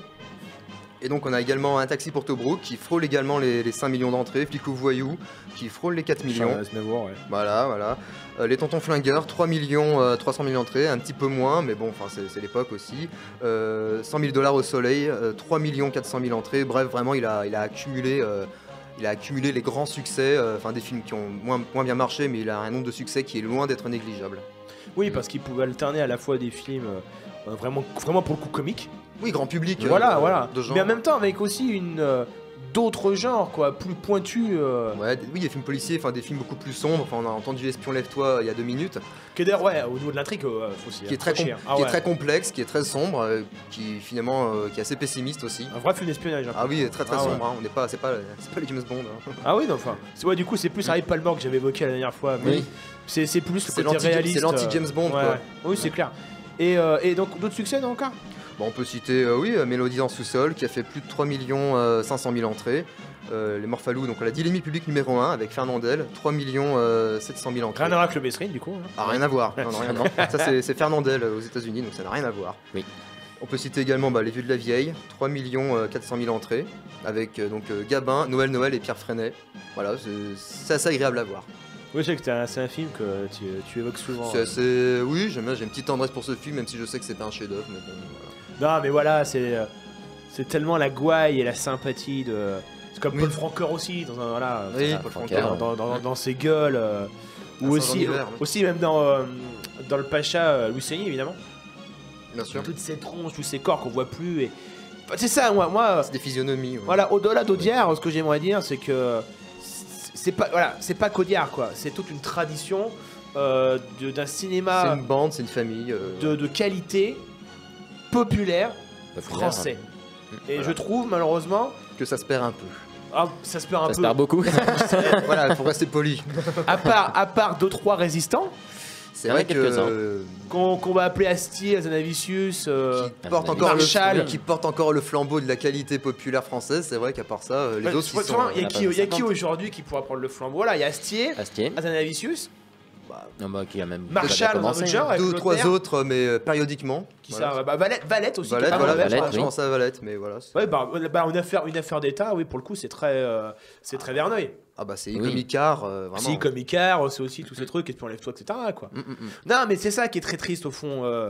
Et donc on a également Un Taxi pour Tobruk qui frôle également les, les cinq millions d'entrées, Flic ou Voyou qui frôle les quatre millions. Charles Aznavour, ouais. Voilà, voilà. Euh, les Tontons Flingueurs, trois millions euh, trois cent mille entrées, un petit peu moins, mais bon, enfin c'est c'est l'époque aussi. Euh, cent mille dollars au soleil, euh, trois millions quatre cent mille entrées. Bref, vraiment, il a, il a accumulé. euh, il a accumulé les grands succès, euh, enfin des films qui ont moins, moins bien marché, mais il a un nombre de succès qui est loin d'être négligeable. Oui, parce qu'il pouvait alterner à la fois des films euh, vraiment, vraiment pour le coup comiques. Oui, grand public. euh, Voilà, voilà. De genre. Mais en même temps avec aussi une euh, d'autres genres quoi, plus pointus. euh, Ouais, des- oui, des films policiers, enfin des films beaucoup plus sombres. Enfin, on a entendu Espion, lève-toi il y a deux minutes. Que d'ailleurs, ouais, au niveau de l'intrigue, euh, faut s'y Qui est, très accrocher, com- hein. Ah qui ouais. est très complexe, qui est très sombre, euh, qui finalement euh, qui est assez pessimiste aussi. Un vrai film d'espionnage. hein. Ah oui, très très Ah ouais. sombre. hein. On n'est pas, c'est pas, c'est pas les James Bond. hein. Ah oui, non, enfin. c'est- Ouais, du coup, c'est plus Harry Palmer que j'avais évoqué la dernière fois. Mais Oui. c'est c'est plus le C'est côté l'anti- réaliste. c'est l'anti euh, James Bond, ouais, quoi. ouais. Oui, c'est clair. Et, euh, et donc, d'autres succès, non, encore Bon, on peut citer, euh, oui, euh, Mélodie dans le sous-sol, qui a fait plus de trois millions cinq cent mille entrées. Euh, les Morphalous, donc on l'a dit, l'ennemi public numéro un avec Fernandel, trois millions sept cent mille entrées. Rien à voir avec le Mesrine, du coup. hein. Ah, rien à voir. Non, non, rien à voir. Ça, c'est c'est Fernandel euh, aux États-Unis, donc ça n'a rien à voir. Oui. On peut citer également bah, Les Vieux de la Vieille, trois millions quatre cent mille entrées, avec euh, donc euh, Gabin, Noël Noël et Pierre Freinet. Voilà, c'est c'est assez agréable à voir. Oui, je sais que c'est un, c'est un film que tu, tu évoques souvent. C'est euh. assez... Oui, j'aime bien, j'ai une petite tendresse pour ce film, même si je sais que c'est pas un chef-d'œuvre. Mais bon, voilà. Non, mais voilà, c'est euh, c'est tellement la gouaille et la sympathie de. C'est comme Oui. Paul Francoeur aussi, dans un, voilà, Oui, dans- Paul dans, Francoeur. dans, dans- dans ses gueules. euh, Un ou aussi, Saint-Jean-d'Hiver, oui. aussi même dans, euh, dans le Pacha, euh, Louis Seigny, évidemment. Bien sûr. Toutes ces tronches, tous ces corps qu'on voit plus. Et... Enfin, c'est ça, moi. moi C'est des physionomies. ouais. voilà, au-delà d'Audiard, ce que j'aimerais dire, c'est que c'est c'est pas, voilà, c'est pas qu'Audiard, quoi. C'est toute une tradition euh, de- d'un C'est cinéma une bande, c'est une famille. euh, de, de qualité populaire Populaire, français. hein. Et Voilà. je trouve, malheureusement, que ça se perd un peu. ah, ça se perd un Ça se peu. perd beaucoup. Voilà, il faut rester poli. À part, à part deux trois résistants C'est Il y en a vrai que quelques-uns. euh, qu'on qu'on va appeler Astier, Azanavicius. euh, qui porte Ah, encore le Marshall. qui porte encore le flambeau de la qualité populaire française. C'est vrai qu'à part ça, euh, les bah, autres tu vois, ils tu sont. vois, il y a on a qui, pas il y a qui cinquante. aujourd'hui qui pourra prendre le flambeau? Voilà, il y a Astier, Astier. Azanavicius, Non, bah, qui a même Marshall, déjà dans un commencé, autre genre, hein. avec deux ou Lothaire, trois autres, mais euh, périodiquement. Qui Voilà. ça, bah, Valette, Valette aussi. qui est Valette, pas voilà, mauvais, je, Valette, je oui. pense à Valette, mais voilà. c'est- Ouais, bah, bah, une affaire, une affaire d'État, oui, pour le coup, c'est très, euh, c'est très Verneuil. Ah bah c'est Oui. comme Icare, euh, vraiment. Si, comme Icare, c'est aussi tous ces trucs, et puis enlève-toi, et cetera. Quoi. Mm, mm, mm. Non, mais c'est ça qui est très triste au fond. euh,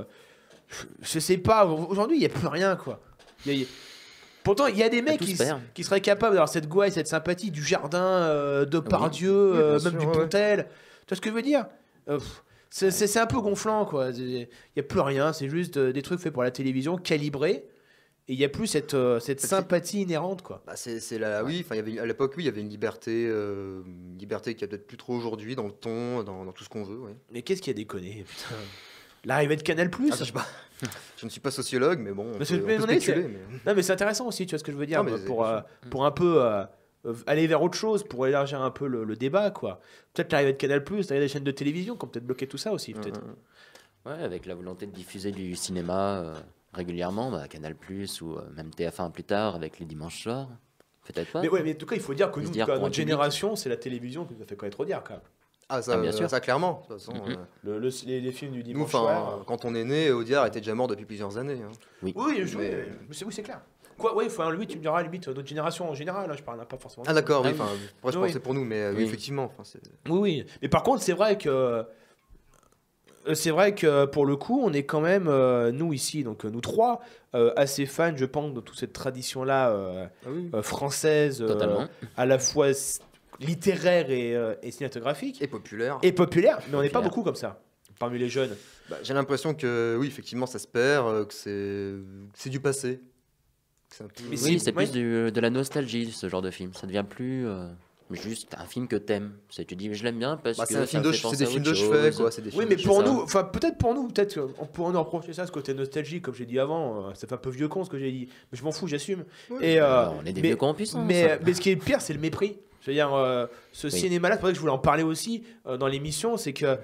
je sais pas, aujourd'hui, il n'y a plus rien, quoi. Il y a- il y a- Pourtant, il y a des mecs tout qui, se s- perd. qui seraient capables d'avoir cette gouaille, cette sympathie du Jardin, euh, de Pardieu, Oui, euh, bien même sûr, du ouais. Pontel. Tu vois ce que je veux dire? Euh, pff, c'est- C'est c'est un peu gonflant, quoi. Il n'y a plus rien, c'est juste euh, des trucs faits pour la télévision, calibrés. Et il n'y a plus cette, euh, cette C'est- sympathie inhérente, quoi. Bah c'est c'est la oui, enfin il y avait à l'époque oui, il y avait une liberté euh, une liberté qui a peut-être plus trop aujourd'hui dans le ton, dans, dans tout ce qu'on veut, oui. Mais qu'est-ce qui a déconné, putain? L'arrivée de Canal+. Ah, ça, je, sais pas. Je ne suis pas sociologue, mais bon, on Mais peut, c'est- on mais peut non, mais spéculer. c'est- mais- Non, mais c'est intéressant aussi, tu vois ce que je veux dire, Non, mais pour, c'est- euh, pour un peu euh, euh, aller vers autre chose, pour élargir un peu le, le débat, quoi. Peut-être l'arrivée de Canal+, l'arrivée des chaînes de télévision qui ont peut-être bloqué tout ça aussi, peut-être. Mm, mm. Ouais, avec la volonté de diffuser du cinéma euh, régulièrement, bah, Canal+, ou euh, même T F un plus tard, avec les dimanches soirs. Peut-être pas. Mais ouais, mais en tout cas, il faut dire que Ils nous, se dire quoi, pour un notre public. génération, c'est la télévision qui nous a fait connaître Audiard, quand même. Ah, ça, Ah, bien sûr. ça clairement. De toute façon, Mhm. euh, Le- le- les, les films du nous, dimanche enfin, soir. quand on est né, Audiard était déjà mort depuis plusieurs années. hein. Oui, je- Mais- oui, c'est oui, c'est clair. Quoi, oui, enfin, lui, tu me diras, limite, notre génération en général, hein, je parle pas forcément. Ah d'accord, oui. Ah oui. Enfin, après, je Oui. pensais pour nous, mais euh, oui, Oui. effectivement. Enfin, c'est- Oui, oui. Mais par contre, c'est vrai que. euh, C'est vrai que pour le coup, on est quand même, euh, nous ici, donc euh, nous trois, euh, assez fans, je pense, de toute cette tradition-là euh, Ah oui. euh, française, euh, Totalement. à la fois s- littéraire et, euh, et cinématographique, Et populaire. et populaire, mais on n'est pas Populaire. beaucoup comme ça, parmi les jeunes. Bah, j'ai l'impression que oui, effectivement, ça se perd, euh, que c'est que c'est du passé. Que c'est un peu- Mais Oui, si, c'est ouais. plus du- de la nostalgie, ce genre de film. Ça devient plus euh, juste un film que t'aimes. C'est- Tu dis, je l'aime bien parce Bah, que c'est un ça film me de fait ch- penser c'est des à films de autre chevet, chose. quoi. C'est des Oui, films mais de pour ça. nous, enfin peut-être pour nous, peut-être on pourrait nous reprocher ça, ce côté nostalgie, comme j'ai dit avant, euh, ça fait un peu vieux con ce que j'ai dit, mais je m'en fous, j'assume. Et euh, Alors, on est des mais- vieux cons en puissance. Mais, mais ce qui est pire, c'est le mépris. Je veux dire, euh, ce Oui. cinéma-là, c'est pour ça que je voulais en parler aussi euh, dans l'émission, c'est que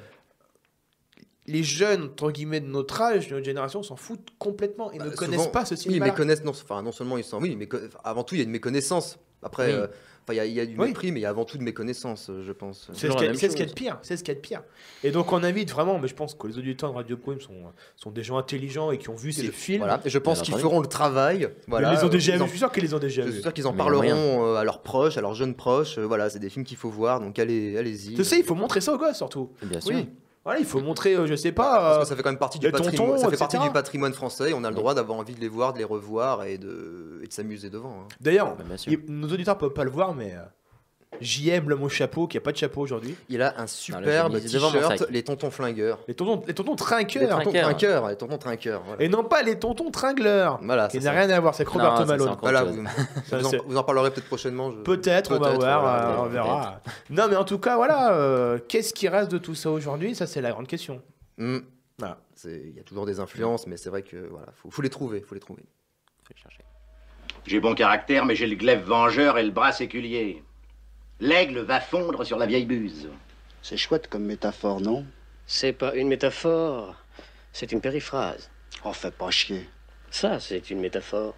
les jeunes, entre guillemets, de notre âge, de notre génération, s'en foutent complètement et Bah, ne souvent- connaissent pas ce Oui, cinéma. mais connaissent non, enfin non seulement ils sont, oui, mais co- avant tout il y a une méconnaissance. Après, Oui. euh, enfin, il y a, il y a du Oui. mépris, mais il y a avant tout de méconnaissance, euh, je pense. C'est ce toujours qu'il y la a- même c'est ce qu'il y a de chose. pire. C'est ce qu'il y a de pire. Et donc on invite vraiment, mais je pense que les auditeurs de Radio Prime sont, sont des gens intelligents et qui ont vu ces je- films. Voilà. Et je pense Bien qu'ils entendu. feront le travail. Voilà. Ils les ont déjà Ils vus. en- Je suis sûr qu'ils les ont déjà Je vus. suis sûr qu'ils en Mais il y a moyen. parleront euh, à leurs proches, à leurs jeunes proches. euh, voilà, c'est des films qu'il faut voir, donc allez, allez-y. Tu sais, il faut montrer ça aux gosses surtout. Bien sûr. Oui. Voilà, il faut montrer, euh, je sais Parce pas. que euh, ça fait quand même partie du les patrimoine. tontons, Ça fait partie et cetera. du patrimoine français. Et on a le droit d'avoir envie de les voir, de les revoir et de, et de s'amuser devant. hein. D'ailleurs, Bah, bien sûr. il- nos auditeurs peuvent pas le voir, mais euh, J M, le mot chapeau, qui a pas de chapeau aujourd'hui. Il a un superbe je l'ai devant mon t-shirt, sac. les tontons flingueurs. Les tontons, les tontons Les trinqueurs. tontons trinqueurs. trinqueurs, les tontons trinqueurs. Voilà. Et non pas les tontons tringleurs. Voilà, Qui c'est n'a ça. rien à voir, c'est avec Roberto Non, ça, c'est Malone. encore Voilà, autre vous, Ça, vous en, c'est- vous en parlerez peut-être prochainement. je- Peut-être, on va Peut-être, voir, voilà, euh, on peut-être. verra. Non, mais en tout cas, voilà, euh, qu'est-ce qui reste de tout ça aujourd'hui? Ça, c'est la grande question. Hmm. Voilà. C'est- Il y a toujours des influences, mais c'est vrai que voilà, faut, faut les trouver, faut les trouver. Faut le chercher. J'ai bon caractère, mais j'ai le glaive vengeur et le bras séculier. L'aigle va fondre sur la vieille buse. C'est chouette comme métaphore, non? C'est pas une métaphore, c'est une périphrase. Oh, fais pas chier. Ça, c'est une métaphore.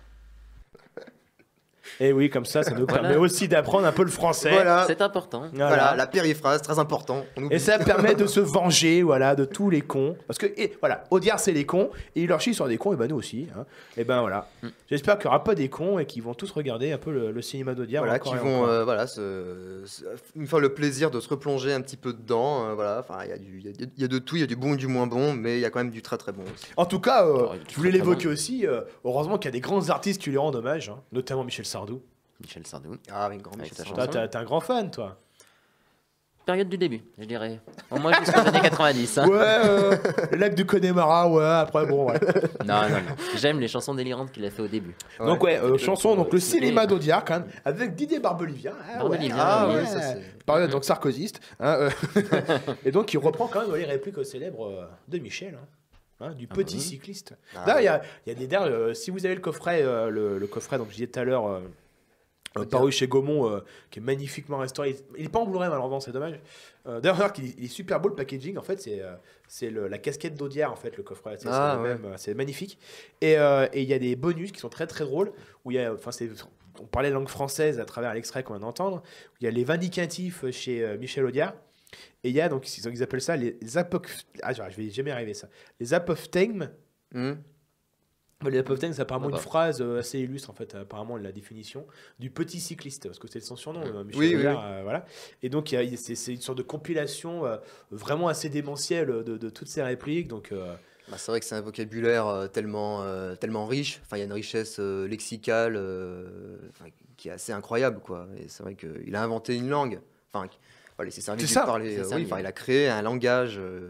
Et oui, comme ça, ça nous Voilà. permet aussi d'apprendre un peu le français. Voilà, C'est important. voilà, Voilà. la périphrase, très important. On oublie. Et ça permet de se venger, voilà, de tous les cons. Parce que, et, voilà, Audiard, c'est les cons, et il leur chie sur des cons, et ben nous aussi. Hein. Et ben voilà. Mm. J'espère qu'il n'y aura pas des cons et qu'ils vont tous regarder un peu le, le cinéma d'Audiard. Voilà, encore qui et vont encore. euh, voilà, se, se- nous faire le plaisir de se replonger un petit peu dedans. euh, voilà, enfin, il y, a du- il y a- il y a de tout, il y a du bon et du moins bon, mais il y a quand même du très très bon aussi. En tout cas, euh, Oh, il est je voulais très, très l'évoquer bon. aussi. euh, heureusement qu'il y a des grands artistes qui lui rendent hommage, hein, notamment Michel Sardou. Michel Sardou. Ah, avec grand Avec Michel sa Sardou. Toi, chanson. t'es t'es un grand fan, toi. Période du début, je dirais. Au moins jusqu'aux années quatre-vingt-dix. hein. Ouais, euh, le lac du Connemara, ouais, après, bon, ouais. Non, non, non. J'aime les chansons délirantes qu'il a fait au début. Donc, ouais, euh, chanson, donc le Et- cinéma d'Audiard, quand même, avec Didier Barbelivien. Ah, ouais, Barbelivien, ah, oui, ouais. ça, c'est- Période, donc sarkozyste. hein, euh. Et donc, il reprend quand même les répliques célèbres euh, de Michel. hein. Hein, du Ah, petit bah oui. cycliste. Ah, D'ailleurs, il y ouais. a- il y, a des derrière, euh, si vous avez le coffret, euh, le, le coffret, donc je disais tout à l'heure, euh, euh, paru chez Gaumont, euh, qui est magnifiquement restauré. Il n'est pas en Blu-ray, malheureusement, c'est dommage. Euh, D'ailleurs, remarque, il, il est super beau le packaging. En fait, c'est euh, c'est le- la casquette d'Audiard, en fait, le coffret. C'est Ah, c'est le ouais. même, euh, c'est magnifique. Et euh, et il y a des bonus qui sont très très drôles. Où il y a, enfin, c'est, on parlait langue française à travers l'extrait qu'on vient d'entendre. Où il y a les vindicatifs chez euh, Michel Audiard. Et il y a donc, ils ils appellent ça les apoc... Ah, je vais jamais arriver ça. Les apophthegmes. Hmm. Les apophthegmes, c'est apparemment Ah bah. une phrase euh, assez illustre, en fait, apparemment, la définition du petit cycliste, parce que c'est son surnom, euh, Michel Oui, oui, Audiard, euh, voilà. Et donc, il y a- il y a- c'est c'est une sorte de compilation euh, vraiment assez démentielle de, de toutes ces répliques. Donc, euh, Bah, c'est vrai que c'est un vocabulaire euh, tellement, euh, tellement riche. Enfin, il y a une richesse euh, lexicale euh, enfin, qui est assez incroyable, quoi. Et c'est vrai qu'il a inventé une langue. Enfin, qui- voilà, il s'est servi C'est de ça, parler. c'est euh, ça, oui, il- enfin, il a créé un langage. euh,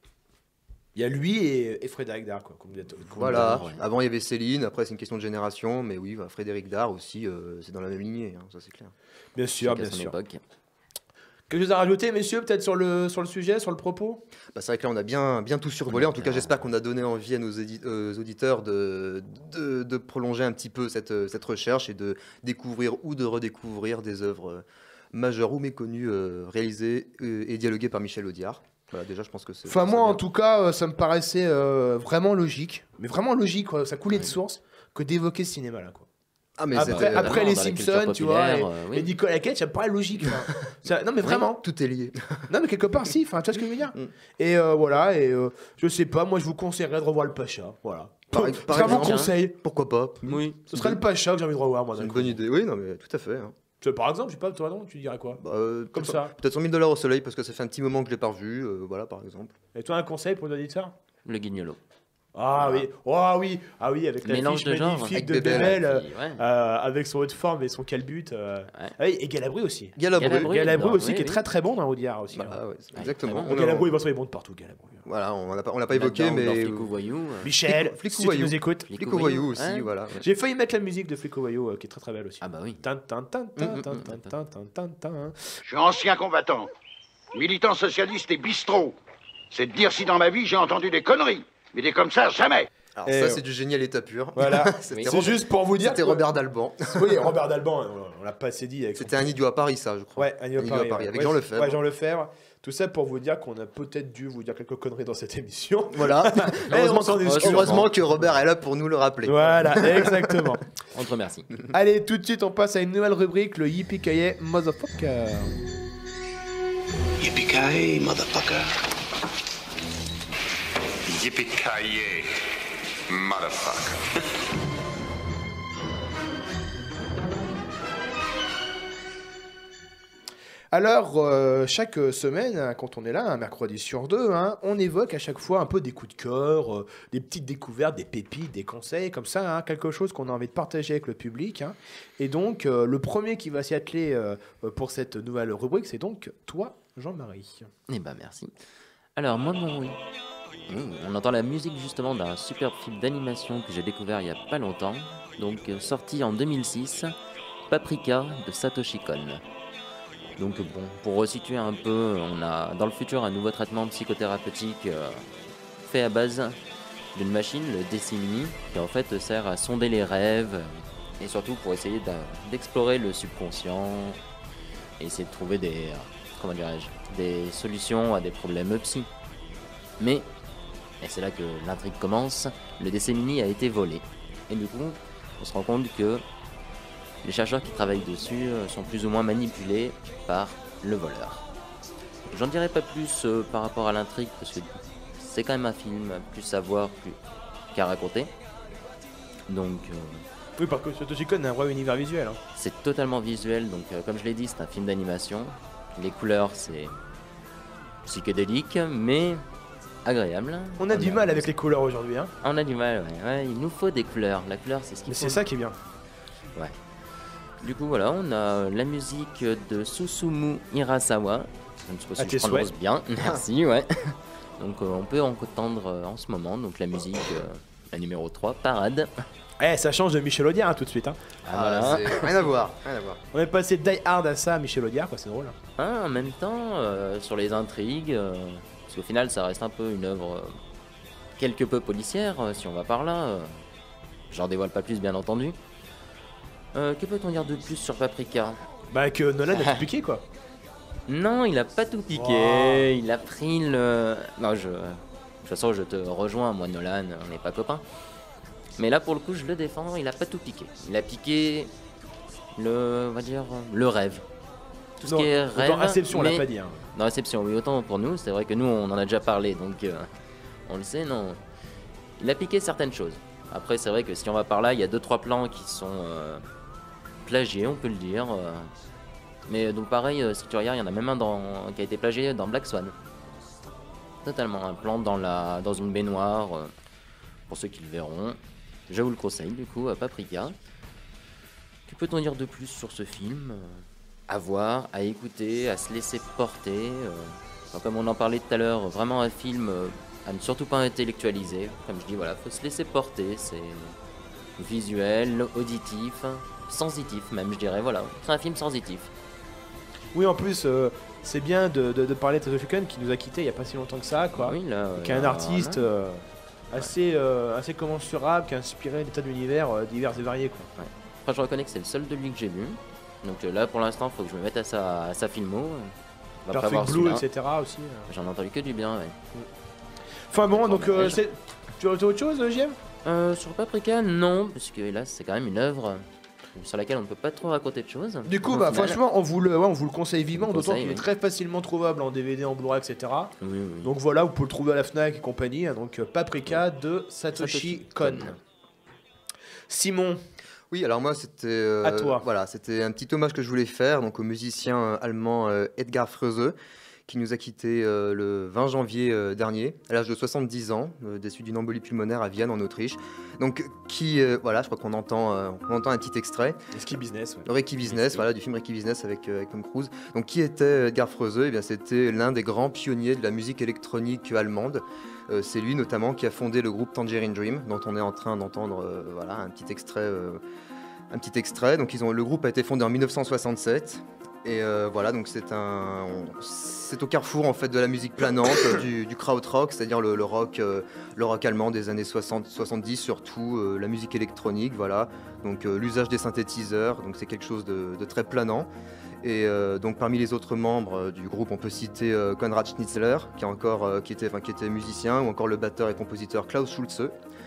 il y a lui et, et Frédéric Dard, quoi. Comme vous êtes- comme vous voilà. l'avez dit. Avant, il y avait Céline. Après, c'est une question de génération. Mais oui, bah, Frédéric Dard aussi, euh, c'est dans la même lignée. hein, ça, c'est clair. Bien sûr, Chacun bien son sûr. époque. Quelque chose à rajouter, messieurs, peut-être sur le, sur le sujet, sur le propos? Bah, c'est vrai que là, on a bien, bien tout survolé. En tout cas, j'espère qu'on a donné envie à nos édi- euh, auditeurs de, de, de prolonger un petit peu cette, euh, cette recherche et de découvrir ou de redécouvrir des œuvres euh, majeures ou méconnues euh, réalisées euh, et dialoguées par Michel Audiard. Voilà, déjà, je pense que c'est. Enfin, c'est moi, bien. en tout cas, euh, ça me paraissait euh, vraiment logique, mais vraiment logique, quoi, ça coulait de source, que d'évoquer ce cinéma-là, quoi. Ah, mais après, c'était, euh, après dans les la culture Simpsons, tu vois, populaire, et, euh, oui. et Nicolas Cage, ça me paraît logique. enfin. Ça- non, mais Oui. vraiment. Tout est lié. Non, mais quelque part, si. Enfin, tu vois ce que je veux dire. Mm. Et euh, voilà, et euh, je sais pas, moi, je vous conseillerais de revoir le Pacha. Voilà. Par- Ce par sera mon exemple, conseil. Pourquoi pas? Oui. Ce serait le Pacha que j'ai envie de revoir, moi. C'est d'un une coup. bonne idée. Oui, non, mais tout à fait. hein. Tu vois, par exemple, je sais pas, toi, non, tu dirais quoi? Bah, euh, Comme peut-être- ça. Peut-être cent mille dollars au soleil parce que ça fait un petit moment que je l'ai pas revu. euh, voilà, par exemple. Et toi, un conseil pour nos auditeurs? Le guignolo. Ah oui, oh oui, ah oui, avec la Mélange fiche de genres. magnifique Avec de Bébel. Bébel, euh, Puis, ouais. euh, avec son haut de forme et son calbut. euh. Ouais. Ah oui, et Galabru aussi. Galabru. Galabru. Galabru non, aussi, oui, qui est oui. très très bon dans Audiard aussi. Bah, hein. ouais, c'est- Ouais, exactement. très On a- Galabru, il va sur les bons de partout, Galabru. Voilà, on l'a pas, on l'a pas évoqué, Là-dedans, dans mais. Flic ou Voyou. euh, Michel, Flic- Flic si ou tu Voyou. nous écoutes. Flic Flic ou au voyou Voyou, aussi, ouais. voilà. J'ai failli mettre la musique de Flic au Voyou, euh, qui est très très belle aussi. Ah bah oui. Tan, tan, tan, tan, Mm, mm, tan, mm, tan, mm. tan, tan, tan, tan. Je suis ancien combattant, militant socialiste et bistrot. C'est de dire si dans ma vie j'ai entendu des conneries. Mais des comme ça, jamais. Alors, Et ça, euh, c'est du génie à l'état pur. Voilà, C'était c'est Robert- juste pour vous dire. C'était que- Robert Dalban. Oui, Robert Dalban, on- on l'a pas assez dit. avec son- C'était un idiot à Paris, ça, je crois. Ouais, un idiot Un à idiot à Paris, Paris, ouais. avec Ouais, Jean c'est- Lefebvre. Ouais, Jean Lefebvre. Tout ça pour vous dire qu'on a peut-être dû vous dire quelques conneries dans cette émission. Voilà. Eh, on heureusement, s'en excuse. heureusement que Robert est là pour nous le rappeler. Voilà, exactement. On te remercie. Allez, tout de suite, on passe à une nouvelle rubrique, le Yippee-Ki-Yay Motherfucker. Yippee-ki-yay, motherfucker. Yippee-ki-yay, motherfucker. Alors, euh, chaque semaine, hein, quand on est là, un mercredi sur deux, hein, on évoque à chaque fois un peu des coups de cœur, euh, des petites découvertes, des pépites, des conseils, comme ça, hein, quelque chose qu'on a envie de partager avec le public. hein. Et donc, euh, le premier qui va s'y atteler euh, pour cette nouvelle rubrique, c'est donc toi, Jean-Marie. Eh ben merci. Alors moi mon oui. Mmh, on entend la musique justement d'un super film d'animation que j'ai découvert il y a pas longtemps, donc euh, sorti en deux mille six, Paprika de Satoshi Kon. Donc bon, pour resituer un peu, on a dans le futur un nouveau traitement psychothérapeutique euh, fait à base d'une machine, le Decimini, qui en fait sert à sonder les rêves et surtout pour essayer d'a- d'explorer le subconscient et essayer de trouver des euh, comment dirais-je, des solutions à des problèmes psy. Mais, et c'est là que l'intrigue commence, le Decimini a été volé. Et du coup, on se rend compte que les chercheurs qui travaillent dessus euh, sont plus ou moins manipulés par le voleur. J'en dirai pas plus euh, par rapport à l'intrigue, parce que c'est quand même un film, plus à voir plus qu'à raconter. Donc, euh, Oui, parce que Satoshi Kon a un vrai univers visuel. hein. c'est totalement visuel, donc euh, comme je l'ai dit, c'est un film d'animation. Les couleurs, c'est psychédélique, mais agréable. On a du mal avec les couleurs aujourd'hui. Hein. On a du mal, ouais. ouais. Il nous faut des couleurs. La couleur, c'est ce qu'il Mais faut. c'est ça qui est bien. Ouais. Du coup, voilà, on a la musique de Susumu Hirasawa. Je ne sais pas À si tes je prononce souhaits. bien. Merci, ouais. Donc, euh, on peut entendre euh, en ce moment donc la musique, euh, la numéro trois, Parade. Eh, ça change de Michel Audiard hein, tout de suite. Hein. Ah, voilà. c'est- Rien à voir, rien à voir. On est passé de Die Hard à ça, à Michel Audiard, quoi, c'est drôle. hein. Ah, en même temps, euh, sur les intrigues, euh, parce qu'au final, ça reste un peu une œuvre euh, quelque peu policière, euh, si on va par là. euh. J'en dévoile pas plus, bien entendu. Euh, que peut-on dire de plus sur Paprika? Bah, que Nolan a tout piqué, quoi. Non, il a pas tout piqué. Wow. Il a pris le. Non, je. De toute façon, je te rejoins, moi, Nolan, on n'est pas copains. Mais là, pour le coup, je le défends, il a pas tout piqué. Il a piqué le. On va dire. Le rêve. Tout ce Non, qui est autant rêve. Inception, on l'a mais- pas dit. hein. Dans Inception, oui, autant pour nous, c'est vrai que nous, on en a déjà parlé, donc euh, on le sait, non. Il a piqué certaines choses. Après, c'est vrai que si on va par là, il y a deux trois plans qui sont euh, plagiés, on peut le dire. euh. Mais donc pareil, euh, si tu regardes, il y en a même un dans, qui a été plagié dans Black Swan. Totalement, un plan dans, la, dans une baignoire, euh, pour ceux qui le verront. Je vous le conseille, du coup, à Paprika. Que peut-on dire de plus sur ce film? Euh, À voir, à écouter, à se laisser porter. euh. Enfin, comme on en parlait tout à l'heure, vraiment un film euh, à ne surtout pas intellectualiser. Comme je dis, voilà, faut se laisser porter. C'est visuel, auditif, sensitif même, je dirais. Voilà, c'est un film sensitif. Oui, en plus, euh, c'est bien de, de, de parler de Satoshi Kon qui nous a quittés il y a pas si longtemps que ça, quoi. Oui, là, qui est un là, artiste là. euh, assez, euh, assez commensurable, qui a inspiré des tas d'univers euh, divers et variés, quoi. Ouais. Après, je reconnais que c'est le seul de lui que j'ai vu. Donc euh, là, pour l'instant, faut que je me mette à sa, à sa filmo. On va Perfect prévoir Blue, celui-là. et cetera aussi. euh. J'en ai entendu que du bien, ouais. Enfin bon, donc euh, dommage. c'est... tu as autre chose, J M? Euh, sur Paprika, non, parce que hélas, c'est quand même une œuvre sur laquelle on ne peut pas trop raconter de choses. Du coup, Au bah, final. franchement, on vous, le, ouais, on vous le conseille vivement, On d'autant conseille, qu'il est oui. très facilement trouvable en D V D, en Blu-ray, et cetera. Oui, oui. Donc voilà, vous pouvez le trouver à la Fnac et compagnie. hein, Donc euh, Paprika de Satoshi Satoshi Kon. Kon. Simon, Oui, alors moi c'était euh, À toi. Voilà, c'était un petit hommage que je voulais faire donc au musicien euh, allemand euh, Edgar Froese qui nous a quittés euh, le vingt janvier euh, dernier à l'âge de soixante-dix ans, euh, déçu d'une embolie pulmonaire à Vienne en Autriche. Donc qui euh, voilà, je crois qu'on entend euh, on entend un petit extrait. Ski Business. Ouais. Le Reiki Business, voilà, du film Reiki Business avec, euh, avec Tom Cruise. Donc, qui était Edgar Froese? Eh bien, c'était l'un des grands pionniers de la musique électronique allemande. Euh, c'est lui notamment qui a fondé le groupe Tangerine Dream, dont on est en train d'entendre, euh, voilà, un petit extrait. euh, un petit extrait. Donc, ils ont, le groupe a été fondé en mille neuf cent soixante-sept. Et euh, voilà, donc c'est un, on- c'est au carrefour en fait de la musique planante, du, du krautrock, c'est-à-dire le, le rock, euh, le rock allemand des années soixante soixante-dix surtout, euh, la musique électronique, voilà. Donc euh, l'usage des synthétiseurs, donc c'est quelque chose de, de très planant. Et euh, donc parmi les autres membres euh, du groupe, on peut citer euh, Konrad Schnitzler, qui, est encore, euh, qui, était, enfin, qui était musicien, ou encore le batteur et compositeur Klaus Schulze,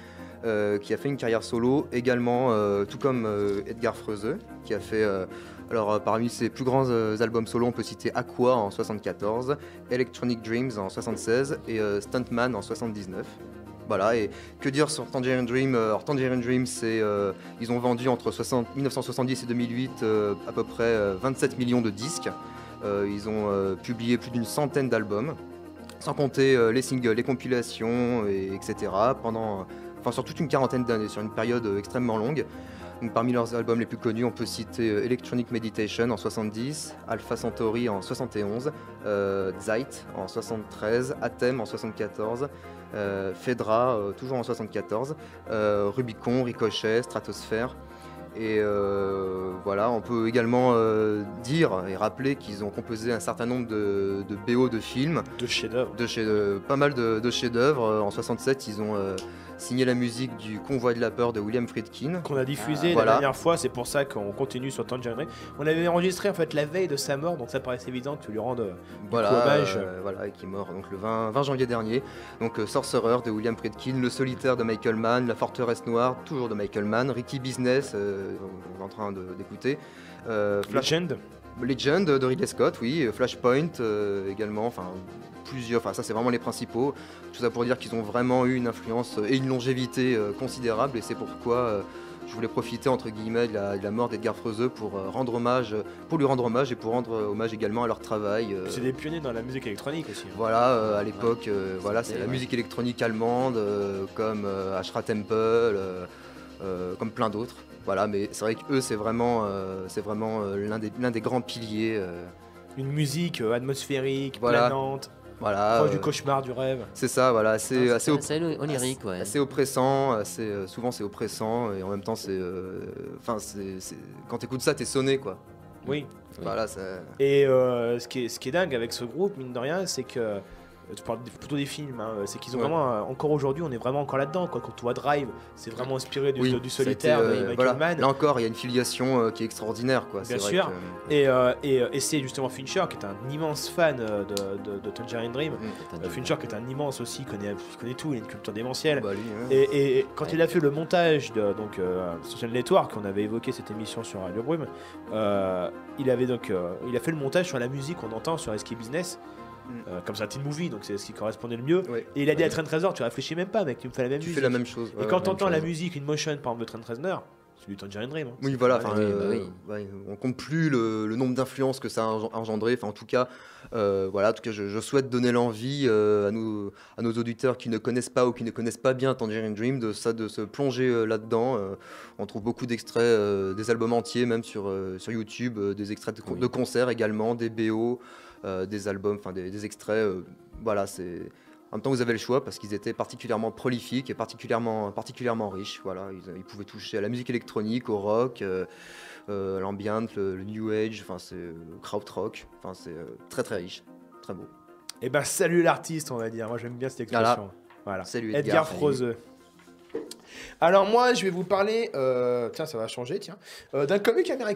euh, qui a fait une carrière solo également, euh, tout comme euh, Edgar Froese, qui a fait... euh, alors euh, parmi ses plus grands euh, albums solo, on peut citer Aqua en soixante-quatorze, Electronic Dreams en soixante-seize et euh, Stuntman en soixante-dix-neuf. Voilà, et que dire sur Tangerine Dream? Alors Tangerine Dream, c'est, euh, ils ont vendu entre soixante mille neuf cent soixante-dix et deux mille huit euh, à peu près euh, vingt-sept millions de disques. Euh, ils ont euh, publié plus d'une centaine d'albums, sans compter euh, les singles, les compilations, et, etc. Pendant, euh, enfin sur toute une quarantaine d'années, sur une période euh, extrêmement longue. Donc, parmi leurs albums les plus connus, on peut citer euh, Electronic Meditation en soixante-dix, Alpha Centauri en soixante et onze, euh, Zeit en soixante-treize, Athem en soixante-quatorze, euh, Fedra euh, toujours en soixante-quatorze, euh, Rubicon, Ricochet, Stratosphère. Et euh, voilà, on peut également euh, dire et rappeler qu'ils ont composé un certain nombre de, de B O de films. De chefs-d'œuvre. De chefs- euh, pas mal de, de chefs-d'œuvre. En soixante-sept, ils ont euh, signé la musique du Convoi de la peur de William Friedkin. Qu'on a diffusé Ah, la voilà. dernière fois, c'est pour ça qu'on continue sur Tangerine Dream. On avait enregistré en fait la veille de sa mort, donc ça paraissait évident que tu lui rendes euh, du Voilà, coup, hommage. euh, voilà, et qui est mort donc le vingt, vingt janvier dernier. Donc euh, Sorcerer de William Friedkin, Le Solitaire de Michael Mann, La Forteresse Noire, toujours de Michael Mann, Ricky Business, euh, on est en train de- d'écouter. Euh, Flash- Legend. Legend de Ridley Scott, oui, Flashpoint euh, également, enfin plusieurs, enfin ça c'est vraiment les principaux. Tout ça pour dire qu'ils ont vraiment eu une influence et une longévité euh, considérable, et c'est pourquoi euh, je voulais profiter entre guillemets de la, de la mort d'Edgar Froese pour euh, rendre hommage, pour lui rendre hommage et pour rendre euh, hommage également à leur travail. euh, C'est des pionniers dans la musique électronique aussi. hein. voilà, euh, à l'époque, euh, voilà, c'est Et la ouais. musique électronique allemande, euh, comme euh, Ashra Temple, euh, euh, comme plein d'autres. Voilà, mais c'est vrai qu'eux, c'est vraiment, euh, c'est vraiment euh, l'un des, l'un des grands piliers. euh, Une musique euh, atmosphérique, Voilà. planante, voilà, proche euh, du cauchemar, du rêve. c'est ça, voilà, assez, Ah, assez, c'est op- assez onirique, ouais. assez oppressant, assez, euh, souvent c'est oppressant, et en même temps, c'est, euh, enfin, c'est, c'est- quand t'écoutes ça, t'es sonné, quoi. Oui. Voilà, ça... Et euh, ce, qui est, ce qui est dingue avec ce groupe, mine de rien, c'est que. euh, Tu parles des- plutôt des films, hein, c'est qu'ils ont Ouais. vraiment. euh, encore aujourd'hui, on est vraiment encore là-dedans. Quoi. Quand tu vois Drive, c'est vraiment inspiré du, Oui, du ça a été, solitaire euh, de Michael voilà. Mann. Là encore, il y a une filiation euh, qui est extraordinaire, quoi. Bien c'est sûr. vrai que- Et, euh, et, euh, et c'est justement Fincher qui est un immense fan euh, de, de, de Tangerine Dream. Mm. Euh, Fincher qui est un immense aussi, il connaît, il connaît tout, il a une culture démentielle. Bah, lui, hein. Et, et quand Ouais. il a fait le montage de donc, euh, Social Network, on avait évoqué cette émission sur Radio Brume, euh, il, avait donc, euh, il a fait le montage sur la musique qu'on entend sur Escape Business. Euh, comme ça, Teen Movie, donc c'est ce qui correspondait le mieux. Ouais. Et il a dit à Ouais. Trent Reznor, tu réfléchis même pas, mec, tu me fais la même Tu musique. fais la même chose. Et ouais, quand même t'entends la chose. musique, une motion, par exemple, de Trent Reznor, c'est du Tangerine Dream. hein. Oui, C'est voilà. pas enfin, mal. oui, bah euh, oui. ouais, on compte plus le, le nombre d'influences que ça a engen- engendré. Enfin, en tout cas, euh, voilà. En tout cas, je, je souhaite donner l'envie euh, à nos à nos auditeurs qui ne connaissent pas ou qui ne connaissent pas bien Tangerine Dream de ça, de se plonger euh, là-dedans. Euh, on trouve beaucoup d'extraits, euh, des albums entiers, même sur euh, sur YouTube, euh, des extraits de, con- Oui. de concerts également, des B O, euh, des albums, enfin des, des extraits. euh, voilà, c'est. En même temps, vous avez le choix parce qu'ils étaient particulièrement prolifiques et particulièrement, particulièrement riches. Voilà, ils, ils pouvaient toucher à la musique électronique, au rock, euh, euh, l'ambient, le, le new age, enfin c'est euh, krautrock. Enfin c'est euh, très très riche, très beau. Et ben, salut l'artiste, on va dire. Moi, j'aime bien cette expression. Voilà. Salut Edgar, Edgar, Froese. Alors moi, je vais vous parler, euh, tiens, ça va changer, tiens, euh, d'un comic américain.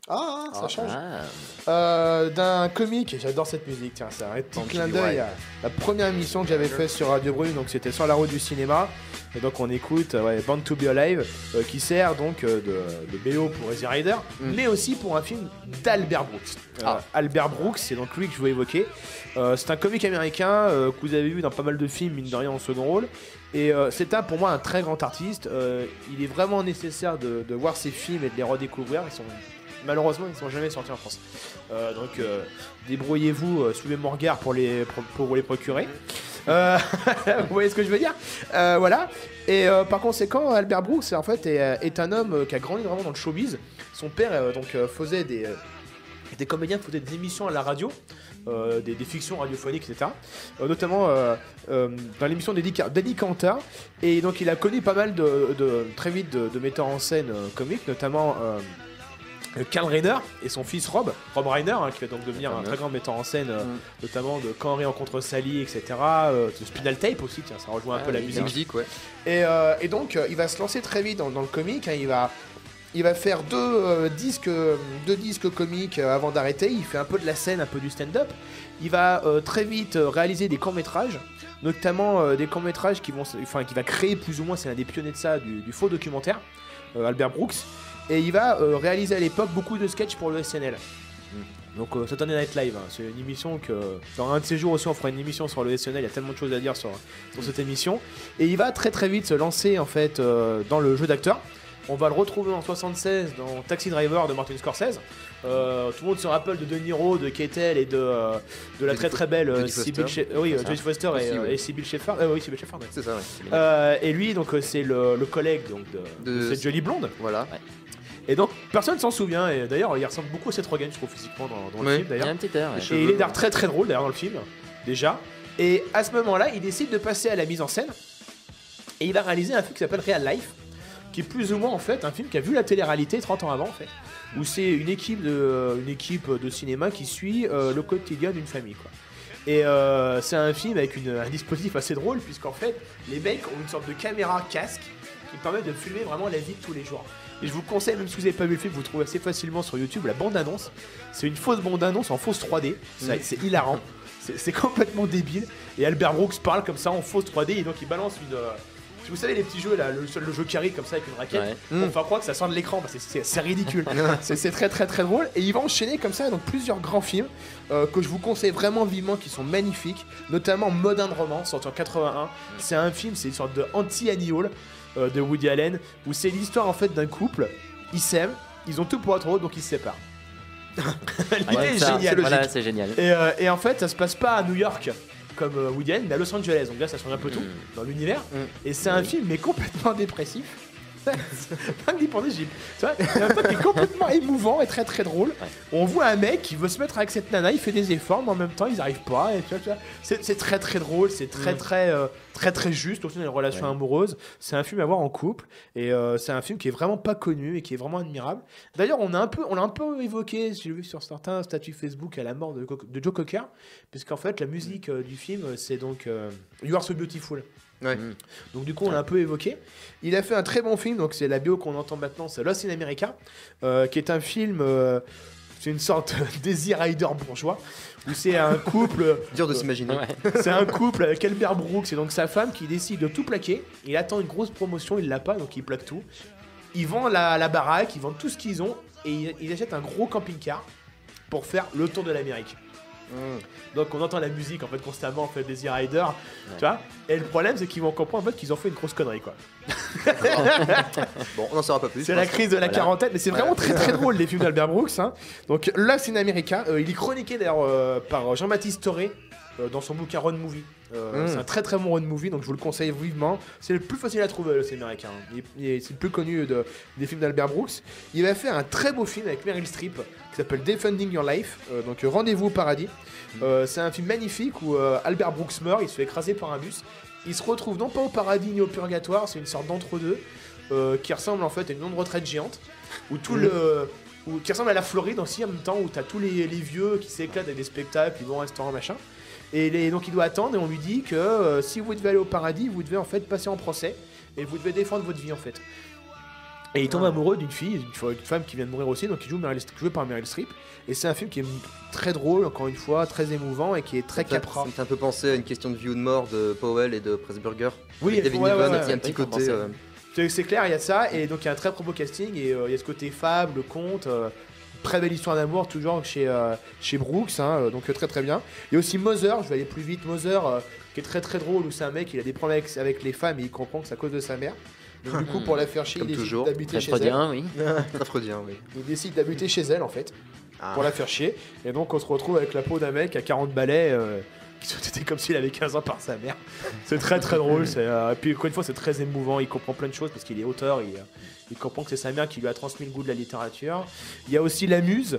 Ah, ça Ah, change. ah. Euh, d'un comique, j'adore cette musique, tiens, c'est un petit Don't clin you d'œil right. à la première émission que j'avais faite sur Radio Brune, donc c'était sur la route du cinéma. Et donc on écoute euh, ouais, Born to Be Alive, euh, qui sert donc euh, de, de B O pour Easy Rider, Mm. mais aussi pour un film d'Albert Brooks. Euh, Ah. Albert Brooks, c'est donc lui que je voulais évoquer. Euh, c'est un comique américain euh, que vous avez vu dans pas mal de films, mine de rien, en second rôle. Et euh, c'est un, pour moi un très grand artiste. Euh, il est vraiment nécessaire de, de voir ses films et de les redécouvrir. Ils sont, malheureusement, ils ne sont jamais sortis en France. Euh, donc euh, débrouillez-vous, euh, suivez mon regard pour les, pour, pour vous les procurer. Euh, vous voyez ce que je veux dire. Euh, Voilà. Et euh, par conséquent, Albert Brooks en fait, est, est un homme euh, qui a grandi vraiment dans le showbiz. Son père euh, donc, euh, faisait des, euh, des comédiens qui faisaient des émissions à la radio. Euh, des, des fictions radiophoniques, et cetera. Euh, notamment euh, euh, dans l'émission d'Eddie Car- d'Eddie Cantor. Et donc il a connu pas mal de, de très vite de, de metteurs en scène euh, comiques, notamment euh, Karl Reiner et son fils Rob, Rob Reiner, hein, qui va donc devenir un très grand metteur en scène, euh, Mm. notamment de Quand Henry rencontre Sally, et cetera. Euh, de Spinal Tape aussi, tiens, ça rejoint un Ah peu la oui, musique. La musique, ouais. Et, euh, et donc, euh, il va se lancer très vite dans, dans le comique. Hein, il, va, il va faire deux, euh, disques, euh, deux disques comiques euh, avant d'arrêter. Il fait un peu de la scène, un peu du stand-up. Il va euh, très vite euh, réaliser des courts-métrages, notamment euh, des courts-métrages qui vont, se- enfin, qui va créer plus ou moins, c'est un des pionniers de ça, du, du faux documentaire, euh, Albert Brooks. Et il va euh, réaliser à l'époque beaucoup de sketchs pour le S N L. Donc euh, Saturday Night Live, hein, c'est une émission que dans un de ces jours aussi on fera une émission sur le S N L, il y a tellement de choses à dire sur, sur cette émission. Et il va très très vite se lancer en fait euh, dans le jeu d'acteur. On va le retrouver en soixante-seize dans Taxi Driver de Martin Scorsese. Euh, tout le monde se rappelle de De Niro, de Keitel et de, euh, de la Jodie très très belle euh, Jodie Sybil Foster. She- euh, oui, C'est euh, ça. Jodie Foster et, Aussi, euh, oui. et Sybil Shepherd. Euh, oui, Sybil Shepherd. ouais. C'est ça, ouais. Euh, et lui, donc euh, c'est le, le collègue donc, de, de De- cette jolie blonde. Voilà. Et donc personne s'en souvient. Et d'ailleurs, il ressemble beaucoup à Seth Rogen, je trouve physiquement dans, dans le Oui. film Il y a d'ailleurs. un petit air. ouais. Et il est d'ailleurs très très drôle d'ailleurs dans le film, déjà. Et à ce moment-là, il décide de passer à la mise en scène. Et il va réaliser un film qui s'appelle Real Life, qui est plus ou moins en fait un film qui a vu la télé-réalité trente ans avant en fait. Où c'est une équipe de, une équipe de cinéma qui suit euh, le quotidien d'une famille quoi. Et euh, c'est un film avec une- un dispositif assez drôle puisqu'en fait les mecs ont une sorte de caméra casque qui permet de filmer vraiment la vie de tous les jours. Et je vous conseille, même si vous n'avez pas vu le film, vous trouvez assez facilement sur YouTube la bande-annonce. C'est une fausse bande-annonce en fausse trois D. C'est Mm. c'est hilarant. C'est c'est complètement débile. Et Albert Brooks parle comme ça en fausse trois D et donc il balance une. euh, Vous savez les petits jeux là, le, le jeu carré comme ça avec une raquette, Ouais. pour Mm. faire croire que ça sort de l'écran, parce que c'est- c'est ridicule. c'est c'est très très très drôle. Et il va enchaîner comme ça donc plusieurs grands films euh, que je vous conseille vraiment vivement, qui sont magnifiques, notamment Modern Romance sorti en quatre-vingt-un. C'est un film, c'est une sorte de anti-Annie Hall euh, de Woody Allen, où c'est l'histoire en fait d'un couple. Ils s'aiment, ils ont tout pour être heureux, donc ils se séparent. L'idée Ouais, est ça, géniale. Voilà, c'est génial. Et, euh, et en fait, ça se passe pas à New York comme euh, Woody Allen, mais à Los Angeles. Donc là, ça change un peu tout Mm. dans l'univers. Mm. Et c'est un film, mais complètement dépressif. Pas d'y penser, j'ai- tu vois, il y a un truc qui est complètement émouvant et très très drôle. Ouais. On voit un mec qui veut se mettre avec cette nana, il fait des efforts, mais en même temps, ils arrivent pas. Et tu vois, tu vois, c'est c'est très très drôle, c'est très Mm. très euh, très très juste aussi dans les relations Ouais. amoureuses. C'est un film à voir en couple et euh, c'est un film qui est vraiment pas connu et qui est vraiment admirable. D'ailleurs, on a un peu, on l'a un peu évoqué, j'ai vu sur certains statuts Facebook à la mort de, Co- de Joe Cocker, puisqu'en fait la musique euh, du film euh, c'est donc euh, You Are So Beautiful. Ouais. Mm. Donc du coup on l'a un peu évoqué. Il a fait un très bon film, donc c'est la bio qu'on entend maintenant, c'est Lost in America, euh, qui est un film, euh, c'est une sorte d'Easy Rider bourgeois, où c'est un couple, Dur de s'imaginer. Ouais. c'est un couple avec Albert Brooks et donc sa femme qui décide de tout plaquer. Il attend une grosse promotion, il l'a pas, donc il plaque tout. Ils vendent la, la baraque, ils vendent tout ce qu'ils ont et ils, ils achètent un gros camping-car pour faire le tour de l'Amérique. Mm. Donc on entend la musique en fait constamment en fait des Rider, tu vois. Et le problème c'est qu'ils vont comprendre en fait qu'ils ont fait une grosse connerie quoi. Bon, on n'en saura pas plus. C'est la crise de la Voilà. quarantaine, mais c'est vraiment très très drôle les films d'Albert Brooks. Hein. Donc là c'est une America, euh, il est chroniqué d'ailleurs euh, par Jean-Baptiste Toré euh, dans son bouquin Road Movie. Euh, Mm. C'est un très très bon road movie, donc je vous le conseille vivement. C'est le plus facile à trouver, le c'est américain. Il est- il est- C'est le plus connu de- des films d'Albert Brooks. Il va faire un très beau film avec Meryl Streep qui s'appelle Defending Your Life, euh, donc euh, Rendez-vous au paradis. Euh, c'est un film magnifique où euh, Albert Brooks meurt, il se fait écraser par un bus. Il se retrouve non pas au paradis ni au purgatoire, c'est une sorte d'entre-deux euh, qui ressemble en fait à une maison de retraite géante où tout Mhm. le où- qui ressemble à la Floride aussi en même temps, où t'as tous les, les vieux qui s'éclatent avec des spectacles, ils vont au restaurant machin. Et les- donc il doit attendre et on lui dit que euh, si vous devez aller au paradis, vous devez en fait passer en procès et vous devez défendre votre vie en fait. Et il tombe Ah. amoureux d'une fille, d'une f- d'une femme qui vient de mourir aussi, donc il joue Meryl, joué par Meryl Streep. Et c'est un film qui est très drôle, encore une fois, très émouvant et qui est très Ça me fait- capra. Ça me fait un peu penser à une question de vie ou de mort de Powell et de Pressburger. Oui, Avec David ouais, Niven, ouais, il y a un ouais. petit Oui, qu'on côté. pensait. euh, C'est c'est clair, il y a ça, et donc il y a un très propre casting, et euh, il y a ce côté fable, conte, euh, très belle histoire d'amour, toujours chez, euh, chez Brooks, hein, euh, donc euh, très très bien. Il y a aussi Mother, je vais aller plus vite, Mother, euh, qui est très très drôle, où c'est un mec, il a des problèmes avec, avec les femmes, et il comprend que c'est à cause de sa mère. Donc du coup, pour la faire chier, Comme il décide toujours. d'habiter Très chez elle. freudien, oui. Très freudien, oui. Il décide d'habiter chez elle, en fait, Ah. pour la faire chier. Et donc on se retrouve avec la peau d'un mec à quarante balais, euh, qui c'était comme s'il avait quinze ans par sa mère. C'est très très drôle. c'est, euh, Et puis encore une fois, c'est très émouvant. Il comprend plein de choses parce qu'il est auteur. Il, euh, il comprend que c'est sa mère qui lui a transmis le goût de la littérature. Il y a aussi La Muse,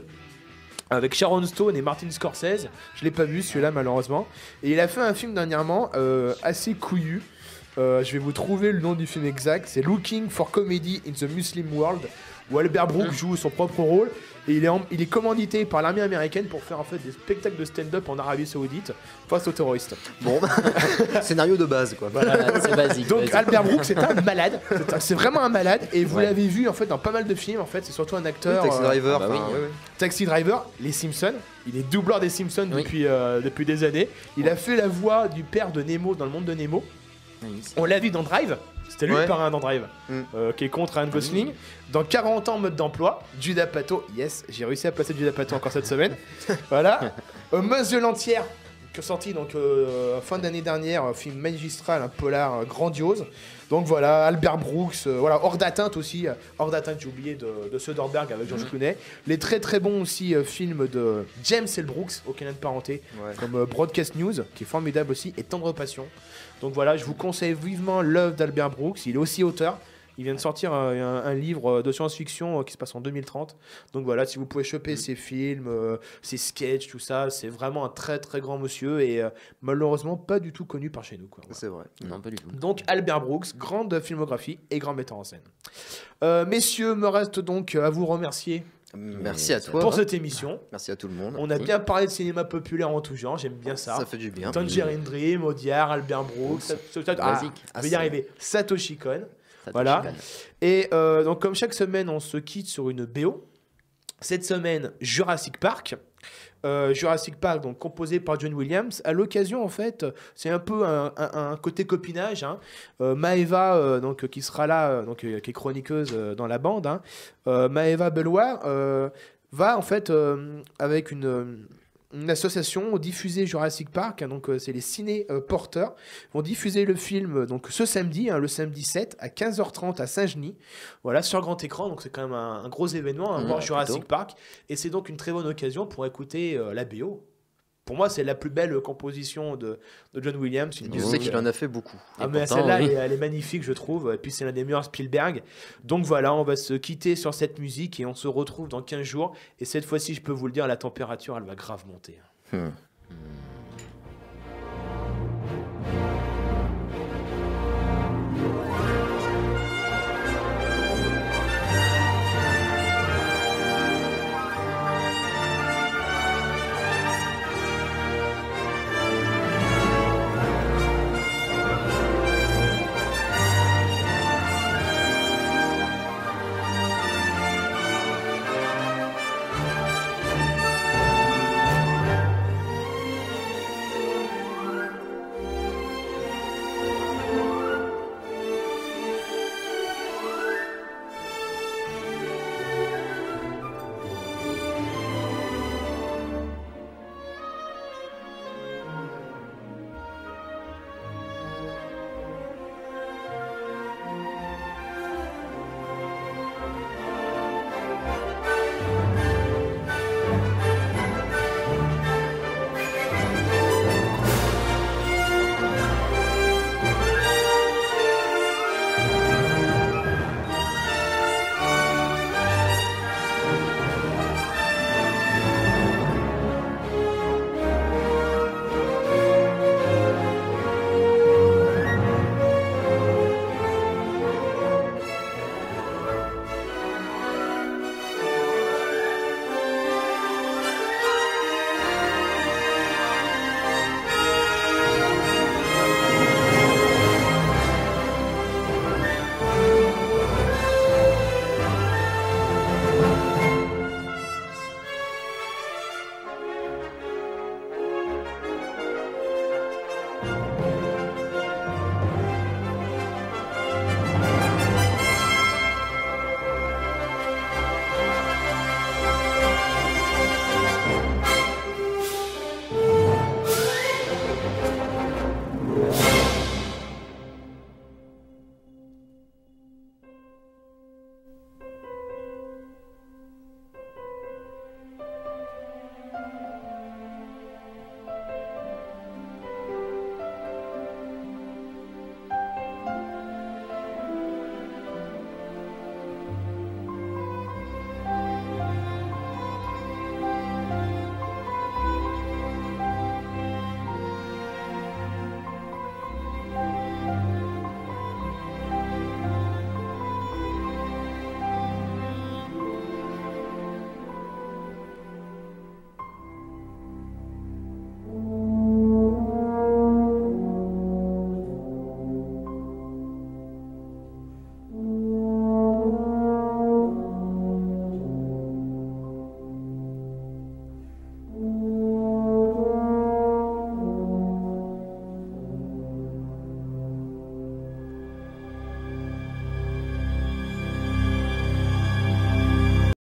avec Sharon Stone et Martin Scorsese. Je l'ai pas vu celui-là malheureusement. Et il a fait un film dernièrement euh, assez couillu. Euh, je vais vous trouver le nom du film exact. C'est Looking for Comedy in the Muslim World, où Albert Brooks joue son propre rôle. Et il est, en- il est commandité par l'armée américaine pour faire en fait des spectacles de stand-up en Arabie Saoudite face aux terroristes. Bon, scénario de base, quoi. Voilà, c'est basique. Donc basique. Albert Brooks c'est un malade, c'est un- c'est vraiment un malade. Et vous Ouais. l'avez vu en fait dans pas mal de films. En fait, c'est surtout un Oui, acteur. Taxi euh, Driver, ah bah enfin, oui. ouais, ouais. Taxi Driver, les Simpsons. Il est doubleur des Simpsons Oui. depuis, euh, depuis des années. Il a fait la voix du père de Nemo dans le monde de Nemo. Oui, On l'a vu dans Drive. C'était lui Ouais. le parrain dans Drive, Mm. euh, qui est contre Ryan Gosling. Dans quarante ans mode d'emploi, Judas Pato. Yes, j'ai réussi à placer Judas Pato encore cette semaine. Voilà. euh, Muzzle entière, qui est sorti donc euh, fin d'année dernière, un film magistral, un polar euh, grandiose. Donc voilà, Albert Brooks, euh, voilà, Hors d'atteinte aussi, euh, Hors d'atteinte, j'ai oublié, de, de Soderbergh avec George Clooney. Les très très bons aussi euh, films de James L. Brooks, aucun lien de parenté, Ouais. comme euh, Broadcast News, qui est formidable aussi, et Tendre Passion. Donc voilà, je vous conseille vivement l'œuvre d'Albert Brooks. Il est aussi auteur. Il vient de sortir un, un- un livre de science-fiction euh, qui se passe en deux mille trente. Donc voilà, si vous pouvez choper ses films, euh, ses sketchs, tout ça, c'est vraiment un très très grand monsieur et euh, malheureusement pas du tout connu par chez nous, quoi. Voilà. C'est vrai. Non, pas du tout. Donc Albert Brooks, grande filmographie et grand metteur en scène. Euh, messieurs, me reste donc à vous remercier Merci à toi. pour cette émission. Merci à tout le monde. On a bien parlé de cinéma populaire en tout genre, j'aime bien ça. Ça fait du bien. Tangerine Dream, Audiard, Albert Brooks, Sa- Sa- ah, Basique. je vais y arriver, Satoshi Kon. Ça Voilà. touche, Et euh, donc comme chaque semaine, on se quitte sur une B O. Cette semaine, Jurassic Park. Euh, Jurassic Park, donc composé par John Williams. À l'occasion, en fait, c'est un peu un, un- un côté copinage. Hein. Euh, Maëva, euh, donc qui sera là, euh, donc euh, qui est chroniqueuse euh, dans la bande. Hein. Euh, Maëva Belloir euh, va en fait euh, avec une une association diffuser Jurassic Park, hein, donc euh, c'est les ciné euh, porteurs, vont diffuser le film euh, donc ce samedi, hein, le samedi sept à quinze heures trente à Saint-Genis, voilà, sur grand écran, donc c'est quand même un, un gros événement, hein, Mmh, voir Jurassic plutôt. Park, et c'est donc une très bonne occasion pour écouter euh, la B O. Pour moi, c'est la plus belle composition de, de John Williams. Une Je musique, sais qu'il en a fait beaucoup. ah, Et mais pourtant, celle-là, oui. elle, est- elle est magnifique, je trouve. Et puis, c'est l'un des meilleurs Spielberg. Donc voilà, on va se quitter sur cette musique et on se retrouve dans quinze jours. Et cette fois-ci, je peux vous le dire, la température, elle va grave monter. Hmm.